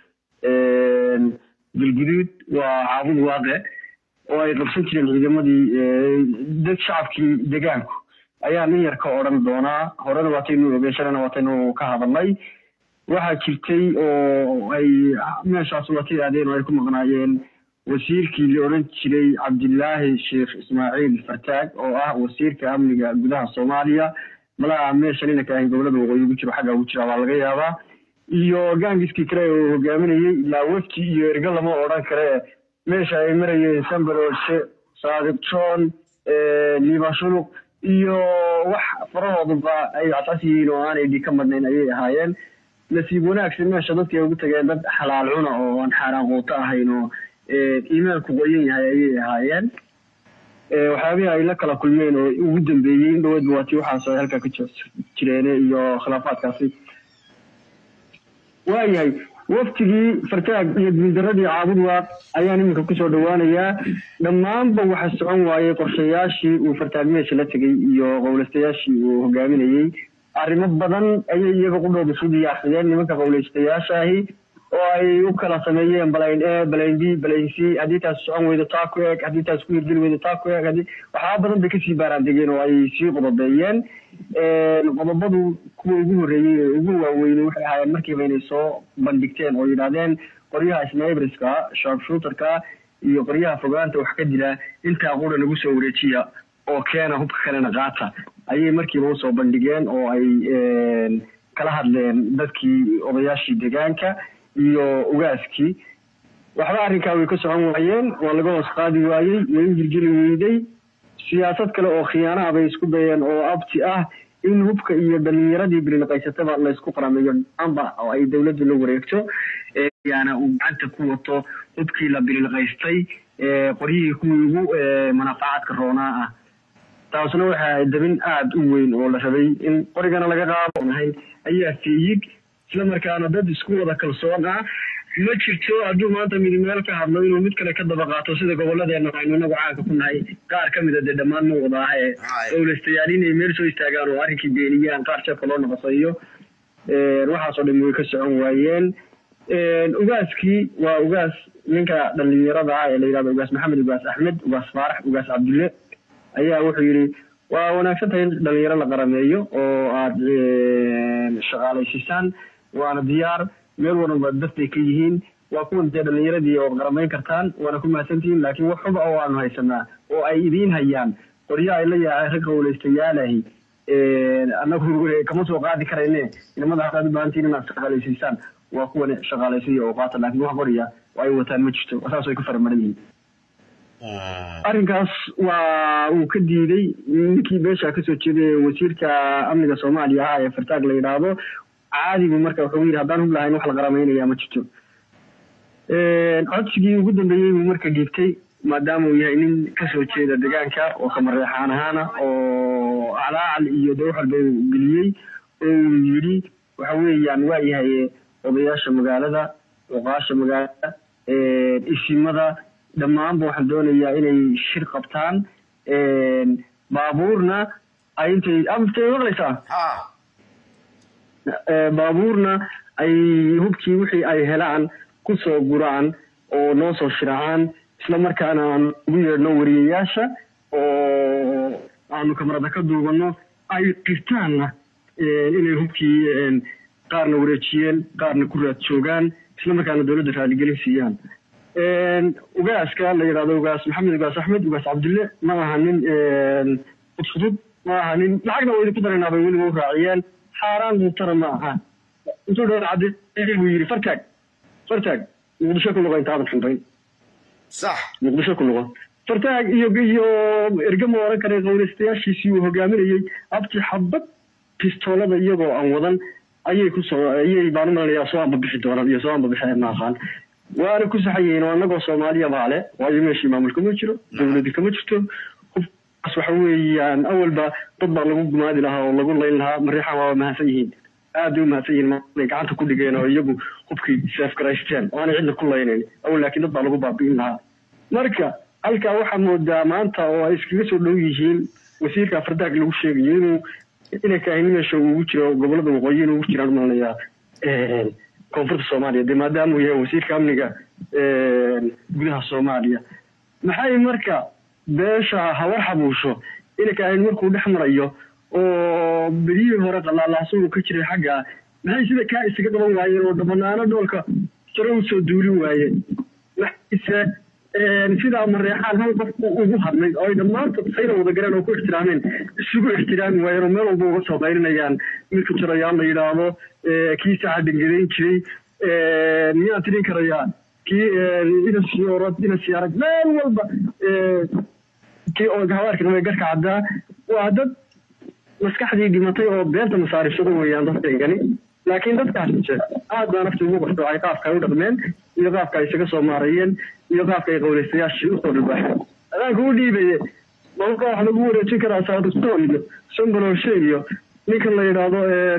galguduud waa caabud waaqe oo ay qabsan jireen ciidamadii dad shacabkii deegaanku ayaa nin yar ka odhan doonaa horena waataynu ogeyshanana waataynu ka hadalnay waxaa jirtay oo ay meeshaas waatay aadeen oo ay ku maqnaayeen wasiirkii la odhan jiray cabdilaahi sheekh ismaaciil fartaag oo ah wasiirka amniga gudaha soomaaliya malaha meesha ninka ahayn gobolada waqooyi ugu jiro xagga ugu jira baa laga yaabaa iyo gaangiskii kale oo hogaaminayay ilaa wafti iyo erga lama odhan kare meesha ay marayeen sambarooshe saadiq john liibashuluq iyo wax farahooduba ay asaas yihiin oo aanay dhig ka madnayn ayay ahaayeen nasiib wanaagsan meesha dadkii ay ugu tageen dad xalaal cuna oo aan xaaraan quuto ahayn oo iimaanku qoyan yahay ayay ahaayeen waxyaabihii ay la kala kulmeen oo ugu dambeeyey in dhaweedba waatii waxaas ay halkaa ka jireen iyo khilaafaadkaasi waayahay waftigii fartaag iyo guuldaradii caabud waaq ayaan iminka kusoo dhawaanayaa dhammaanba waxa socon waayey qorshayaashii uu fartaag meesha la tegey iyo qowlaystayaashii uu hogaaminayey arrimo badan ayay iyaga qudhooda isu diyaarsadeen nimanka qowlaystayaashaahi oo ay u kala sameeyeen balayn e balayn b balayn c haddii taas socon weydo taa ku eg haddii taas ku hirgeli weydo taa ku eg haddii waxyaaba badan bay kasii baaraan degeen oo ay sii qodobeeyeen qodobadu kuwa ugu horreeyey ee ugu waaweynay waxay ahaayeen markiiba inay soo bandhigteen oo yidhaahdeen qoryaha snaybriska sharpshooterka iyo qoryaha fogaanta wax ka dila intaa qura lagu soo wareejiya oo keena hubka kalena qaata ayay markiiba usoo bandhigeen oo ay kala hadleen dadkii odayaashii deegaanka iyo ugaaskii waxba arrinkaa way ka socon waayeen waa laga hoos qaadi waayey way u hirgeli weyday siyaasad kale oo khiyaanaha bay isku dayeen oo abti ah in hubka iyo dhalinyaradii bilinaqaysataba laysku qarameeyo amba oo ay dowladdu la wareegto yaana uu gacanta ku wato hubkii la bilinaqaystay qoryihii kuwii ugu manaafacaadka roonaa ah taasna waxay ahayd dabin aada u weyn oo la rabay in qorigana laga qaado ahayn ayaa feeyig isla markaana dad isku wada kalsoon ah ma jirto hadduu maanta mid meel ka hadlo inuu mid kale ka daba qaato sida gobolladeena aynu inagu caanka ku nahay qaar ka mid a dee dhammaan muuqda ah ee dowlaystayaal inay meel soo istaagaan oo arrinkii beeniyaan qaar jeebka loo naqasayo waxaasoo dhan way ka socon waayeen ugaaskii waa ugaas ninka dhalinyarada ah ee la yidhahdo ugaas maxamed ugaas axmed ugaas faarax ugaas cabdille ayaa wuxuu yidhi waa wanaagsan tahay in dhalinyaro la qarameeyo oo aada shaqaalaysiisaan waana diyaar meel walba dadbay ka yihiin waa kuwan dee dhalinyaradii oo qaramayn kartaan waana ku mahadsantihiin laakiin wax xuba oo aanu haysanaa oo ay idiin hayaan qoryo ay la yaacay rag qowlaystayaalahi annagu kama soo qaadi karayne inamada haddaad u baahantiin inaad shaqaalaysiisaan waa kuwan shaqaalaysiya oo qaata laakiin wax qorya oo ay wataan ma jirto saas ay ku faramaran yihiin arrinkaas waa uu ka diiday ninkii beesha kasoo jeeday wasiirka amniga soomaaliya ah ee fartaag la yidhaahdo caadigu marka wuxuu yidhi haddaan hub lahayn wax la qaramaynaya ma jirto codsigii ugu dambeeyey buu marka dhiibtay maadaama uu yahay nin kasoo jeeda deegaanka oo kamareexaan ahaana oo calaacal iyo de wax walba uu geliyey oo uu yidhi waxa weeyaan waa yahay odayaasha magaalada oqaasha magaalada isimada dhammaanba waxaan doonayaa inay shir qabtaan baabuurna ay intay amtay maqlaysaa baabuurna ay hubkii wixii ay helaan kusoo guraan oo noo soo shiracaan isla markaana aan ugu yeedhno wariyayaasha oo aanu kamarada ka duubanno ay qirtaanna inay hubkii qaarna wareejiyeen qaarna ku raad joogaan isla markaana dowladda raaligelin siiyaan ugaaska la yidhahdo ugaas maxamed ugaas axmed ugaas cabdille ma aha nin fudfudud ma aha nin lacagna waa idinku daraynaa bay weliba u raaciyeen xaaraan buutana ma aha intuu dhoon cadde buu yidhi fartaag fartaag muqdisho ku noqo intaadan xuntayn sax muqdisho ku noqo fartaag iyo iyo erga ma oran kare qowlaystayaashiisii uu hogaaminayey abti xabad pistoolada iyagoo aan wadan ayay kusoo ayay baan u malanayaa soo ambabixi doonaan iyo soo ambabixeen ma aqaan waana ku saxayeen oo annagoo soomaaliya baale waayo meeshii maamulka ma jiro dowladda kama jirto hubkaas waxa weeyaan awalba dad baa lagu gumaadi lahaa oo lagu layn lahaa mariixan waa mahadsan yihiin aad u mahadsan yihiin maay gacanta ku dhigeen oo iyagu hubkii seefgaraysteen oo aanay cidna ku laynayn awal laakiin dad baa lagu baabi'in lahaa marka halkaa waxaa moodaa maanta oo ay iskaga soo dhow yihiin wasiirka fardaag lagu sheegayo inuu inay kaahini meesha ugu jiro gobollada waqooyi inuu ugu jiraan malanayaa koonfurta soomaaliya dee maadaama uu yahay wasiirka amniga gudaha soomaaliya maxay marka beesha hawar xabuusho inay kaahin markuu dhex marayo oo berihii hore qalaalaasugu ka jiray xagga maxay sida kaa isaga qaban waayeen oo dhabanaano dhoolka sare u soo duulin waayeen maxayse sidaa mareexaan hal qof ugu hadlay oo ay dhammaantood sayna wada galeen oo ku ixtiraameen isugu ixtiraami waayeen oo meel walba uga soo qaylinayaan milka jarayaal la yidhaahdo kii saaca dhangadeyn jiray miyaan tirin karayaa kii inasiorad inasiarag meel walba kii oo hawaarkana way garka caddaa waa dad maskaxdii dhimatay oo beenta masaarifsada weeyaan dadkaygani laakiin dadkaasise aad baa nafti ugu qastoocay qaafka ay u dhaqmeen iyo qaafka ay isaga soo maarayeen iyo qaafka ay qowlaystayaashii usoo dhibaaxeen adaanka u dhiibaye malka wax lagu wareejin karaa saadustoo iyo somboloshe iyo ninkan la yidhaahdo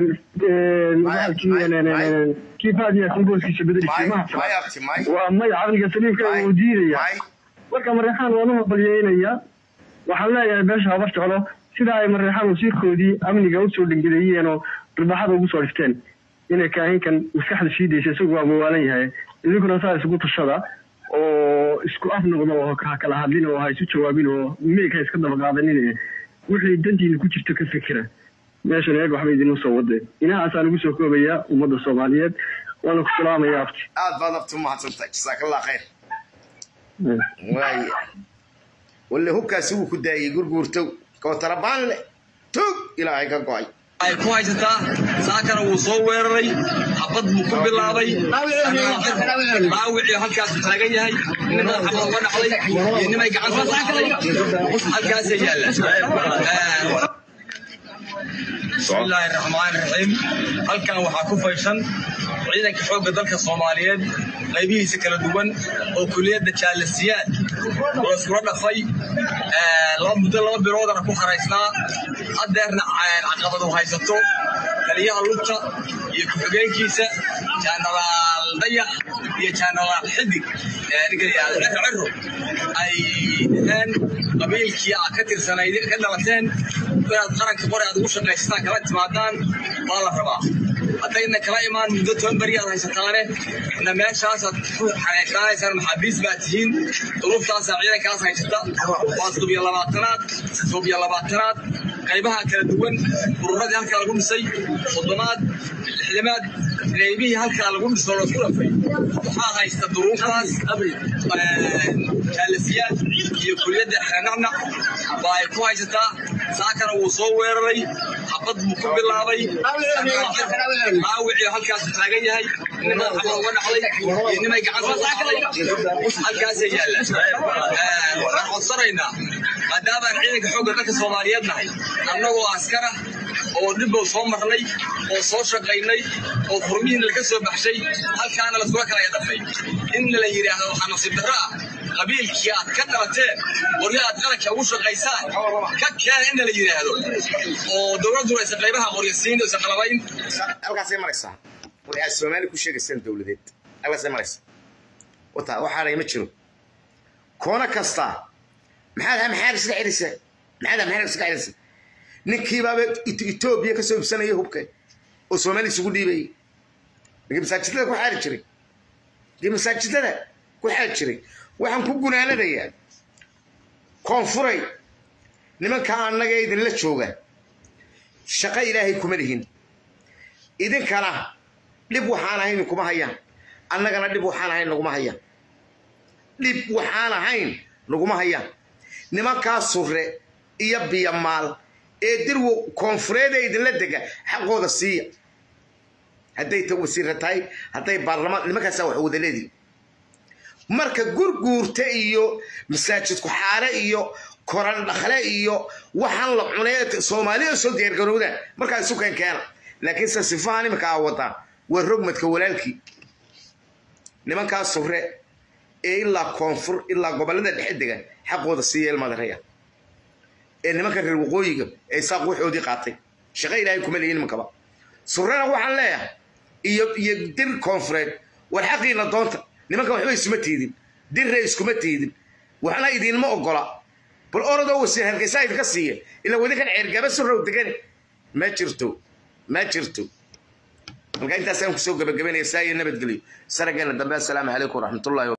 kii faadiya booskiisa bedelisa waa may caqliga saliimka uu diidaya marka mareexaan waan u balyeynaya waxaan leeyahay beesha habar jeclo sidaa ay mareexaan wasiirkoodii amniga usoo dhangadeeyeen oo ribaaxada ugu soo dhifteen inay kaahinkan maskaxda shiidaysa isagu waa mawaalan yahay idinkuna saa isugu tashada oo isku af noqdo oo ha kala hadlin oo ha isu jawaabin oo meeg ha iska daba qaadanin wixii dantiina ku jirto ka fikira meeshan eeg waxba idinma soo wadeen inahaasaan ugu soo koobayaa ummadda soomaaliyeed waana ku salaamaya abti aad baad abti umahadsantahay jasaakallah khayr waay walle hubkaasi wuu ku daayey gurguurtow kootarabaan leh tog ilaahay ka go'ay ay ku haysataa saakana wuu soo weeraray xabad buu ku bilaabay dhaawicii halkaas taagan yahay nin xabad uga dhacday iyo nimay gacanta saakay halkaasay yaallaan بسم الله الرحمن الرحيم halkan waxaa ku faysan ciidanka xoogga dalka Soomaaliyeed qaybihiisa kala duwan oo kuliyada jaalasiyaad oo isku dhafay ee laba muddo laba bilood ku xaraysnaa adeerna caqabado haysato kaliyaha lugta iyo ku-xigeenkiisa General Dayax iyo General Xidig ee rigayaal cirro ay aan qabiilkii ka tirsanay ka dhalateen inaad qaranka qore aad ugu shaqaystaan kala timaadaan waa la rabaa haddayna kala imaan muddo toban beri aad haysataane ina meeshaas aad ku xanaysanaysaan maxaabiis baad tihiin duruuftaas ciidankaas haysata waa soddon iyo labaatanaad soddon iyo labaatanaad qaybaha kala duwan ururadii halkaa lagu dhisay soddonaad lixdamaad qaybihii halkaa lagu dhiso la isku dhafay waxaa haysta duruuftaas jaalasiyaad iyo kuliyadda xanacnac baa ay ku haysataa saakana wuu soo weeraray xabad buu ku bilaabay dhaawicii halkaas taagan yahay nimay xabad uga dhacday iyo nimay gacanta saakay halkaasay yaallaan waxaan codsanaynaa maadaama ciidanka xoogga dalka Soomaaliyeed nahay annagoo askara oo dib soo marnay oo soo shaqaynay oo furmiin laga soo baxshay halkaana la soo kala yadafay in la yiraahdo waxa nasiib darro ah qabiilkii aad ka dhalateen qoryaad qaranka ugu shaqaysaan ka keen in la yiraahdo oo dawladdu ay qaybaha qoryasiin oo saqalabayn halkaas ay maraysaa waxay Soomaali ku sheegaysan dawladeed halkaas ay maraysaa wata waxa ay ma jiro koona kasta maxaa maxaa isla xiriirsan maxaa maxaa isla xiriirsan ninkii baa Itoobiya ka soo ibsanayay hubka oo Soomaali isugu dhiibay ninkii masaajidada ku xaari jiray ninkii masaajidada ku xaari jiray waxaan ku gunaanadayaa koonfuray nimanka annaga idin la jooga shaqo ilaahay kuma lihin idinkana dhib waxaan ahayn kuma hayaan annagana dhib waxaan ahayn naguma hayaan dhib waxaan ahayn naguma hayaan nimankaa surre iyo biyamaal ee dirwo koonfureeda idinla dega xaqooda siiya hadday ta wasiir tahay hadday baarlamaan nimankaas wax wada leedii marka gurguurta iyo masaajid ku xaare iyo koran dhakhle iyo waxaan la cunay Soomaaliya soo diyaar garowda marka isu keen keena laakiin sasifaan imka awada waa rogmadka walaalkii nimankaas surre ee ila koonfur ila gobolada dhexe degan xaqooda siiya ilmadaraya ee nimanka reer waqooyiga ee saaq waxoodii qaatay shaqo ilaahay kuma leeyin nimankaba surrena waxaan leeyahay iyo iyo dir koonfureed war xaqiina doonta nimanka waxba isma tiidin dir rees kuma tiidin waxna idin ma ogola bal orado wasiir halkaysa idinka siiya ila wadi kan ceergaba surrow degan ma jirto ma jirto halka intaasaan ku soo gabagabeynaya saa iyo nabadgelyo sarageena dambe assalaamu calaykum waraxmatullaahi